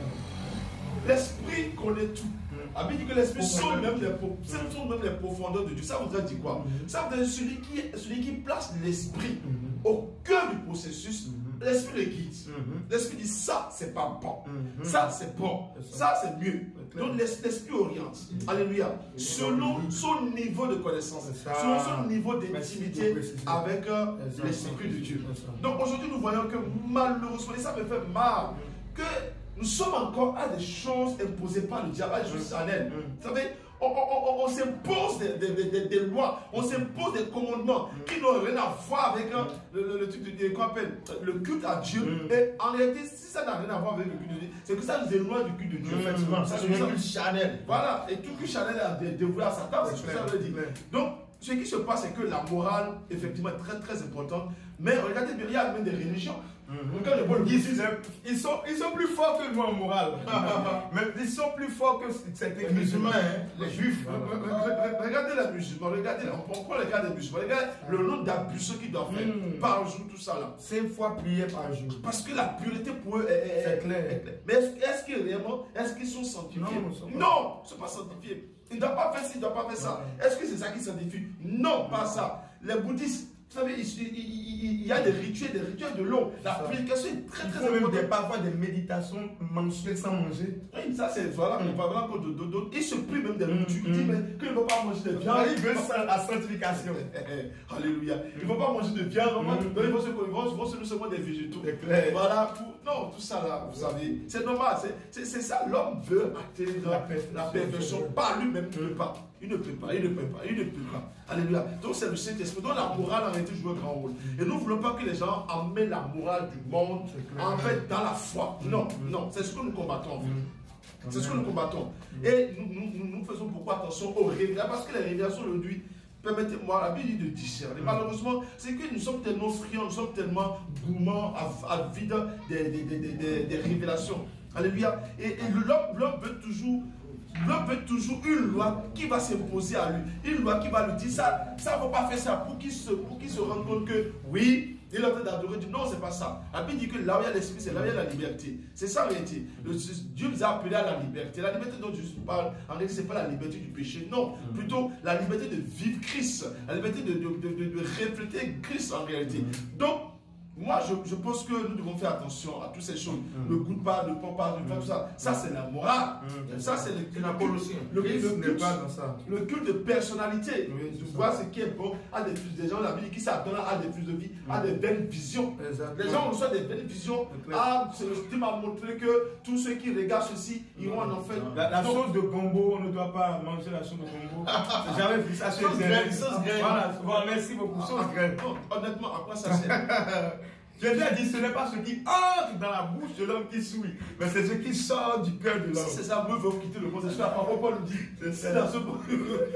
Speaker 3: l'esprit connaît tout. La Bible dit que l'esprit sont même, même les profondeurs de Dieu. Ça voudrait dire quoi? Ça voudrait dire celui qui, celui qui place l'esprit au cœur du processus. L'esprit le guide. L'esprit dit ça, c'est pas bon. Ça, c'est bon. Ça, c'est mieux. Donc l'esprit oriente. Alléluia. Selon son niveau de connaissance, selon son niveau d'intimité avec l'esprit de Dieu. Donc aujourd'hui, nous voyons que malheureusement, et ça me fait mal, que nous sommes encore à des choses imposées par le diable, à des choses charnelles. Vous savez, on, on, on, on s'impose des, des, des, des lois, on s'impose des commandements qui n'ont rien à voir avec hein, le, le, le truc de, qu'on appelle le culte à Dieu. Mm. Et en réalité, si ça n'a rien à voir avec le culte de Dieu, c'est que ça nous éloigne du culte de Dieu. Mm. Effectivement, ça c'est un culte charnel. Voilà, et tout culte charnel est dévoué à Satan, c'est ce que ça veut dire. Donc, ce qui se passe, c'est que la morale, effectivement, est très très importante. Mais regardez bien, il y a même des religions. Mm-hmm. Quand les bonnes
Speaker 5: ils, ils, sont, ils sont plus forts que nous en morale. Mais ils sont plus forts que cette église.
Speaker 3: Les musulmans, hein, les juifs. Regardez les musulmans, regardez, on prend le cas des musulmans. Regardez le nombre d'abus qu'ils doivent faire mm. par jour, tout ça là.
Speaker 5: Cinq fois prier par jour.
Speaker 3: Parce que la pureté pour eux est, est, est claire. Est claire. Mais est-ce est qu'ils réellement, est-ce qu'ils sont sanctifiés? Non, ils ne sont, sont pas sanctifiés. Ils ne doivent pas faire ci, ils ne doivent pas faire ça. Ouais. Est-ce que c'est ça qui sanctifie? Non, pas ça. Les bouddhistes, vous savez, il, il, il, il y a des rituels, des rituels de l'eau. La purification est très très importante.
Speaker 5: Même des, parfois des méditations mensuelles sans manger.
Speaker 3: Oui, ça c'est voilà, on parle encore de d'autres. Il se prie même des nourritures. Il dit mais qu'il ne faut pas manger de viande.
Speaker 5: Il veut la sanctification.
Speaker 3: Alléluia. Il ne faut pas manger de viande. Donc il faut se vont se seulement des végétaux. Voilà. Pour... Non, tout ça là, vous savez, c'est normal. C'est ça. L'homme veut atteindre la perfection par lui-même. Il ne peut pas. Il ne peut pas. Il ne peut pas. Il ne peut pas. Alléluia. Donc c'est le Saint-Esprit. Donc la morale en réalité joue un grand rôle. Et nous ne voulons pas que les gens amènent la morale du monde en fait dans la foi. Non, non, c'est ce que nous combattons en fait. C'est ce que nous combattons. Et nous, nous, nous faisons beaucoup attention aux révélations, parce que les révélations aujourd'hui, permettez-moi, la Bible dit de discerner. Malheureusement, c'est que nous sommes tellement friands, nous sommes tellement gourmands, avides des, des, des, des, des révélations. Alléluia. Et, et l'homme veut toujours, l'homme veut toujours une loi qui va s'imposer à lui. Une loi qui va lui dire ça, ça ne va pas faire ça pour qu'il se, pour qu'il se rende compte que oui, il est en train d'adorer Dieu. Non, c'est pas ça. La Bible dit que là où il y a l'esprit, c'est là où il y a la liberté. C'est ça en réalité. Dieu nous a appelés à la liberté. La liberté dont Jésus parle, en réalité, ce n'est pas la liberté du péché. Non, plutôt la liberté de vivre Christ. La liberté de, de, de, de, de refléter Christ en réalité. Donc, moi, je, je pense que nous devons faire attention à toutes ces choses. Mm. Ne goûte pas, ne prends pas, ne fais pas tout ça. Ça, c'est la morale. Mm. Ça, c'est le, le, le, le, le, culte, pas dans ça. Le culte de personnalité. Oui, tu vois ce qui est bon. À des flux des gens, la vie qui s'adonne à des flux de vie, mm. à des belles visions. Exactement. Les gens reçoivent des belles visions. Ah, Dieu m'a montré que tous ceux qui regardent ceci iront en enfer.
Speaker 2: La, la sauce de gombo, on ne doit pas manger la sauce de gombo. J'ai jamais vu ça chez les sauce graine. Voilà, voilà, merci beaucoup. Sauce graine.
Speaker 3: Honnêtement, à quoi ça sert?
Speaker 2: Jésus a dit, ce n'est pas ce qui entre dans la bouche de l'homme qui souille, mais c'est ce qui sort du cœur de l'homme.
Speaker 3: Si c'est ça, vous veut quitter le monde. C'est ce que la parole Paul nous dit. C'est dans ce monde.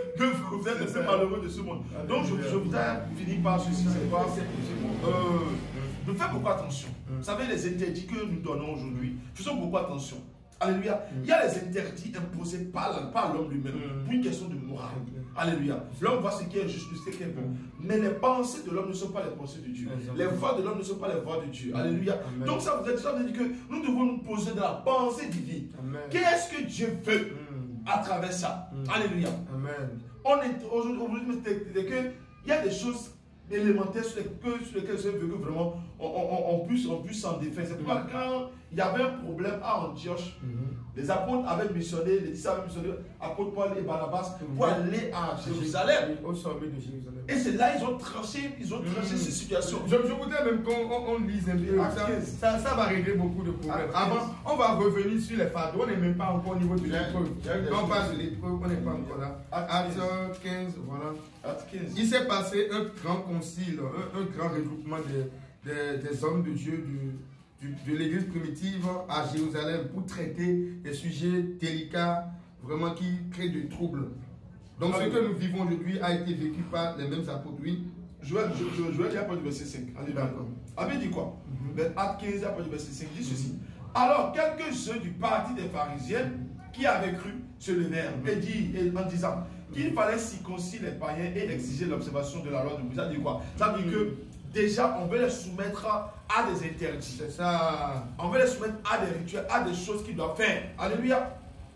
Speaker 3: Vous êtes les malheureux de ce monde. Donc je, je voudrais finir par ceci. C'est quoi euh, Nous faisons beaucoup attention. Vous savez, les interdits que nous donnons aujourd'hui, faisons beaucoup attention. Alléluia. Il y a les interdits imposés par, par l'homme lui-même pour une question de morale. Alléluia. L'homme voit ce qui est juste, ce qui est bon. Mais les pensées de l'homme ne sont pas les pensées de Dieu. Les voies de l'homme ne sont pas les voies de Dieu. Alléluia. Amen. Donc ça veut dire que nous devons nous poser dans la pensée divine. Qu'est-ce que Dieu veut à travers ça? Amen. Alléluia. Amen. On est aujourd'hui, il y a des choses élémentaires sur lesquelles, sur lesquelles je veux que vraiment on, on, on puisse on puisse s'en défaire. C'est pourquoi quand il y avait un problème à Antioche, mm-hmm. les apôtres avaient missionné, les disciples avaient missionné, apôtres Paul et Barnabas, mm-hmm. pour aller à Jérusalem.
Speaker 2: Au sommet de Jérusalem.
Speaker 3: Et c'est là ils ont tranché, ils ont tranché mm-hmm. ces situations.
Speaker 2: Je, je voudrais même qu'on on, on lise un peu. Ça, ça, ça va régler beaucoup de problèmes. Avant, on va revenir sur les fardeaux. On n'est même pas encore au niveau de l'épreuve. Quand on parle de l'épreuve, on n'est pas encore là. Acte quinze, voilà. Acte quinze. Il s'est passé un grand concile, un, un grand regroupement des Des, des hommes de Dieu du, du, de l'église primitive à Jérusalem pour traiter des sujets délicats, vraiment qui créent du trouble. Donc ah, ce oui. que nous vivons aujourd'hui a été vécu par les mêmes apôtres. Oui.
Speaker 3: Je vais, je, je, je vais lire après du verset cinq. Allez, d'accord. Avait dit quoi? mm-hmm. Acte quinze, après du verset cinq, dit ceci. Mm-hmm. Alors, quelques-uns du parti des pharisiens qui avaient cru se levèrent mm-hmm. et dit, et, en disant qu'il fallait circoncire les païens et exiger l'observation de la loi de Moïse. Ça dit quoi? Ça dit mm-hmm. que déjà, on veut les soumettre à des interdits. C'est ça. On veut les soumettre à des rituels, à des choses qu'ils doivent faire. Alléluia.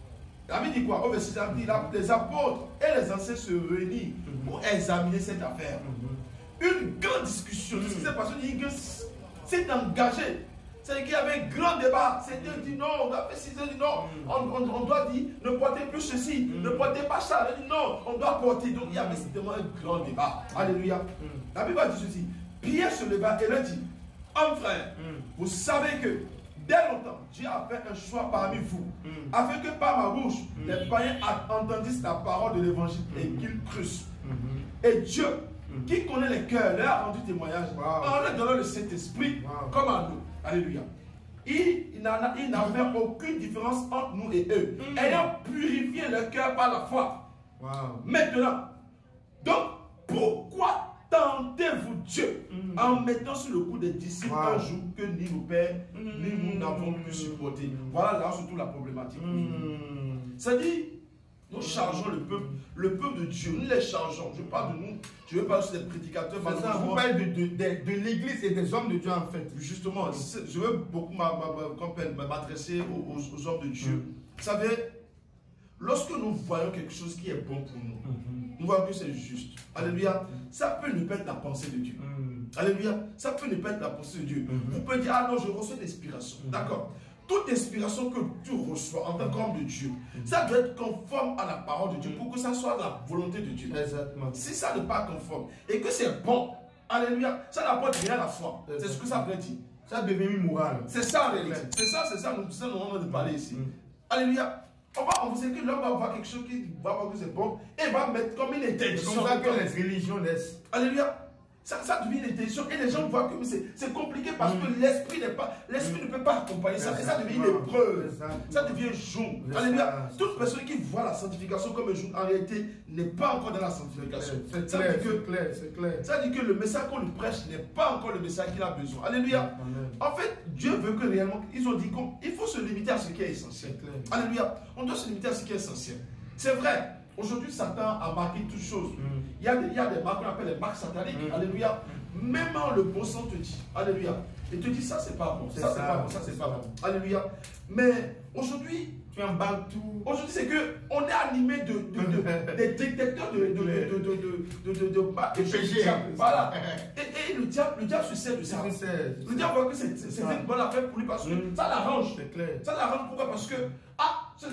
Speaker 3: La Bible dit quoi? Au verset cinq, dit là, les apôtres et les anciens se réunissent mm-hmm. pour examiner cette affaire. Mm-hmm. Une grande discussion. Mm-hmm. Ce qui s'est passé, c'est engagé. C'est-à-dire qu'il y avait un grand débat. C'était dit non, on a fait ci, dit non. Mm-hmm. on, on, on doit dire ne portez plus ceci, mm-hmm. ne portez pas ça. On dit non, on doit porter. Donc il y avait certainement un grand débat. Alléluia. Mm-hmm. La Bible dit ceci. Pierre se leva et leur dit, hommes frères, mm. vous savez que dès longtemps, Dieu a fait un choix parmi vous, mm. afin que par ma bouche, mm. les païens entendissent la parole de l'évangile mm. et qu'ils crussent. Mm-hmm. Et Dieu, mm. qui connaît les cœurs, leur a rendu témoignage wow. en leur donnant le Saint-Esprit wow. comme à nous. Alléluia. Il, il n'a fait aucune différence entre nous et eux, mm. ayant purifié leur cœur par la foi. Wow. Maintenant, donc, pourquoi tentez-vous Dieu mm. en mettant sur le coup des disciples wow. un jour que ni nos pères mm. ni nous n'avons pu supporter. Mm. Voilà là surtout la problématique. Mm. C'est-à-dire, nous chargeons le peuple, le peuple de Dieu, nous les chargeons. Je parle de nous, je veux parler sur des prédicateurs.
Speaker 2: Ça, vous parlez de, de, de, de l'église et des hommes de Dieu en fait.
Speaker 3: Justement, je veux beaucoup m'adresser aux, aux hommes de Dieu. Mm. Vous savez, lorsque nous voyons quelque chose qui est bon pour nous, mm-hmm. nous voyons que c'est juste. Alléluia. Ça peut ne pas être la pensée de Dieu. Mm. Alléluia. Ça peut ne pas être la pensée de Dieu. Mm-hmm. Vous pouvez dire, ah non, je reçois l'inspiration. Mm-hmm. D'accord. Toute inspiration que tu reçois en tant qu'homme de Dieu, mm-hmm. ça doit être conforme à la parole de Dieu pour que ça soit la volonté de Dieu. Exactement. Si ça n'est pas conforme et que c'est bon, alléluia, ça n'apporte rien à la foi. C'est ce que ça veut dire.
Speaker 2: Ça devient immoral.
Speaker 3: C'est ça en réalité. C'est ça, c'est ça, nous sommes en train de parler ici. Mm-hmm. Alléluia. On va, on sait que l'homme va voir quelque chose qui va voir que c'est bon et va mettre comme une interdiction.
Speaker 5: C'est comme ça que les religions naissent.
Speaker 3: Alléluia. Ça, ça devient une intention et les gens voient que c'est compliqué parce que l'esprit n'est pas, l'esprit ne peut pas accompagner ça. Et ça devient une épreuve. Ça devient un joug. Alléluia. Toute personne qui voit la sanctification comme un joug, en réalité, n'est pas encore dans la sanctification.
Speaker 5: C'est clair, c'est clair, c'est clair.
Speaker 3: Ça dit que le message qu'on lui prêche n'est pas encore le message qu'il a besoin. Alléluia. En fait, Dieu veut que réellement, ils ont dit qu'il faut se limiter à ce qui est essentiel. Alléluia. On doit se limiter à ce qui est essentiel. C'est vrai. Aujourd'hui, Satan a marqué toutes choses. Mm. Il, y a des, il y a des marques qu'on appelle les marques sataniques. Mm. Alléluia. Même le bon sens te dit. Alléluia. Et te dit ça, c'est pas bon. Ça, c'est pas bon. Ça, c'est pas bon. Alléluia. Mais aujourd'hui,
Speaker 5: tu emballes tout.
Speaker 3: Aujourd'hui, c'est que on est animé de, de, de, des détecteurs de, de, de, de, de, de, de, de, de
Speaker 5: péché.
Speaker 3: Voilà. Et, et le diable, le diable se sert de ça. Le diable voit que c'est une bonne affaire pour lui parce que mm. ça l'arrange. Ça l'arrange. Pourquoi? Parce que ah, ça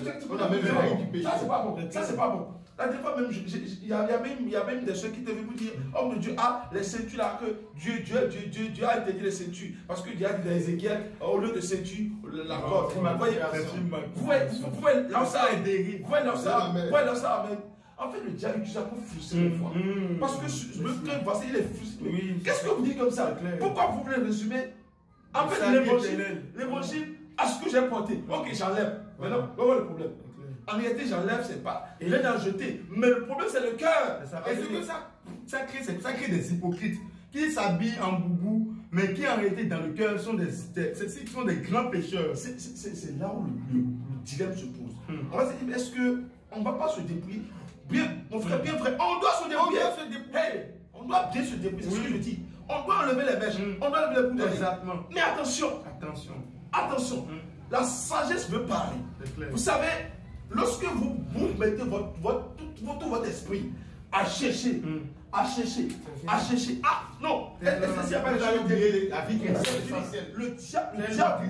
Speaker 3: c'est pas bon. Ça c'est pas bon. La dernière fois même, il y, y a même des soeurs qui te viennent vous dire, homme de Dieu, ah, les ceintures là, que Dieu, Dieu, Dieu, Dieu, Dieu a interdit les ceintures. Parce que Dieu a dit dans Ézéchiel, au lieu de ceinture, la corde. Vous voyez, vous pouvez lancer à dérive. Vous pouvez lancer à Amen. En fait, le diable utilise ça pour frustrer les fois. Parce que le cœur, voici, il est frustré. Qu'est-ce que vous dites comme ça? Pourquoi vous voulez résumer? En fait, l'évangile, l'évangile, à ce que j'ai porté. Ok, j'enlève. Maintenant, voilà le problème. En réalité, j'enlève, c'est pas. Il est dans jeté. Mais le problème, c'est le cœur.
Speaker 5: Et ce que ça, ça, crée, ça crée des hypocrites qui s'habillent en boubou, mais qui en réalité, dans le cœur, sont des, des, sont des grands pécheurs.
Speaker 3: C'est là où le, le, le dilemme se pose. Hmm. On va se dire, est-ce qu'on ne va pas se dépouiller? Bien, mon frère, bien vrai, on doit se dépouiller. On doit se dépouiller. Hey, on doit bien se dépouiller, c'est oui. ce que je dis. On doit enlever les mèches, hmm. on doit enlever les poudres.
Speaker 5: Exactement.
Speaker 3: Mais attention,
Speaker 5: attention,
Speaker 3: attention. Hmm. La sagesse veut parler. Vous savez, lorsque vous, vous mettez votre, votre, tout, tout votre esprit à chercher, mm. à chercher, à chercher, ah non, c'est pas la vie chrétienne. Le diable, le diable,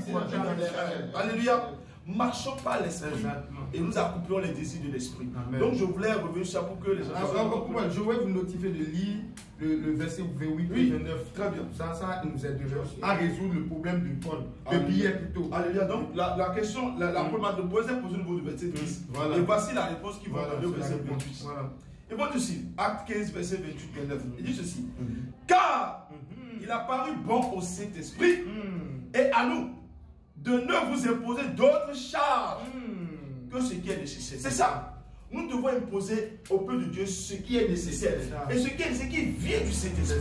Speaker 3: alléluia, marchons par l'esprit et nous accomplons les désirs de l'esprit. Donc je voulais revenir sur ça pour que les gens.
Speaker 5: Ah, je voulais vous notifier de lire le, le verset vingt-huit et
Speaker 3: oui,
Speaker 5: vingt-neuf.
Speaker 3: Très bien.
Speaker 5: Ça, ça nous aiderait à résoudre le problème du Paul, de Pierre plutôt.
Speaker 3: Alléluia. Donc la, la question, la, la première de poser posée au niveau du verset dix. Voilà. Et voici la réponse qui va donner au verset vingt-huit. Voilà. Et bon ceci, Acte quinze, verset vingt-huit et vingt-neuf. Il dit ceci. Mm-hmm. Car mm-hmm. il a paru bon au Saint-Esprit mm. et à nous de ne vous imposer d'autres charges mm. que ce qui est nécessaire. C'est ça. Nous devons imposer au peuple de Dieu ce qui est nécessaire. Et ce qui, est, ce qui vient du Saint-Esprit.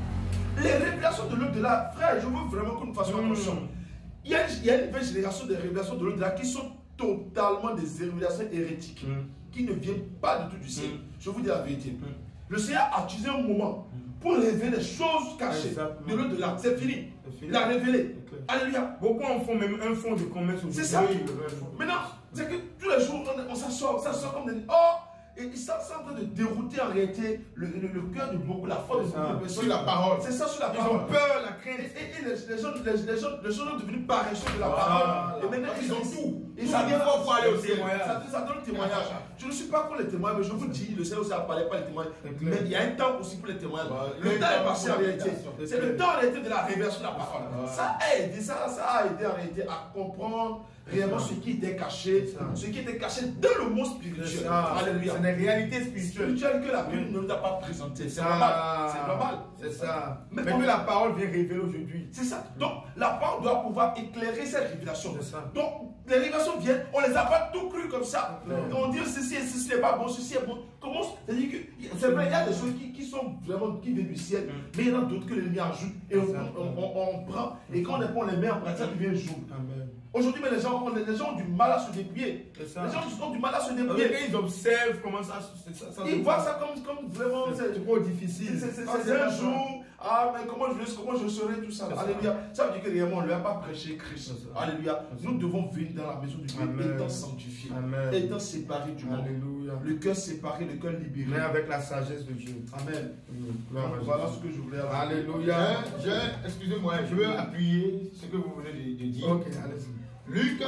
Speaker 3: Les révélations de l'au-delà, frère, je veux vraiment que nous fassions mm. attention. Il y, a, il y a une nouvelle génération de révélations de l'au-delà qui sont totalement des révélations hérétiques, mm. qui ne viennent pas du tout du ciel. Mm. Je vous dis la vérité. Mm. Le Seigneur a utilisé un moment pour révéler des choses cachées. Exactement. De l'au-delà. C'est fini. Il a révélé. Alléluia.
Speaker 5: Beaucoup en font même un fonds de commerce.
Speaker 3: C'est ça. Maintenant, c'est que tous les jours, on, on s'assoit, on s'assoit comme des... Oh, et ils sont en train de dérouter en réalité le, le, le cœur de beaucoup, la foi de beaucoup de personnes.
Speaker 5: Sur la parole.
Speaker 3: C'est ça, sur la
Speaker 5: ils
Speaker 3: parole.
Speaker 5: Ils ont peur, la crainte.
Speaker 3: Et, et, et les, les, gens, les, les, gens, les gens sont devenus paresseux de la parole.
Speaker 5: Ah,
Speaker 3: et maintenant, ils ont tout.
Speaker 5: Ils ont bien pour aller au témoignage.
Speaker 3: Ça, ça donne le témoignage. Je ne suis pas pour les témoignages, mais je vous dis, le Seigneur aussi a parlé pas les témoignages. Mais il y a un temps aussi pour les témoignages. Le temps est passé en réalité. C'est le temps en réalité de la révélation de la parole. Ça aide, ça, ça a aidé en réalité à comprendre réellement ce qui était caché, ce qui était caché dans le monde spirituel.
Speaker 5: Alléluia. C'est une réalité spirituelle
Speaker 3: que la Bible ne nous a pas présentée. C'est normal. C'est normal.
Speaker 5: C'est ça. Mais que la parole vient révéler aujourd'hui.
Speaker 3: C'est ça. Donc la parole doit pouvoir éclairer cette révélation. Donc les révélations viennent, on les a pas tout cru comme ça. On dit ceci et ceci n'est pas bon, ceci est bon. Comment c'est-à-dire que c'est vrai, il y a des choses qui, qui sont vraiment qui viennent du ciel, mais il y en a d'autres que l'ennemi ajoute et on, on, on, on prend. Et quand on les met en pratique, ça devient jour. Aujourd'hui, les gens, les gens ont du mal à se dépouiller. Les gens ont du mal à se dépouiller.
Speaker 5: Ils observent comment ça se ça, ça,
Speaker 3: Ils voient ça comme, comme vraiment.
Speaker 5: C'est trop difficile.
Speaker 3: C'est un jour. Ah, mais comment je, comment je serai tout ça. Alléluia. Ça veut dire que réellement, on ne lui a pas prêché Christ. Alléluia. Nous devons venir dans la maison du Dieu étant sanctifiés, étant séparés du monde.
Speaker 5: Alléluia.
Speaker 3: Le cœur séparé, le cœur libéré.
Speaker 5: Mais avec la sagesse de Dieu.
Speaker 3: Amen. Voilà ce que je voulais avoir.
Speaker 5: Alléluia.
Speaker 4: Excusez-moi, je veux appuyer ce que vous venez de, de dire.
Speaker 5: Ok, allez-y.
Speaker 4: Luc,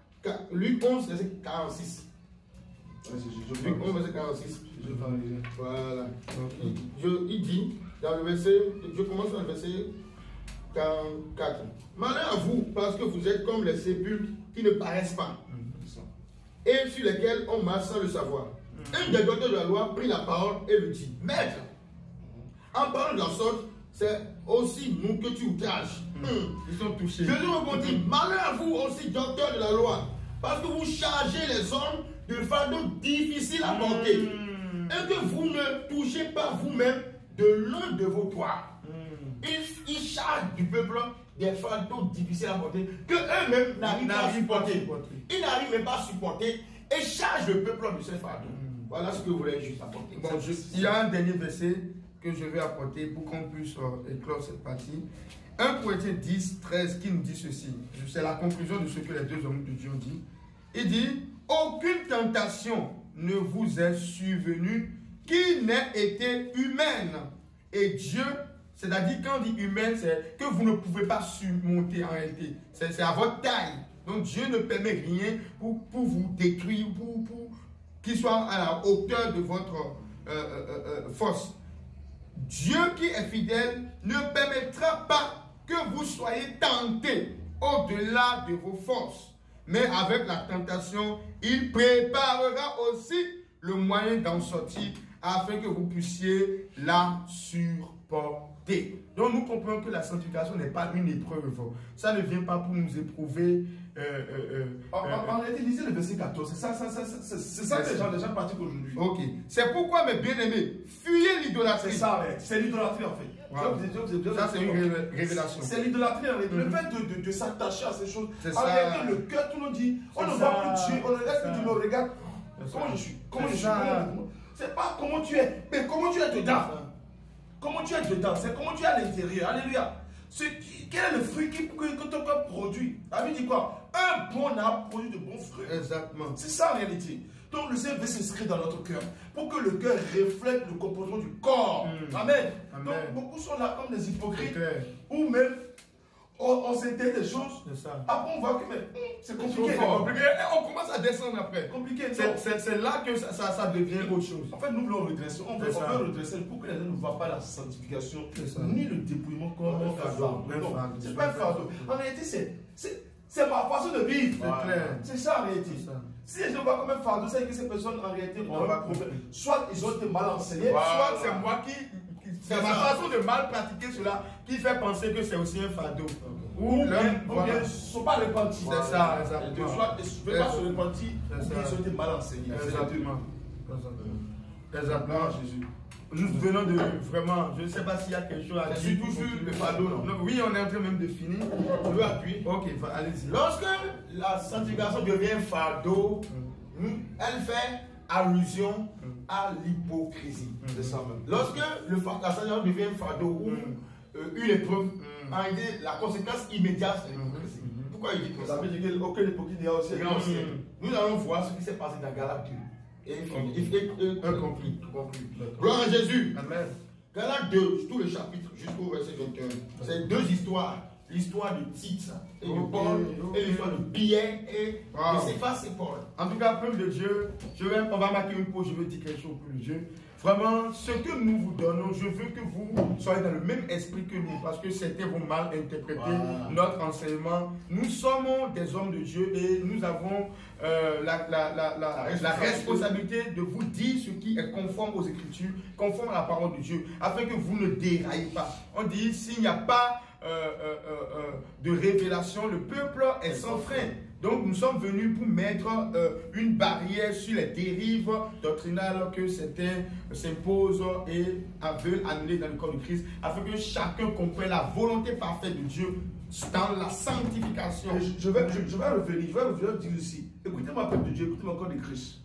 Speaker 4: Luc onze, verset quarante-six. Luc onze, verset quarante-six. Voilà. Okay. Je, il dit, dans le verset, je commence dans le verset quarante-quatre. Malheur à vous, parce que vous êtes comme les sépulcres qui ne paraissent pas. et sur lesquels on marche sans le savoir. Un des docteurs de la loi prit la parole et lui dit, Maître, en parlant de la sorte, c'est aussi nous que tu outrages.
Speaker 5: Mmh. Ils sont touchés.
Speaker 4: Jésus répondit, mmh. Malheur à vous aussi, docteurs de la loi, parce que vous chargez les hommes de fardeaux difficiles à porter, mmh. et que vous ne touchez pas vous-même de l'un de vos doigts. Mmh. Ils, ils chargent du peuple des fardeaux difficiles à porter, que eux-mêmes n'arrivent pas à supporter. Ils n'arrivent même pas à supporter et chargent le peuple de ces fardeaux. Mmh. Voilà ce que vous voulez juste apporter.
Speaker 5: Bon, je, il y a un dernier verset que je vais apporter pour qu'on puisse euh, éclore cette partie. un Corinthiens dix, treize qui nous dit ceci. C'est la conclusion de ce que les deux hommes de Dieu ont dit. Il dit, aucune tentation ne vous est survenue qui n'ait été humaine. Et Dieu, c'est-à-dire quand on dit humaine, c'est que vous ne pouvez pas surmonter en réalité. C'est à votre taille. Donc Dieu ne permet rien pour, pour vous détruire, pour, pour qu'il soit à la hauteur de votre euh, euh, euh, force. Dieu qui est fidèle ne permettra pas que vous soyez tentés au-delà de vos forces. Mais avec la tentation, il préparera aussi le moyen d'en sortir afin que vous puissiez la supporter. Donc nous comprenons que la sanctification n'est pas une épreuve. Ça ne vient pas pour nous éprouver. Euh, euh, euh,
Speaker 3: en,
Speaker 5: euh,
Speaker 3: en réalité, lisez le verset quatorze. C'est ça, ça, ça, ça, c'est ça que les gens, les gens pratiquent aujourd'hui.
Speaker 5: Ok. C'est pourquoi, mes bien-aimés, fuyez l'idolâtrie.
Speaker 3: C'est ça, c'est l'idolâtrie en fait.
Speaker 5: Wow. Ça, c'est une révélation.
Speaker 3: C'est l'idolâtrie en réalité. Mm-hmm. Le fait de, de, de s'attacher à ces choses. En réalité, le cœur, tout le monde dit, on ne voit plus Dieu, on ne regarde plus Dieu, on regarde comment je suis, comment je suis. C'est pas comment tu es, mais comment tu es dedans. Comment tu es dedans, c'est comment tu es à l'intérieur. Alléluia. Qui, quel est le fruit qui, que, que ton cœur produit? La Bible dit quoi? Un bon arbre produit de bons fruits.
Speaker 5: Exactement.
Speaker 3: C'est ça en réalité. Donc le Seigneur veut s'inscrire dans notre cœur pour que le cœur reflète le comportement du corps. Mm. Amen. Amen. Donc beaucoup sont là comme des hypocrites ou même on, on s'intéresse des choses. Après on voit que c'est compliqué.
Speaker 5: compliqué. Et on commence à descendre après.
Speaker 3: Compliqué.
Speaker 5: C'est là que ça, ça, ça devient autre chose.
Speaker 3: En fait, nous voulons redresser. On veut, on veut redresser pour que les gens ne voient pas la sanctification ni le dépouillement comme un fardeau. C'est pas un fardeau. En réalité, c'est ma façon de vivre. C'est ça en réalité. Si les gens voient comme un fardeau, c'est que ces personnes en réalité ont un problème. Soit ils ont été mal enseignés,
Speaker 5: soit c'est moi qui. C'est ma façon de mal pratiquer cela qui fait penser que c'est aussi un fardeau.
Speaker 3: Ou bien ils ne sont pas repentis.
Speaker 5: C'est ça, exactement.
Speaker 3: Soit ils ne veulent pas se repentir, ou bien ils ont été mal enseignés.
Speaker 5: Exactement. Exactement, Jésus. Nous venons de vraiment, je ne sais pas s'il y a quelque chose à dire.
Speaker 4: Toujours le fardeau, non?
Speaker 5: Donc, oui, on est en train même de finir.
Speaker 4: Je veux appuyer.
Speaker 5: Ok, allez-y.
Speaker 4: Lorsque la sanctification devient un fardeau, mm. elle fait allusion mm. à l'hypocrisie.
Speaker 3: Mm. C'est ça même.
Speaker 4: Lorsque le, la sanctification devient un fardeau ou mm. euh, une épreuve, mm. en réalité, la conséquence immédiate, c'est l'hypocrisie. Mm. Pourquoi il dit que ça?
Speaker 3: Ça veut dire qu'aucune hypocrisie n'est aussi.
Speaker 4: Nous allons voir ce qui s'est passé dans Galates deux. Et il fait un conflit. Gloire à Jésus.
Speaker 5: Amen.
Speaker 4: Galates deux, tout le chapitre jusqu'au verset vingt et un. C'est deux histoires. L'histoire de Tite et de Paul, et l'histoire de Pierre et wow. de Céphas et Paul.
Speaker 5: En tout cas, peuple de Dieu, je vais, on va marquer une pause, je veux dire quelque chose pour le Dieu. Vraiment, ce que nous vous donnons, je veux que vous soyez dans le même esprit que nous, parce que c'était vous mal interprété wow. notre enseignement. Nous sommes des hommes de Dieu et nous avons euh, la, la, la, la, la, responsabilité. la responsabilité de vous dire ce qui est conforme aux Écritures, conforme à la parole de Dieu, afin que vous ne déraillez pas. On dit, s'il n'y a pas euh, euh, euh, de révélation, le peuple est sans frein. Donc nous sommes venus pour mettre euh, une barrière sur les dérives doctrinales que certains s'imposent et veulent annuler dans le corps de Christ, afin que chacun comprenne la volonté parfaite de Dieu dans la sanctification.
Speaker 3: Je, je, vais, je, je vais revenir, je vais revenir dire ici. Écoutez-moi, peuple de Dieu, écoutez-moi, corps de Christ.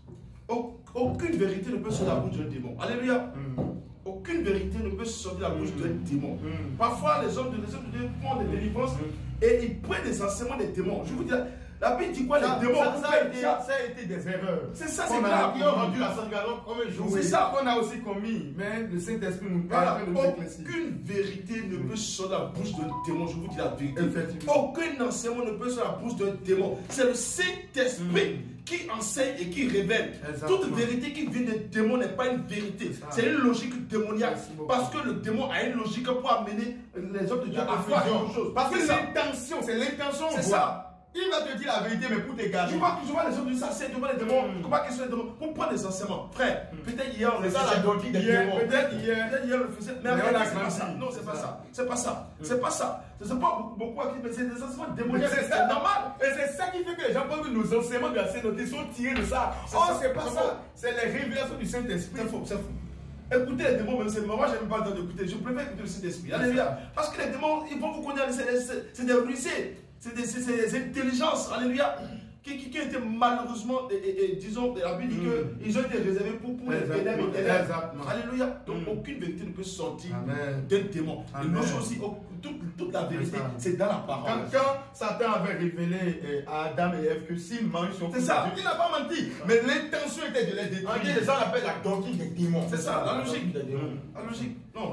Speaker 3: Aucune vérité ne peut sortir de la bouche d'un démon. Alléluia. Mm. Aucune vérité ne peut sortir de la bouche mm. d'un démon. Mm. Parfois, les hommes de Dieu font des délivrances mm. et ils prennent des enseignements des démons. Je vous dis, la Bible dit quoi,
Speaker 5: ça,
Speaker 3: les démons?
Speaker 5: Ça, ça, a été, ça a été des erreurs.
Speaker 3: C'est ça, c'est grave.
Speaker 4: Ils ont rendu la sanctification comme un jour.
Speaker 5: C'est ça qu'on a aussi commis. Mais le Saint-Esprit nous parle de nous éclaircir.
Speaker 3: Aucune vérité ne peut sortir de la bouche d'un démon. Je vous dis la vérité. Aucun enseignement ne peut sortir de la bouche d'un démon. C'est le Saint-Esprit mm. qui enseigne et qui révèle. Exactement. Toute vérité qui vient des démons n'est pas une vérité. C'est une logique démoniaque. Parce que le démon a une logique pour amener les autres de Dieu à faire quelque chose.
Speaker 5: Parce que c'est l'intention. C'est l'intention.
Speaker 3: C'est ça.
Speaker 5: Il va te dire la vérité, mais pour t'égarer.
Speaker 3: Je vois, je vois les gens dire ça, c'est devant les démons. Mm. Comment question les démons? Pour prendre des enseignements. Frère, mm. peut-être hier on
Speaker 5: c'est ça la doctrine des démons.
Speaker 3: Peut-être hier, peut-être hier on le faisait. Mais, mais c'est pas ça. Non, c'est pas ça. C'est pas ça. C'est pas ça. C'est pas beaucoup à qui, mais c'est des enseignements démoniaques. C'est normal.
Speaker 5: Et c'est ça qui fait que les gens pensent que nos enseignements de la Sainte-Doctrine sont tirés de ça. Oh, c'est pas ça. C'est les révélations du Saint-Esprit.
Speaker 3: C'est faux, c'est faux. Écoutez les démons, même c'est moi, j'aime pas le temps d'écouter. Je préfère écouter le Saint-Esprit. Alléluia. Parce que les démons, ils vont vous connaître, c'est des rusés. C'est des, des intelligences, alléluia, qui, qui, qui ont été malheureusement, et, et, et, disons, la Bible dit mm. qu'ils ont été réservés pour, pour les ténèbres éternelles. Alléluia. Donc mm. aucune vérité ne peut sortir d'un démon. Et nous aussi, toute, toute la vérité, c'est dans la parole.
Speaker 5: Quand, quand Satan avait révélé à Adam et Ève que s'ils mangent son
Speaker 3: fruit,
Speaker 5: il n'a pas menti. Mais l'intention était de les détruire.
Speaker 3: C'est ça qu'on appelle la doctrine des démons. C'est ça, la logique des démons. La logique. Non,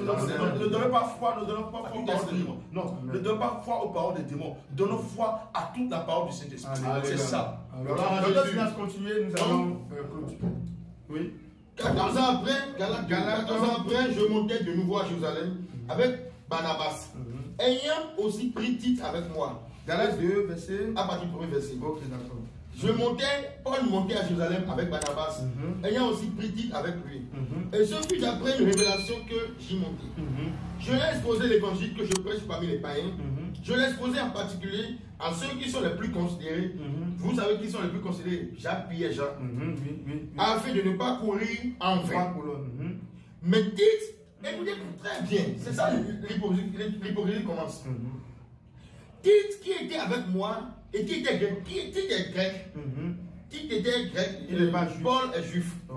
Speaker 3: ne donnez pas foi, ne donnez pas foi aux paroles des démons. Non, ne donnez pas foi aux paroles des démons. Donnons foi à toute la parole du Saint-Esprit. C'est ça.
Speaker 5: Alors, nous allons continuer, nous allons continuer. Oui.
Speaker 4: quatorze ans après, quatorze ans après, je montais de nouveau à Jérusalem avec Barnabas, mm-hmm. ayant aussi pris Tite avec moi.
Speaker 5: Galates deux, verset.
Speaker 4: À partir du premier verset.
Speaker 5: Ok, d'accord.
Speaker 4: Je montais, Paul montait à Jérusalem avec Barnabas, mm-hmm. ayant aussi pris Tite avec lui. Mm-hmm. Et ce fut après une révélation que j'y montai. Mm-hmm. Je l'ai exposé l'évangile que je prêche parmi les païens. Mm-hmm. Je l'ai exposé en particulier à ceux qui sont les plus considérés. Mm-hmm. Vous savez qui sont les plus considérés? Jacques, Pierre, Jean. Mm-hmm. Oui, oui, oui. Afin de ne pas courir en vain. Mm-hmm. Mais Tite, écoutez très bien, c'est ça l'hypocrisie commence. Mm-hmm. Tite qui était avec moi, et qui était grec, qui était grec, mm-hmm. Tite était grec, il est pas juif. Paul est juif. Ouais.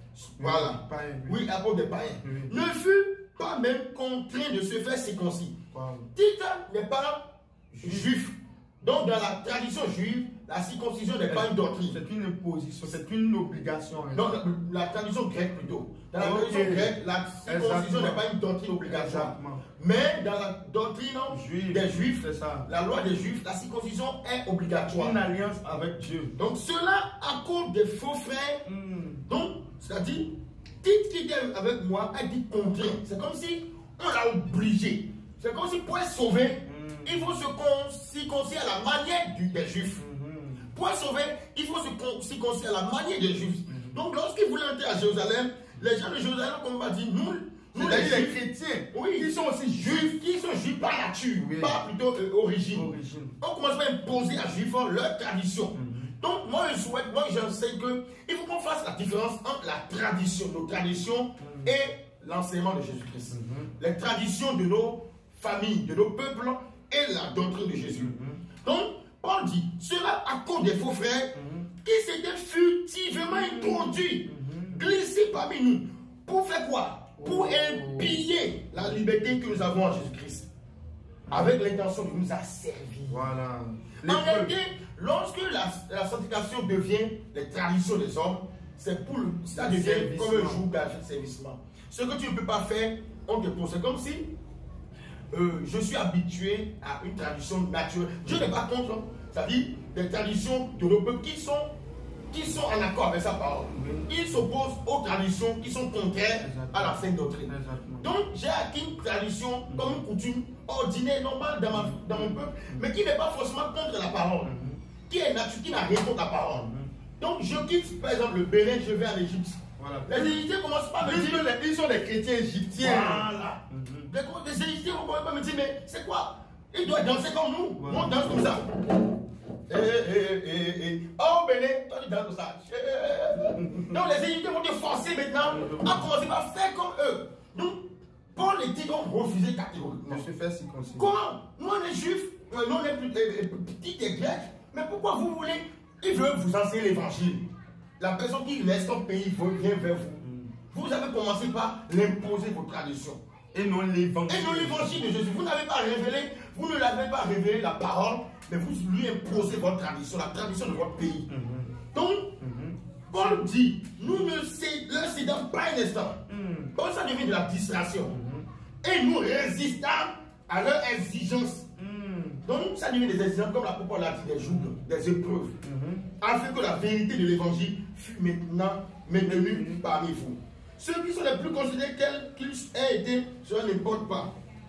Speaker 4: Voilà. Païen, oui. oui, à cause des païens. Oui. Ne fut pas même contraint de se faire circoncis. Wow. Tite n'est pas juif. Donc, dans la tradition juive, la circoncision n'est pas une doctrine.
Speaker 5: C'est une imposition, c'est une obligation.
Speaker 4: Non, la, la tradition grecque plutôt. Dans la okay. tradition grecque, la circoncision n'est pas une doctrine obligatoire. Mais dans la doctrine Juif. des Juifs, ça. La loi des Juifs, la circoncision est obligatoire.
Speaker 5: Une alliance avec Dieu.
Speaker 4: Donc, cela à cause des faux frères. Mm. Donc, c'est-à-dire, Tite qui était avec moi a dit contraint. C'est comme si on l'a obligé. C'est comme si pour être sauvé, mm. il faut se circoncire à la manière du, des Juifs. Mm-hmm. Pour être sauvé, il faut se circoncire à la manière des Juifs. Mm-hmm. Donc, lorsqu'il voulait entrer à Jérusalem, les gens de Jérusalem, comme on va dire, nous, nous les, les chrétiens, oui, qui sont aussi juifs, qui sont juifs par nature, oui. pas plutôt euh, origine. origine. On commence à imposer à juifs leur tradition. Mm-hmm. Donc, moi, je souhaite, moi, j'enseigne qu'il faut qu'on fasse la différence entre la tradition, nos traditions, mm-hmm. et l'enseignement de Jésus-Christ. Mm-hmm. Les traditions de nos familles, de nos peuples et la doctrine de Jésus. Mm-hmm. Donc, Paul dit, cela à cause des faux frères mm-hmm. qui s'étaient furtivement introduits, mm-hmm. glissés parmi nous. Pour faire quoi? Pour piller la liberté que nous avons en Jésus-Christ. Avec l'intention de nous asservir.
Speaker 5: Voilà.
Speaker 4: En réalité, lorsque la, la sanctification devient les traditions des hommes, c'est pour ça devient comme un jour de servicement. Ce que tu ne peux pas faire, on te pose. C'est comme si euh, je suis habitué à une tradition naturelle. Dieu n'est pas contre, c'est-à-dire des traditions de nos peuples qui sont qui sont en accord avec sa parole. Ils s'opposent aux traditions qui sont contraires Exactement. à la sainte doctrine. Exactement. Donc, j'ai acquis une tradition mm-hmm. comme une coutume ordinaire, normale dans, ma, dans mon peuple, mm-hmm. mais qui n'est pas forcément contre la parole, mm-hmm. qui est naturelle, qui n'a rien contre la parole. Mm-hmm. Donc, je quitte, par exemple, le Bénin, je vais en Égypte. Voilà. Les Égyptiens commencent pas à me dire...
Speaker 5: Les, ils sont des chrétiens égyptiens.
Speaker 4: Voilà. Mm-hmm. Les, les Égyptiens vont pas me dire, mais c'est quoi? Ils doivent danser comme nous. Voilà. On danse comme ça. Eh, eh, eh, eh. Oh, Bénin, toi tu danses comme ça. Donc les Égyptiens vont te forcer maintenant à commencer à faire comme eux. Donc, Paul et Tite ont refusé catégoriquement.
Speaker 5: Je fais circoncis.
Speaker 4: Comment? Nous on est juifs, nous on est petits et grecs, mais pourquoi vous voulez? Ils veulent vous enseigner l'évangile. La personne qui laisse son pays vient vers vous. Vous avez commencé par l'imposer vos traditions.
Speaker 5: Et non l'évangile.
Speaker 4: Et non l'évangile de Jésus. Vous n'avez pas révélé, vous ne l'avez pas révélé la parole, mais vous lui imposez votre tradition, la tradition de votre pays. Mm-hmm. Donc, mm-hmm. Paul dit, nous ne cédons pas un instant. Mm-hmm. Donc ça devient de la distraction. Mm-hmm. Et nous résistons à leurs exigences. Mm-hmm. Donc ça devient des exigences comme la propos l'a dit, des jours, des épreuves. Mm-hmm. Afin que la vérité de l'évangile fût maintenant maintenue mm-hmm. parmi vous. Ceux qui sont les plus considérés qu'ils aient été, cela n'importe pas.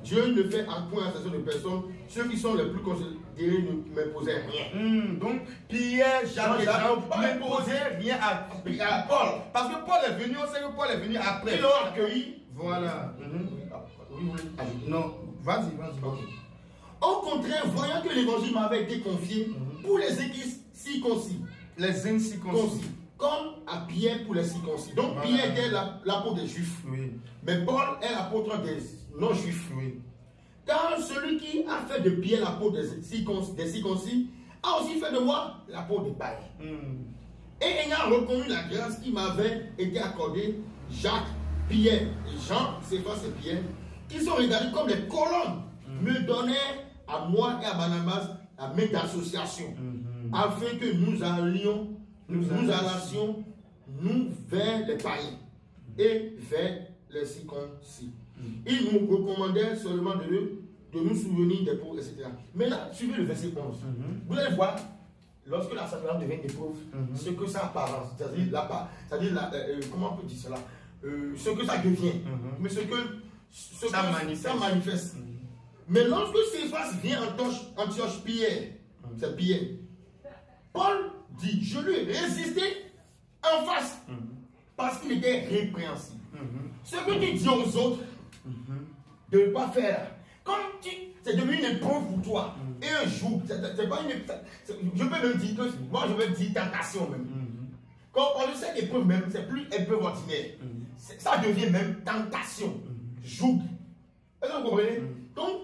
Speaker 4: Dieu ne fait en point attention de personne. Ceux qui sont les plus considérés ne m'imposaient rien.
Speaker 5: Mmh, donc, Pierre, Jacques et Jean n'imposaient rien à, à Paul. Parce que Paul est venu, on sait que Paul est venu après.
Speaker 4: Ils l'ont accueilli.
Speaker 5: Voilà. Mmh. Oui, oui. Non, vas-y, vas-y.
Speaker 4: Okay. Au contraire, voyant que l'évangile m'avait été confié mmh. pour les circoncis,
Speaker 5: les incirconcis,
Speaker 4: comme à Pierre pour les circoncis. Donc, voilà. Pierre était l'apôtre des Juifs.
Speaker 5: Oui.
Speaker 4: Mais Paul est l'apôtre des non-Juifs.
Speaker 5: Oui.
Speaker 4: Car celui qui a fait de Pierre l'apôtre des circoncis a aussi fait de moi l'apôtre des païens. Mm. Et ayant reconnu la grâce qui m'avait été accordée, Jacques, Pierre et Jean, Céphas et Pierre, qui sont regardés comme des colonnes, mm. me donnaient à moi et à Barnabas la main d'association, mm -hmm. afin que nous allions, nous, nous allassions nous vers les païens et vers les circoncis. Mm. Il nous recommandait seulement de, de nous souvenir des pauvres, et cetera. Maintenant, suivez le verset onze. Mm -hmm. Vous allez voir, lorsque la sacrament devient des pauvres, mm -hmm. ce que ça apparence, c'est-à-dire, la, c'est-à-dire la, euh, comment on peut dire cela, euh, ce que ça devient, mm -hmm. mais ce que, ce
Speaker 5: ça,
Speaker 4: que
Speaker 5: manifeste.
Speaker 4: ça manifeste. Mm -hmm. Mais lorsque Céphas vient en Antioche Pierre, mm -hmm. c'est Pierre, Paul dit, je lui ai résisté en face, mm -hmm. parce qu'il était répréhensible. Mm -hmm. Ce que tu dis aux autres, mm-hmm. de ne pas faire, comme tu, c'est devenu une épreuve pour toi, mm-hmm. et un jour, c'est pas une, je peux même dire que, moi je vais dire tentation même. Mm-hmm. Quand on sait épreuve même, c'est plus épreuve ordinaire, mm-hmm. ça devient même tentation, mm-hmm. joug. Est-ce que vous comprenez? Mm-hmm. Donc,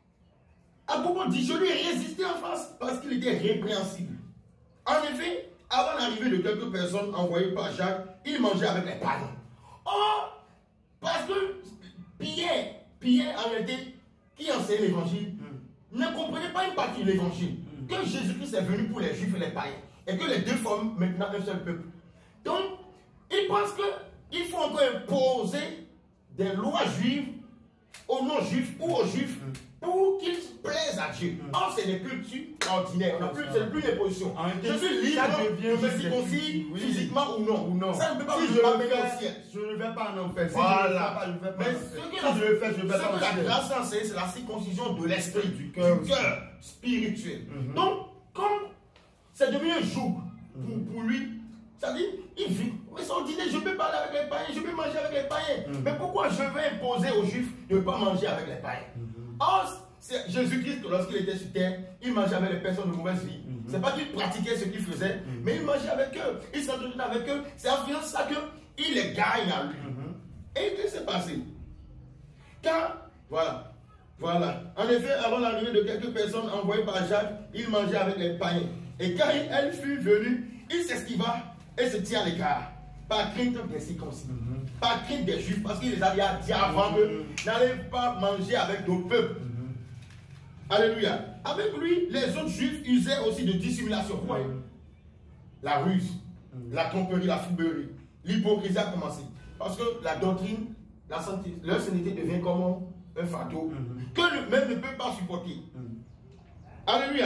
Speaker 4: à propos dit, je lui ai résisté en face parce qu'il était répréhensible. En effet, avant l'arrivée de quelques personnes envoyées par Jacques, il mangeait avec les païens. Or, parce que Pierre, Pierre en réalité, qui enseignait l'évangile, mm. ne comprenait pas une partie de l'évangile. Mm. Que Jésus-Christ est venu pour les juifs et les païens. Et que les deux forment maintenant un seul peuple. Donc, il pense qu'il faut encore imposer des lois juives aux non-juifs ou aux juifs mm. pour qu'ils plaisent à Dieu. Mm. Or, c'est des cultures ordinaires. Ce n'est plus des positions. Je suis libre de me circoncire physiquement ou non. ou non. Ça ne peut pas
Speaker 5: si
Speaker 4: me ramener au ciel.
Speaker 5: Je ne vais pas en faire. Si
Speaker 4: voilà.
Speaker 5: Je ne vais pas,
Speaker 4: Mais
Speaker 5: ce
Speaker 4: que
Speaker 5: si je le fais, je vais
Speaker 4: ce
Speaker 5: pas
Speaker 4: que la grâce enseigne, c'est la circoncision de l'esprit, du cœur spirituel. Mm -hmm. Donc, comme c'est devenu un joug pour, pour lui, c'est-à-dire, il vit, mais c'est ordinaire, je peux parler avec les païens, je peux manger avec les païens. Mm -hmm. Mais pourquoi je vais imposer aux juifs de ne pas manger avec les païens? Mm -hmm. Or, Jésus-Christ, lorsqu'il était sur terre, il mangeait avec les personnes de mauvaise vie. Mm -hmm. C'est pas qu'il pratiquait ce qu'il faisait, mm -hmm. mais il mangeait avec eux, il s'entretenait avec eux. C'est en faisant ça qu'il les gagne à lui. Mm -hmm. Et qu'est-ce qui s'est passé? Car, voilà, voilà. En effet, avant l'arrivée de quelques personnes envoyées par Jacques, il mangeait avec les païens. Et quand elle fut venue, il s'esquiva et se tient à l'écart. Par crainte des circoncis, mm -hmm. par crainte des juifs, parce qu'il les avait dit avant mm -hmm. que n'allez pas manger avec d'autres peuples. Mm -hmm. Alléluia. Avec lui, les autres juifs usaient aussi de dissimulation. Vous voyez? La ruse, mm. la tromperie, la fourberie, l'hypocrisie a commencé. Parce que la doctrine, la santé, leur sainteté devient comme un fardeau mm -hmm. que le même ne peut pas supporter. Mm. Alléluia.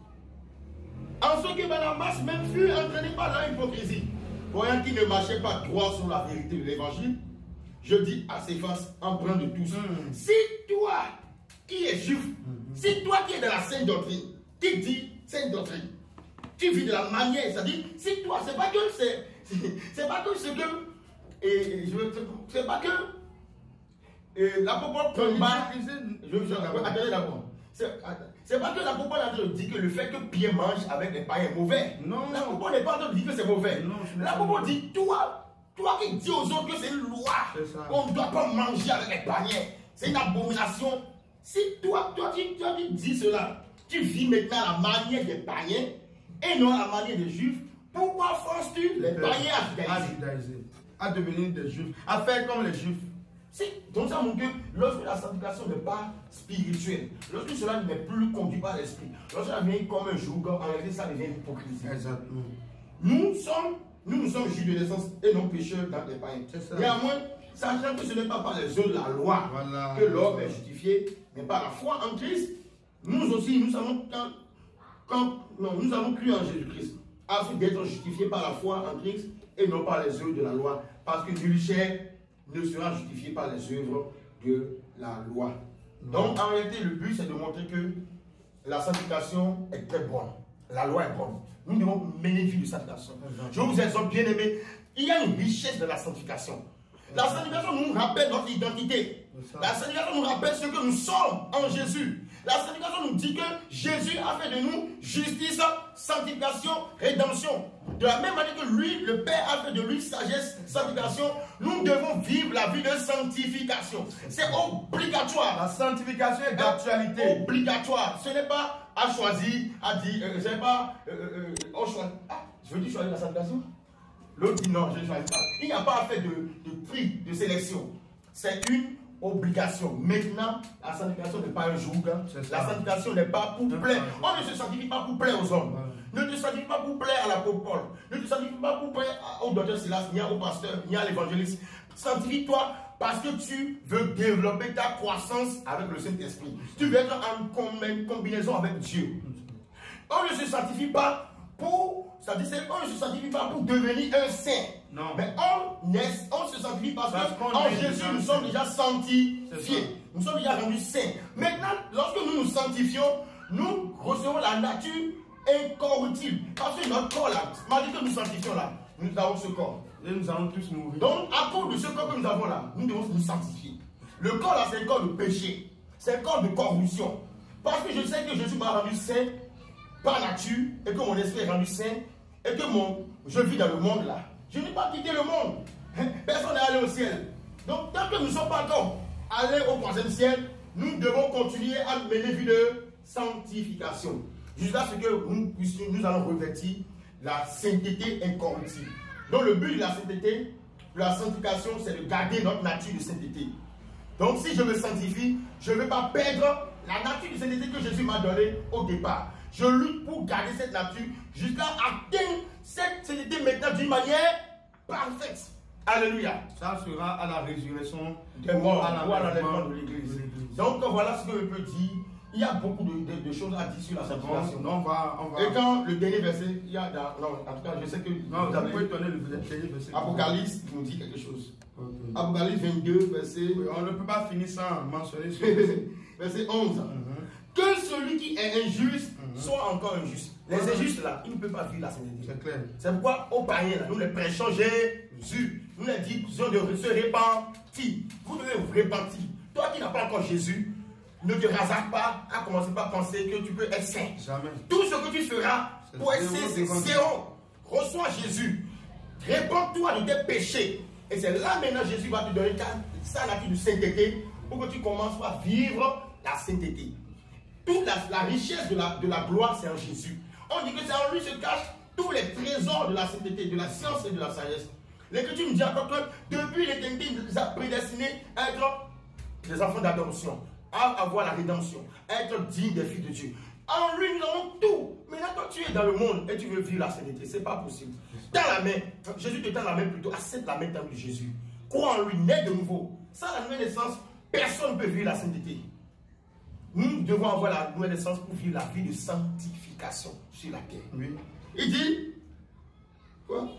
Speaker 4: En ce que Barnabas même fut entraîné par leur hypocrisie, voyant qu'il ne marchait pas droit sur la vérité de l'évangile, je dis à Céphas, emprunt de tous, mm. si toi qui es juif, mm-hmm. si toi qui es de la sainte doctrine, qui dit sainte doctrine, tu vis de la manière, c'est-à-dire, si toi, c'est pas que c'est, c'est pas que ce que, et je veux c'est pas que et l'apôtre combat, je veux attendez d'abord, c'est pas que l'apôtre dit que le fait que Pierre mange avec les païens est mauvais. Non, l'apôtre n'est pas en train de dire que c'est mauvais. L'apôtre dit, toi, toi qui dis aux autres que c'est une loi, qu'on ne doit pas manger avec les païens, c'est une abomination. Si toi, toi, tu, toi, tu dis cela, tu vis maintenant la manière des païens et non la manière des juifs, pourquoi forces-tu les païens à judaïser,
Speaker 5: à devenir des juifs, à faire comme les juifs?
Speaker 4: Si, donc ça montre que lorsque la sanctification n'est pas spirituelle, lorsque cela n'est plus conduit par l'esprit, lorsque ça devient comme un joug, en réalité ça devient une hypocrisie.
Speaker 5: Exactement.
Speaker 4: Nous sommes, nous, nous sommes juifs de naissance et non pécheurs dans les païens. Néanmoins, sachant que ce n'est pas par les œuvres de la loi voilà. que l'homme est justifié, mais par la foi en Christ, nous aussi, nous savons quand, quand non, nous avons cru en Jésus-Christ, afin d'être justifiés par la foi en Christ et non par les œuvres de la loi, parce que nul chair ne sera justifié par les œuvres de la loi. Donc en réalité, le but c'est de montrer que la sanctification est très bonne. La loi est bonne. Nous devons mener une vie de sanctification. Je vous exhorte, bien aimés, il y a une richesse de la sanctification. La sanctification nous rappelle notre identité. La sanctification nous rappelle ce que nous sommes en Jésus. La sanctification nous dit que Jésus a fait de nous justice, sanctification, rédemption. De la même manière que lui, le Père a fait de lui sagesse, sanctification, nous devons vivre la vie de sanctification. C'est obligatoire.
Speaker 5: La sanctification est d'actualité.
Speaker 4: Obligatoire. Ce n'est pas à choisir, à dire, euh, ce n'est pas euh, euh, on choisit. Ah, je veux dire choisir la sanctification. L'autre dit non, je ne choisis pas. Il n'y a pas à faire de, de tri, de sélection. C'est une obligation. Maintenant, la sanctification n'est pas un joug. Hein. La sanctification n'est pas pour plaire. On ne se sanctifie pas pour plaire aux hommes. Ouais. Ne te sanctifie pas pour plaire à l'apôtre Paul. Ne te sanctifie pas pour plaire au docteur Silas, ni au pasteur, ni à l'évangéliste. Sanctifie-toi parce que tu veux développer ta croissance avec le Saint-Esprit. Tu veux être en combinaison avec Dieu. On ne se sanctifie pas pour, ça dit, on ne se sanctifie pas pour devenir un saint. Non. Mais on, est, on se sanctifie parce, parce qu'en Jésus, nous sommes déjà sanctifiés. Nous sommes déjà rendus saints. Maintenant, lorsque nous nous sanctifions, nous recevons la nature incorruptible. Parce que notre corps là, malgré que nous sanctifions là, nous avons ce corps.
Speaker 5: Et nous allons tous mourir.
Speaker 4: Donc, à cause de ce corps que nous avons là, nous devons nous sanctifier. Le corps là, c'est un corps de péché. C'est un corps de corruption. Parce que je sais que Jésus m'a rendu saint par nature, et que mon esprit est rendu saint, et que mon, je vis dans le monde là. Je n'ai pas quitté le monde. Personne n'est allé au ciel. Donc, tant que nous ne sommes pas encore allés au troisième ciel, nous devons continuer à mener vie de sanctification. Jusqu'à ce que nous puissions, nous allons revêtir la sainteté incorruptible. Donc, le but de la sainteté, de la sanctification, c'est de garder notre nature de sainteté. Donc, si je me sanctifie, je ne vais pas perdre la nature de sainteté que Jésus m'a donnée au départ. Je lutte pour garder cette nature jusqu'à atteindre cette sainteté maintenant d'une manière parfaite. Alléluia.
Speaker 5: Ça sera à la résurrection
Speaker 4: des morts, à l'enlèvement de l'église. Donc voilà ce que je peux dire. Il y a beaucoup de, de, de choses à dire sur la sanctification.
Speaker 5: Bon, on va, on va.
Speaker 4: Et quand le dernier verset, il y a dans, non, en tout cas, je sais que
Speaker 5: non, vous avez pouvez donner le dernier verset.
Speaker 4: Apocalypse nous dit quelque chose. Okay. Apocalypse vingt-deux, verset.
Speaker 5: Oui, on ne peut pas finir sans mentionner ce
Speaker 4: verset onze. Mm-hmm. Que celui qui est injuste mm-hmm. soit encore injuste. Les mm-hmm. injustes là, ils ne peuvent pas vivre la sainteté. C'est clair. C'est pourquoi aux païens là, nous les prêchons Jésus. Nous les disons de se repentir. Vous devez vous repentir. Toi qui n'as pas encore Jésus, ne te hasarde pas à commencer par penser que tu peux être saint. Jamais. Tout ce que tu feras pour être saint, c'est zéro. Reçois Jésus. Réponds-toi de tes péchés. Et c'est là maintenant Jésus va te donner sa nature de sainteté pour que tu commences à vivre la sainteté. Toute la, la richesse de la, de la gloire, c'est en Jésus. On dit que c'est en lui se cachent tous les trésors de la sainteté, de la science et de la sagesse. L'Écriture nous dit encore que depuis l'éternité, il nous a prédestinés à être des enfants d'adoption, à avoir la rédemption, à être dignes des filles de Dieu. En lui, nous avons tout. Maintenant, quand tu es dans le monde et tu veux vivre la sainteté, ce n'est pas possible. Tends la main. Jésus te tend la main plutôt. Accepte la main de Jésus. Crois en lui, naît de nouveau. Sans la nouvelle naissance, personne ne peut vivre la sainteté. Nous devons avoir la nouvelle naissance pour vivre la vie de sanctification sur la terre. Oui. Il dit, quoi?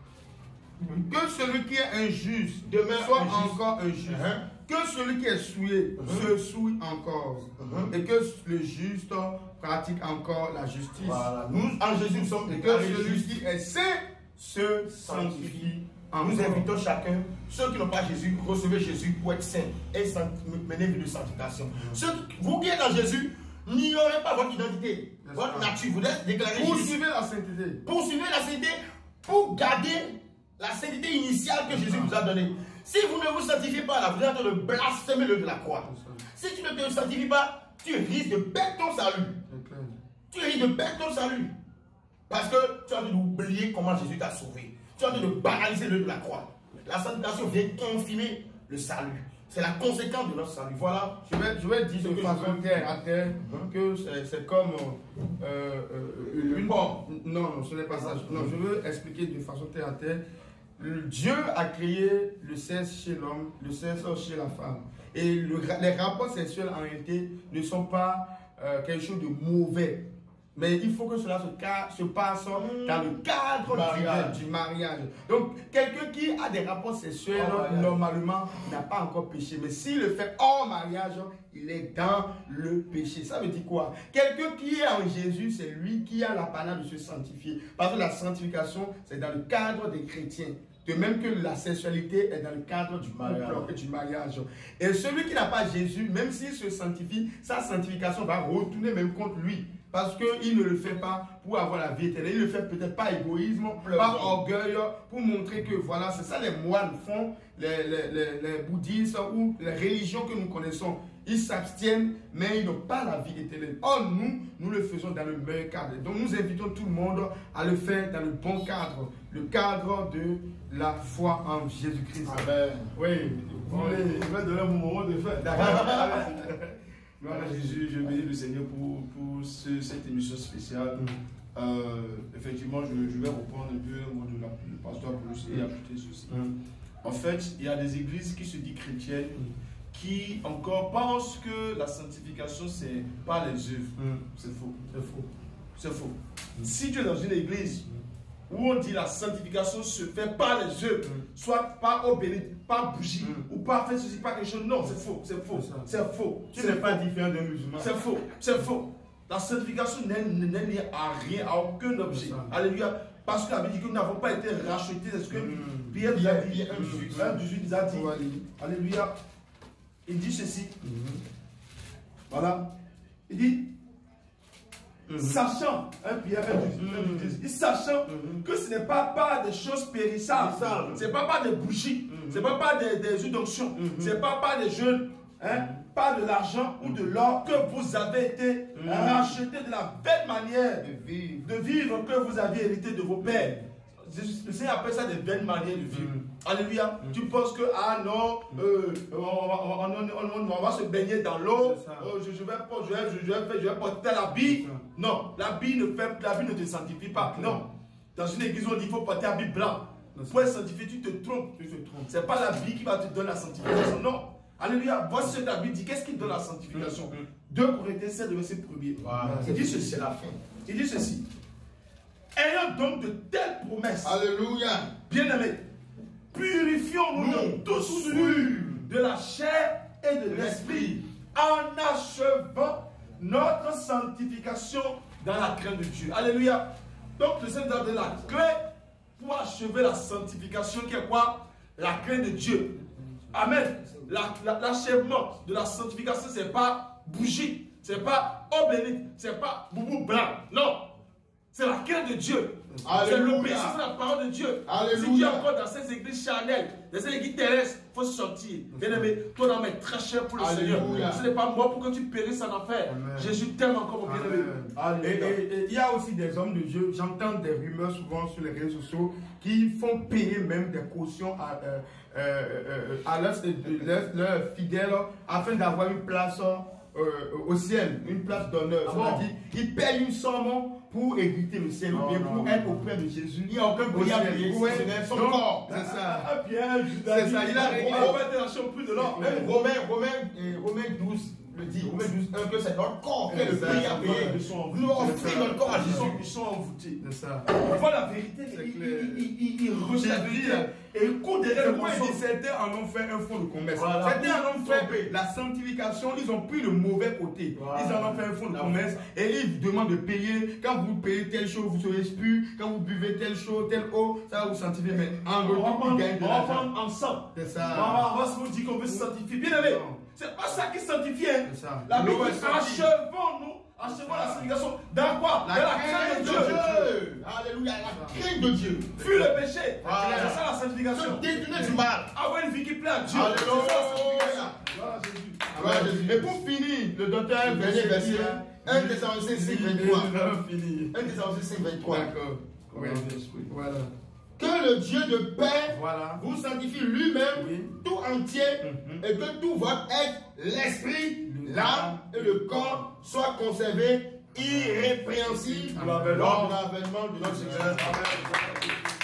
Speaker 5: Que celui qui est injuste demeure soit injuste. Encore injuste. Uh-huh. Que celui qui est souillé uh-huh. se souille encore. Uh-huh. Et que le juste pratique encore la justice. Voilà.
Speaker 4: Nous, en Jésus, nous sommes.
Speaker 5: Et que celui qui est saint se sanctifie.
Speaker 4: Nous invitons chacun, ceux qui n'ont pas Jésus, recevez Jésus pour être saint et mener une vie de sanctification. Uh-huh. Ceux, vous qui êtes en Jésus, n'ignorez pas votre identité, votre nature. Vous êtes déclaré
Speaker 5: Poursuivez la sainteté.
Speaker 4: Poursuivez la sainteté pour garder la sainteté initiale que Jésus vous a donnée. Si vous ne vous sanctifiez pas là, vous êtes en train de blasphémer le de la croix. Si tu ne te sanctifies pas, tu risques de perdre ton salut. Tu risques de perdre ton salut. Parce que tu as envie d'oublier comment Jésus t'a sauvé. Tu as envie de banaliser le de la croix. La sanctification vient confirmer le salut. C'est la conséquence de notre salut. Voilà.
Speaker 5: Je vais, je vais dire de façon terre à terre que c'est comme euh, euh, une porte. Non, non, ce n'est pas ça. Non, je veux expliquer de façon terre à terre. Dieu a créé le sexe chez l'homme, le sexe chez la femme. Et le, les rapports sexuels en réalité ne sont pas euh, quelque chose de mauvais. Mais il faut que cela se, se passe mmh. dans le cadre
Speaker 4: mariage.
Speaker 5: Du, du mariage. Donc, quelqu'un qui a des rapports sexuels, oh, normalement, n'a pas encore péché. Mais s'il le fait hors mariage, il est dans le péché. Ça veut dire quoi? Quelqu'un qui est en Jésus, c'est lui qui a l'apanage de se sanctifier. Parce que la sanctification, c'est dans le cadre des chrétiens. De même que la sexualité est dans le cadre du couple et du mariage. Et celui qui n'a pas Jésus, même s'il se sanctifie, sa sanctification va retourner même contre lui. Parce qu'il ne le fait pas pour avoir la vie éternelle. Il ne le fait peut-être pas égoïsme, par orgueil, pour montrer que voilà, c'est ça les moines font, les, les, les, les bouddhistes ou les religions que nous connaissons. Ils s'abstiennent, mais ils n'ont pas la vie éternelle. Or, nous, nous le faisons dans le meilleur cadre. Donc, nous invitons tout le monde à le faire dans le bon cadre. Le cadre de la foi en Jésus-Christ.
Speaker 3: Amen.
Speaker 5: Oui.
Speaker 3: Je vais donner mon moment de fête. Gloire à Jésus, je bénis le Seigneur pour, pour ce, cette émission spéciale. Mm. Euh, effectivement, je, je vais reprendre un peu le mot de la, le pasteur Paulus et ajouter ceci. Mm. En fait, il y a des églises qui se disent chrétiennes, mm. qui encore pensent que la sanctification, c'est par les œuvres. Mm. C'est faux. C'est faux. C'est faux. Mm. Si tu es dans une église où on dit la sanctification se fait par les œuvres, mm. soit par eau bénite, par bougie, mm. ou par faire ceci, par quelque chose. Non, c'est faux, c'est faux, c'est faux.
Speaker 5: Tu n'es pas différent d'un musulman.
Speaker 3: C'est faux, c'est faux. La sanctification n'est liée à rien, à aucun objet. Alléluia. Parce que la Bible dit que nous n'avons pas été rachetés. Est-ce que mm. Pierre nous a dit, un dix-huit nous a dit, alléluia. Il dit ceci. Mm. Voilà. Il dit, Mm -hmm. sachant, un Pierre, un dix-huit, sachant mm -hmm. que ce n'est pas par des choses périssables, ce n'est pas par des bougies, mm -hmm. ce n'est pas par des, des huiles d'onction, mm -hmm. ce n'est pas par des jeûnes, hein, mm -hmm. pas de l'argent ou de l'or que vous avez été mm -hmm. rachetés de la belle manière de vivre. de vivre que vous aviez hérité de vos pères. Le Seigneur appelle ça des belles manières de vivre. Mm. Alléluia. Mm. Tu penses que, ah non, euh, on, on, on, on, on va se baigner dans l'eau, euh, je, je, vais, je, vais, je, vais, je vais porter l'habit. Non, l'habit ne, ne te sanctifie pas. Mm. Non. Dans une église, on dit qu'il faut porter l'habit blanc. Pour être sanctifié, tu te trompes. Ce n'est pas l'habit qui va te donner la sanctification. Non. Alléluia. Voici ce que l'habit dit. Qu'est-ce qui donne la sanctification? Mm. deux Corinthiens sept, verset premier. Wow. Il dit ceci. La fin. Il dit ceci. Ayant donc de telles promesses, alléluia, bien-aimés, purifions-nous tous de la chair et de l'esprit, en achevant notre sanctification dans la crainte de Dieu. Alléluia. Donc le Seigneur donne la clé pour achever la sanctification qui est quoi? La crainte de Dieu. Amen. L'achèvement la, de la sanctification, ce n'est pas bougie, ce n'est pas eau bénite, ce n'est pas boubou blanc. Non. C'est la crainte de Dieu. C'est l'obéissance à la parole de Dieu. Alléluia. Si tu es encore dans ces églises charnelles, dans ces églises terrestres, il faut sortir. Bien-aimé, ton âme est très cher pour le Alléluia. Seigneur. Ce n'est pas moi pour que tu périsses en enfer. Amen. Jésus t'aime encore, mon bien-aimé.
Speaker 5: Et, et, et il y a aussi des hommes de Dieu, j'entends des rumeurs souvent sur les réseaux sociaux qui font payer même des cautions à, euh, euh, à leurs leur fidèles afin d'avoir une place euh, au ciel, une place d'honneur. Ah bon? Ils payent une somme pour hériter le ciel, ou bien pour être auprès de Jésus. Il n'y a aucun prix à payer, c'est son corps. C'est ça. C'est ça, il a réglé.
Speaker 3: On va être dans le prix de l'or.
Speaker 5: Romains, Romains, Romains douze le dit, Romains douze, un que c'est notre corps qui est le prix à payer. Nous offrons notre corps à Jésus.
Speaker 3: Ils sont envoûtés.
Speaker 5: C'est ça.
Speaker 3: On voit la vérité, ils rejettent la vérité. Et le coup derrière le
Speaker 5: point, certains en ont fait un fond de commerce. Voilà. Certains en ont fait la sanctification, ils ont pris le mauvais côté. Voilà. Ils en ont fait un fond de commerce et ils demandent de payer. Quand vous payez telle chose, vous serez expus. Quand vous buvez telle chose, telle eau, ça va vous sanctifier. Mais en retour, ils gagnent de l'argent.
Speaker 3: On va prendre ensemble.
Speaker 5: C'est ça.
Speaker 3: On va se dire qu'on veut se sanctifier. Bien aimé, c'est pas ça qui sanctifie. Hein. C'est ça. La Bible dit achevons-nous. Achevons la sanctification. Dans quoi?
Speaker 5: La, Dans la crainte de Dieu. Dieu. Alléluia. La crainte de Dieu.
Speaker 3: Fuis le péché. Voilà. C'est ça la sanctification.
Speaker 5: Se détourner du mal.
Speaker 3: Avoir une vie qui plaît à Dieu.
Speaker 5: Alléluia. Gloire à Jésus. Et pour finir, le docteur verset verset un Thessaloniciens cinq, vingt-trois. un Thessaloniciens cinq, vingt-trois. D'accord. Voilà. Que le Dieu de paix voilà. vous sanctifie lui-même oui. tout entier mm-hmm. et que tout votre être, l'esprit, l'âme et le corps soient conservés irrépréhensibles lors de l'avènement de notre Seigneur.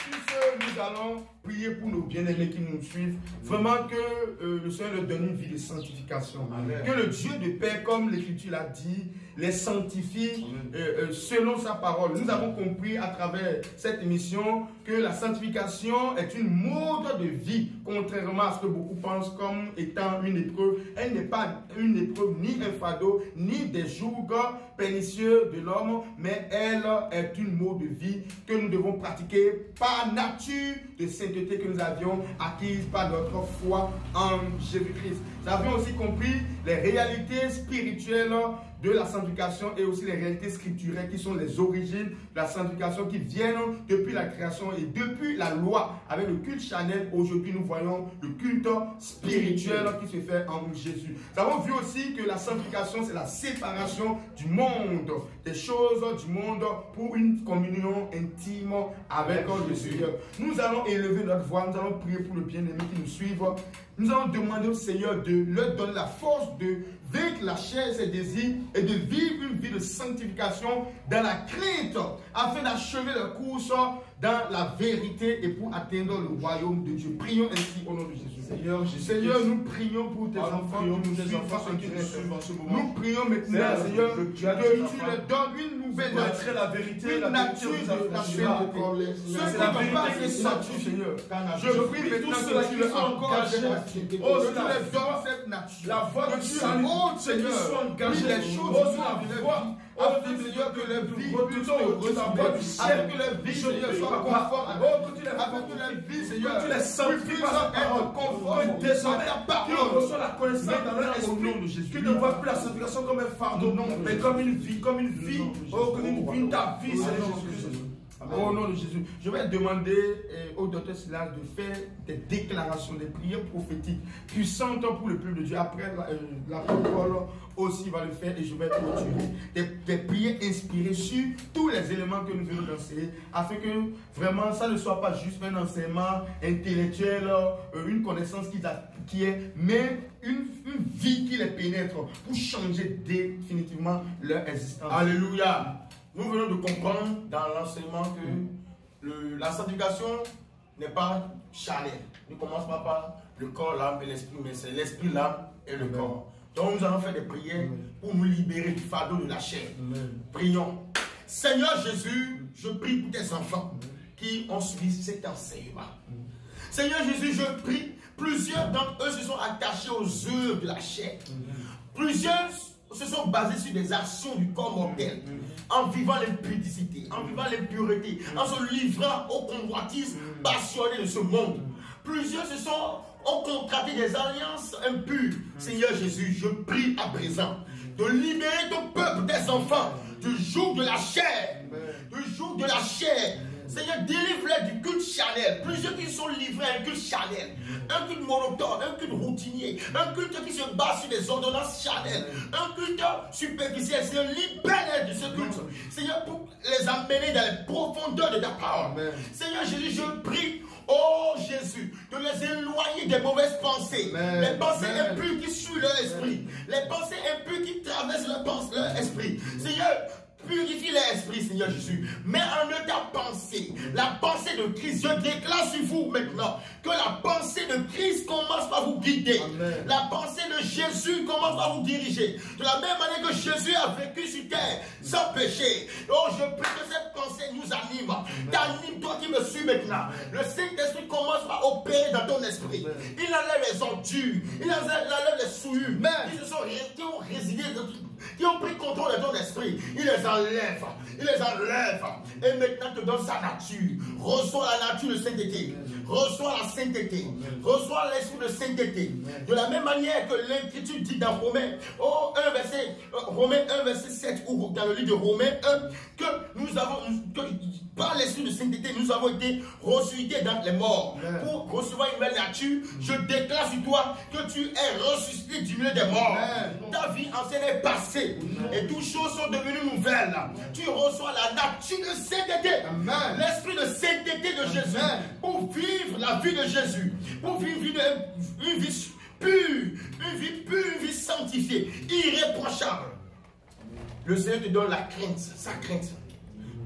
Speaker 5: nous allons prier pour nos bien-aimés qui nous suivent. Vraiment que euh, le Seigneur leur donne une vie de sanctification. Amen. Que le Dieu de paix, comme l'Écriture l'a dit, les sanctifie euh, euh, selon sa parole. Nous avons compris à travers cette émission que la sanctification est une mode de vie, contrairement à ce que beaucoup pensent comme étant une épreuve. Elle n'est pas une épreuve, ni un fardeau, ni des jougs pernicieux de l'homme, mais elle est une mode de vie que nous devons pratiquer par nature de sainteté que nous avions acquise par notre foi en Jésus-Christ. Nous avions aussi compris les réalités spirituelles de la sanctification et aussi les réalités scripturelles qui sont les origines de la sanctification qui viennent depuis la création et depuis la loi. Avec le culte charnel, aujourd'hui nous voyons le culte spirituel qui se fait en Jésus. Nous avons vu aussi que la sanctification c'est la séparation du monde, des choses du monde pour une communion intime avec le Seigneur. Nous allons élever notre voix, nous allons prier pour le bien-aimé qui nous suivent. Nous allons demander au Seigneur de leur donner la force de vaincre la chair et ses désirs et de vivre une vie de sanctification dans la crainte afin d'achever leur course dans la vérité et pour atteindre le royaume de Dieu. Prions ainsi au nom de Jésus. Seigneur, Jésus Seigneur, nous prions pour tes
Speaker 3: ah,
Speaker 5: enfants,
Speaker 3: prions
Speaker 5: nous,
Speaker 3: tes enfants
Speaker 5: qui
Speaker 3: qui nous suivent en ce moment.
Speaker 5: Nous prions maintenant, Seigneur, que tu leur donnes une nouvelle
Speaker 3: nature, la vérité,
Speaker 5: une nature de la sainteté. C'est la vérité qui s'attue, Seigneur. Je prie maintenant que tu leur engages. Oh, tu leur donnes cette nature.
Speaker 3: La voix
Speaker 5: que tu hautes, Seigneur. Oui, les choses sont voix. Afin, Seigneur, que leur vie puisse te ressembler. Afin que leur vie, Seigneur, soit conforme. Afin que leur vie, Seigneur,
Speaker 3: tu les sanctifies par la parole.
Speaker 5: conforme
Speaker 3: Désormais,
Speaker 5: à ta
Speaker 3: qui
Speaker 5: parole.
Speaker 3: reçoit la connaissance dans leur esprit, qui ne voit plus la sanctification comme un fardeau, mais comme une vie, comme une vie, oh, comme une vie, ta vie, Seigneur Jésus.
Speaker 5: Au nom de Jésus, je vais demander euh, au docteur Silas de faire des déclarations, des prières prophétiques puissantes pour le peuple de Dieu. Après, la, euh, la parole aussi va le faire et je vais clôturer. Des, des prières inspirées sur tous les éléments que nous venons d'enseigner afin que vraiment ça ne soit pas juste un enseignement intellectuel, euh, une connaissance qui, a, qui est, mais une, une vie qui les pénètre pour changer définitivement leur existence.
Speaker 4: Alléluia. Nous venons de comprendre dans l'enseignement que le, la sanctification n'est pas charnelle. Ne commence pas par le corps, l'âme et l'esprit, mais c'est l'esprit, l'âme et le Amen. Corps. Donc nous allons faire des prières Amen. Pour nous libérer du fardeau de la chair. Amen. Prions. Seigneur Jésus, je prie pour tes enfants Amen. Qui ont suivi cet enseignement. Amen. Seigneur Jésus, je prie. Plusieurs d'entre eux se sont attachés aux œuvres de la chair. Amen. Plusieurs se sont basés sur des actions du corps mortel, mmh. en vivant l'impudicité, en vivant l'impureté, mmh. en se livrant aux convoitises mmh. passionnées de ce monde. Mmh. Plusieurs se sont ont contracté des alliances impures. Mmh. Seigneur Jésus, je prie à présent de libérer ton peuple, tes enfants, du joug de la chair, mmh. du joug de la chair. Seigneur, délivre-les du culte charnel. Plusieurs qui sont livrés à un culte charnel. Un culte monotone, un culte routinier. Un culte qui se base sur des ordonnances charnelles. Un culte superficiel. Seigneur, libère-les de ce culte. Seigneur, pour les amener dans les profondeurs de ta parole. Amen. Seigneur Jésus, je prie, oh Jésus, de les éloigner des mauvaises pensées. Amen. Les pensées Amen. Impures qui suivent leur esprit. Les pensées impures qui traversent leur, leur esprit. Seigneur, purifie l'esprit, Seigneur Jésus. Mets en eux ta pensée. La pensée de Christ. Je déclare sur vous maintenant que la pensée de Christ commence par vous guider. Amen. La pensée de Jésus commence par vous diriger. De la même manière que Jésus a vécu sur terre sans péché. Oh, je prie que cette pensée nous anime. T'anime, toi qui me suis maintenant. Le Saint-Esprit commence par opérer dans ton esprit. Amen. Il enlève les ordures. Il enlève les souillures. Qui se sont qui ont résidé qui ont pris contrôle de ton esprit. Il les enlève. Il les enlève. Et maintenant te donne sa nature. Reçois la nature de sainteté. Reçois la sainteté. Reçois l'esprit de sainteté. De la même manière que l'Écriture dit dans Romains, oh, un verset, Romains un, verset sept, ou dans le livre de Romains un, que nous avons, que par l'esprit de sainteté, nous avons été ressuscités dans les morts. Amen. Pour recevoir une nouvelle nature, je déclare sur toi que tu es ressuscité du milieu des morts. Amen. Ta vie ancienne est passée. Amen. Et toutes choses sont devenues nouvelles. Tu reçois la nature de sainteté. L'esprit de sainteté de Jésus. Amen. Pour vivre la vie de Jésus. Pour vivre une, une vie pure. Une vie pure, une vie sanctifiée. Irréprochable. Le Seigneur te donne la crainte, sa crainte.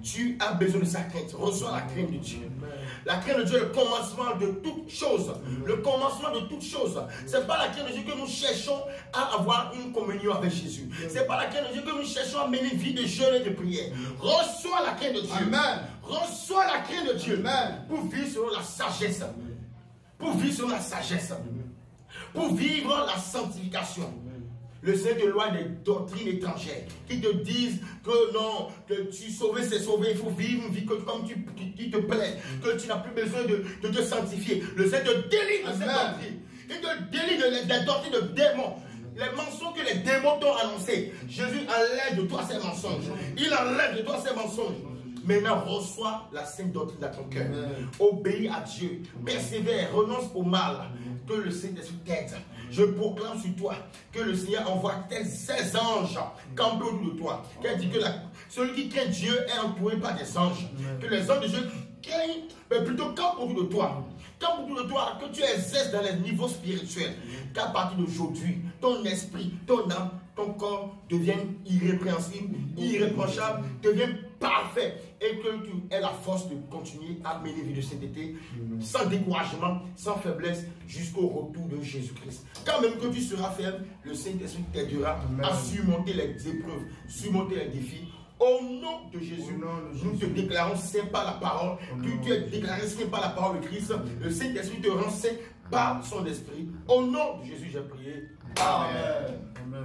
Speaker 4: tu as besoin de sa crainte. Reçois la crainte de Dieu. La crainte de Dieu est le commencement de toute chose. Le commencement de toute chose. Ce n'est pas la crainte de Dieu que nous cherchons à avoir une communion avec Jésus. Ce n'est pas la crainte de Dieu que nous cherchons à mener une vie de jeûne et de prière. Reçois la crainte de Dieu.
Speaker 5: Amen.
Speaker 4: Reçois la crainte de Dieu.
Speaker 5: Amen.
Speaker 4: Pour vivre selon la sagesse. Pour vivre selon la sagesse. Pour vivre la sanctification. Le Seigneur te loin des doctrines étrangères qui te disent que non, que tu sauver c'est sauver, il faut vivre une vie que, comme tu, tu, tu te plais, que tu n'as plus besoin de, de te sanctifier. Le Seigneur te délivre de cette doctrine. Il te délivre des doctrines de démons. Les mensonges que les démons t'ont annoncés. Jésus enlève de toi ces mensonges. Il enlève de toi ces mensonges. Maintenant, reçois la sainte doctrine dans ton cœur. Obéis à Dieu. Persévère, renonce au mal. Que le Saint-Esprit t'aide. Je proclame sur toi que le Seigneur envoie ses anges camper autour de toi. Qu'elle dit que la, celui qui craint Dieu est entouré par des anges. Que les anges de Dieu craignent, mais plutôt campent autour de toi. Campent autour de toi, que tu exerces dans les niveaux spirituels. Qu'à partir d'aujourd'hui, ton esprit, ton âme, ton corps deviennent irrépréhensibles, irréprochables, deviennent parfaits et que tu aies la force de continuer à mener une vie de sainteté sans découragement, sans faiblesse jusqu'au retour de Jésus-Christ. Quand même que tu seras faible, le Saint-Esprit t'aidera à surmonter les épreuves, surmonter les défis. Au nom de Jésus, nous te déclarons saint par la parole. Tu, tu es déclaré saint par la parole de Christ. Le Saint-Esprit te rend saint par son esprit. Au nom de Jésus, j'ai prié. Amen.
Speaker 5: Amen.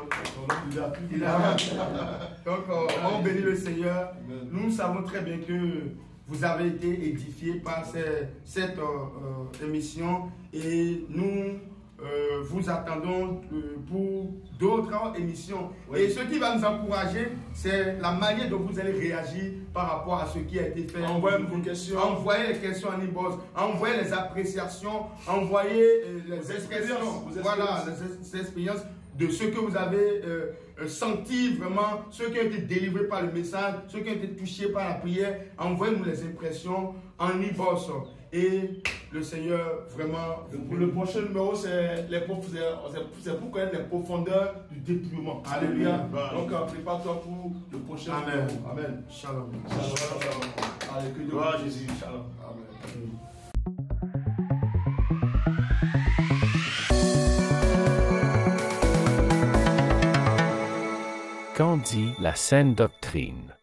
Speaker 5: Donc, on bénit le Seigneur. Nous savons très bien que vous avez été édifiés par ces, cette euh, euh, émission et nous euh, vous attendons euh, pour d'autres émissions. Oui. Et ce qui va nous encourager, c'est la manière dont vous allez réagir par rapport à ce qui a été fait.
Speaker 3: Envoyez vos questions.
Speaker 5: Envoyez les questions en inbox. Envoyez les appréciations. Envoyez euh, les expériences. Voilà, les, les expériences de ce que vous avez euh, senti vraiment, ceux qui ont été délivrés par le message, ceux qui ont été touchés par la prière. Envoyez-nous les impressions en inbox. Et le Seigneur vraiment...
Speaker 3: Pour le prochain numéro, c'est pour connaître les profondeurs du dépouillement. Alléluia. Donc, prépare-toi pour le prochain
Speaker 5: Amen.
Speaker 3: numéro. Amen.
Speaker 5: Shalom.
Speaker 3: Shalom. Shalom. Allez, gloire à Jésus. Shalom. Amen.
Speaker 1: Qu'en dit la saine doctrine?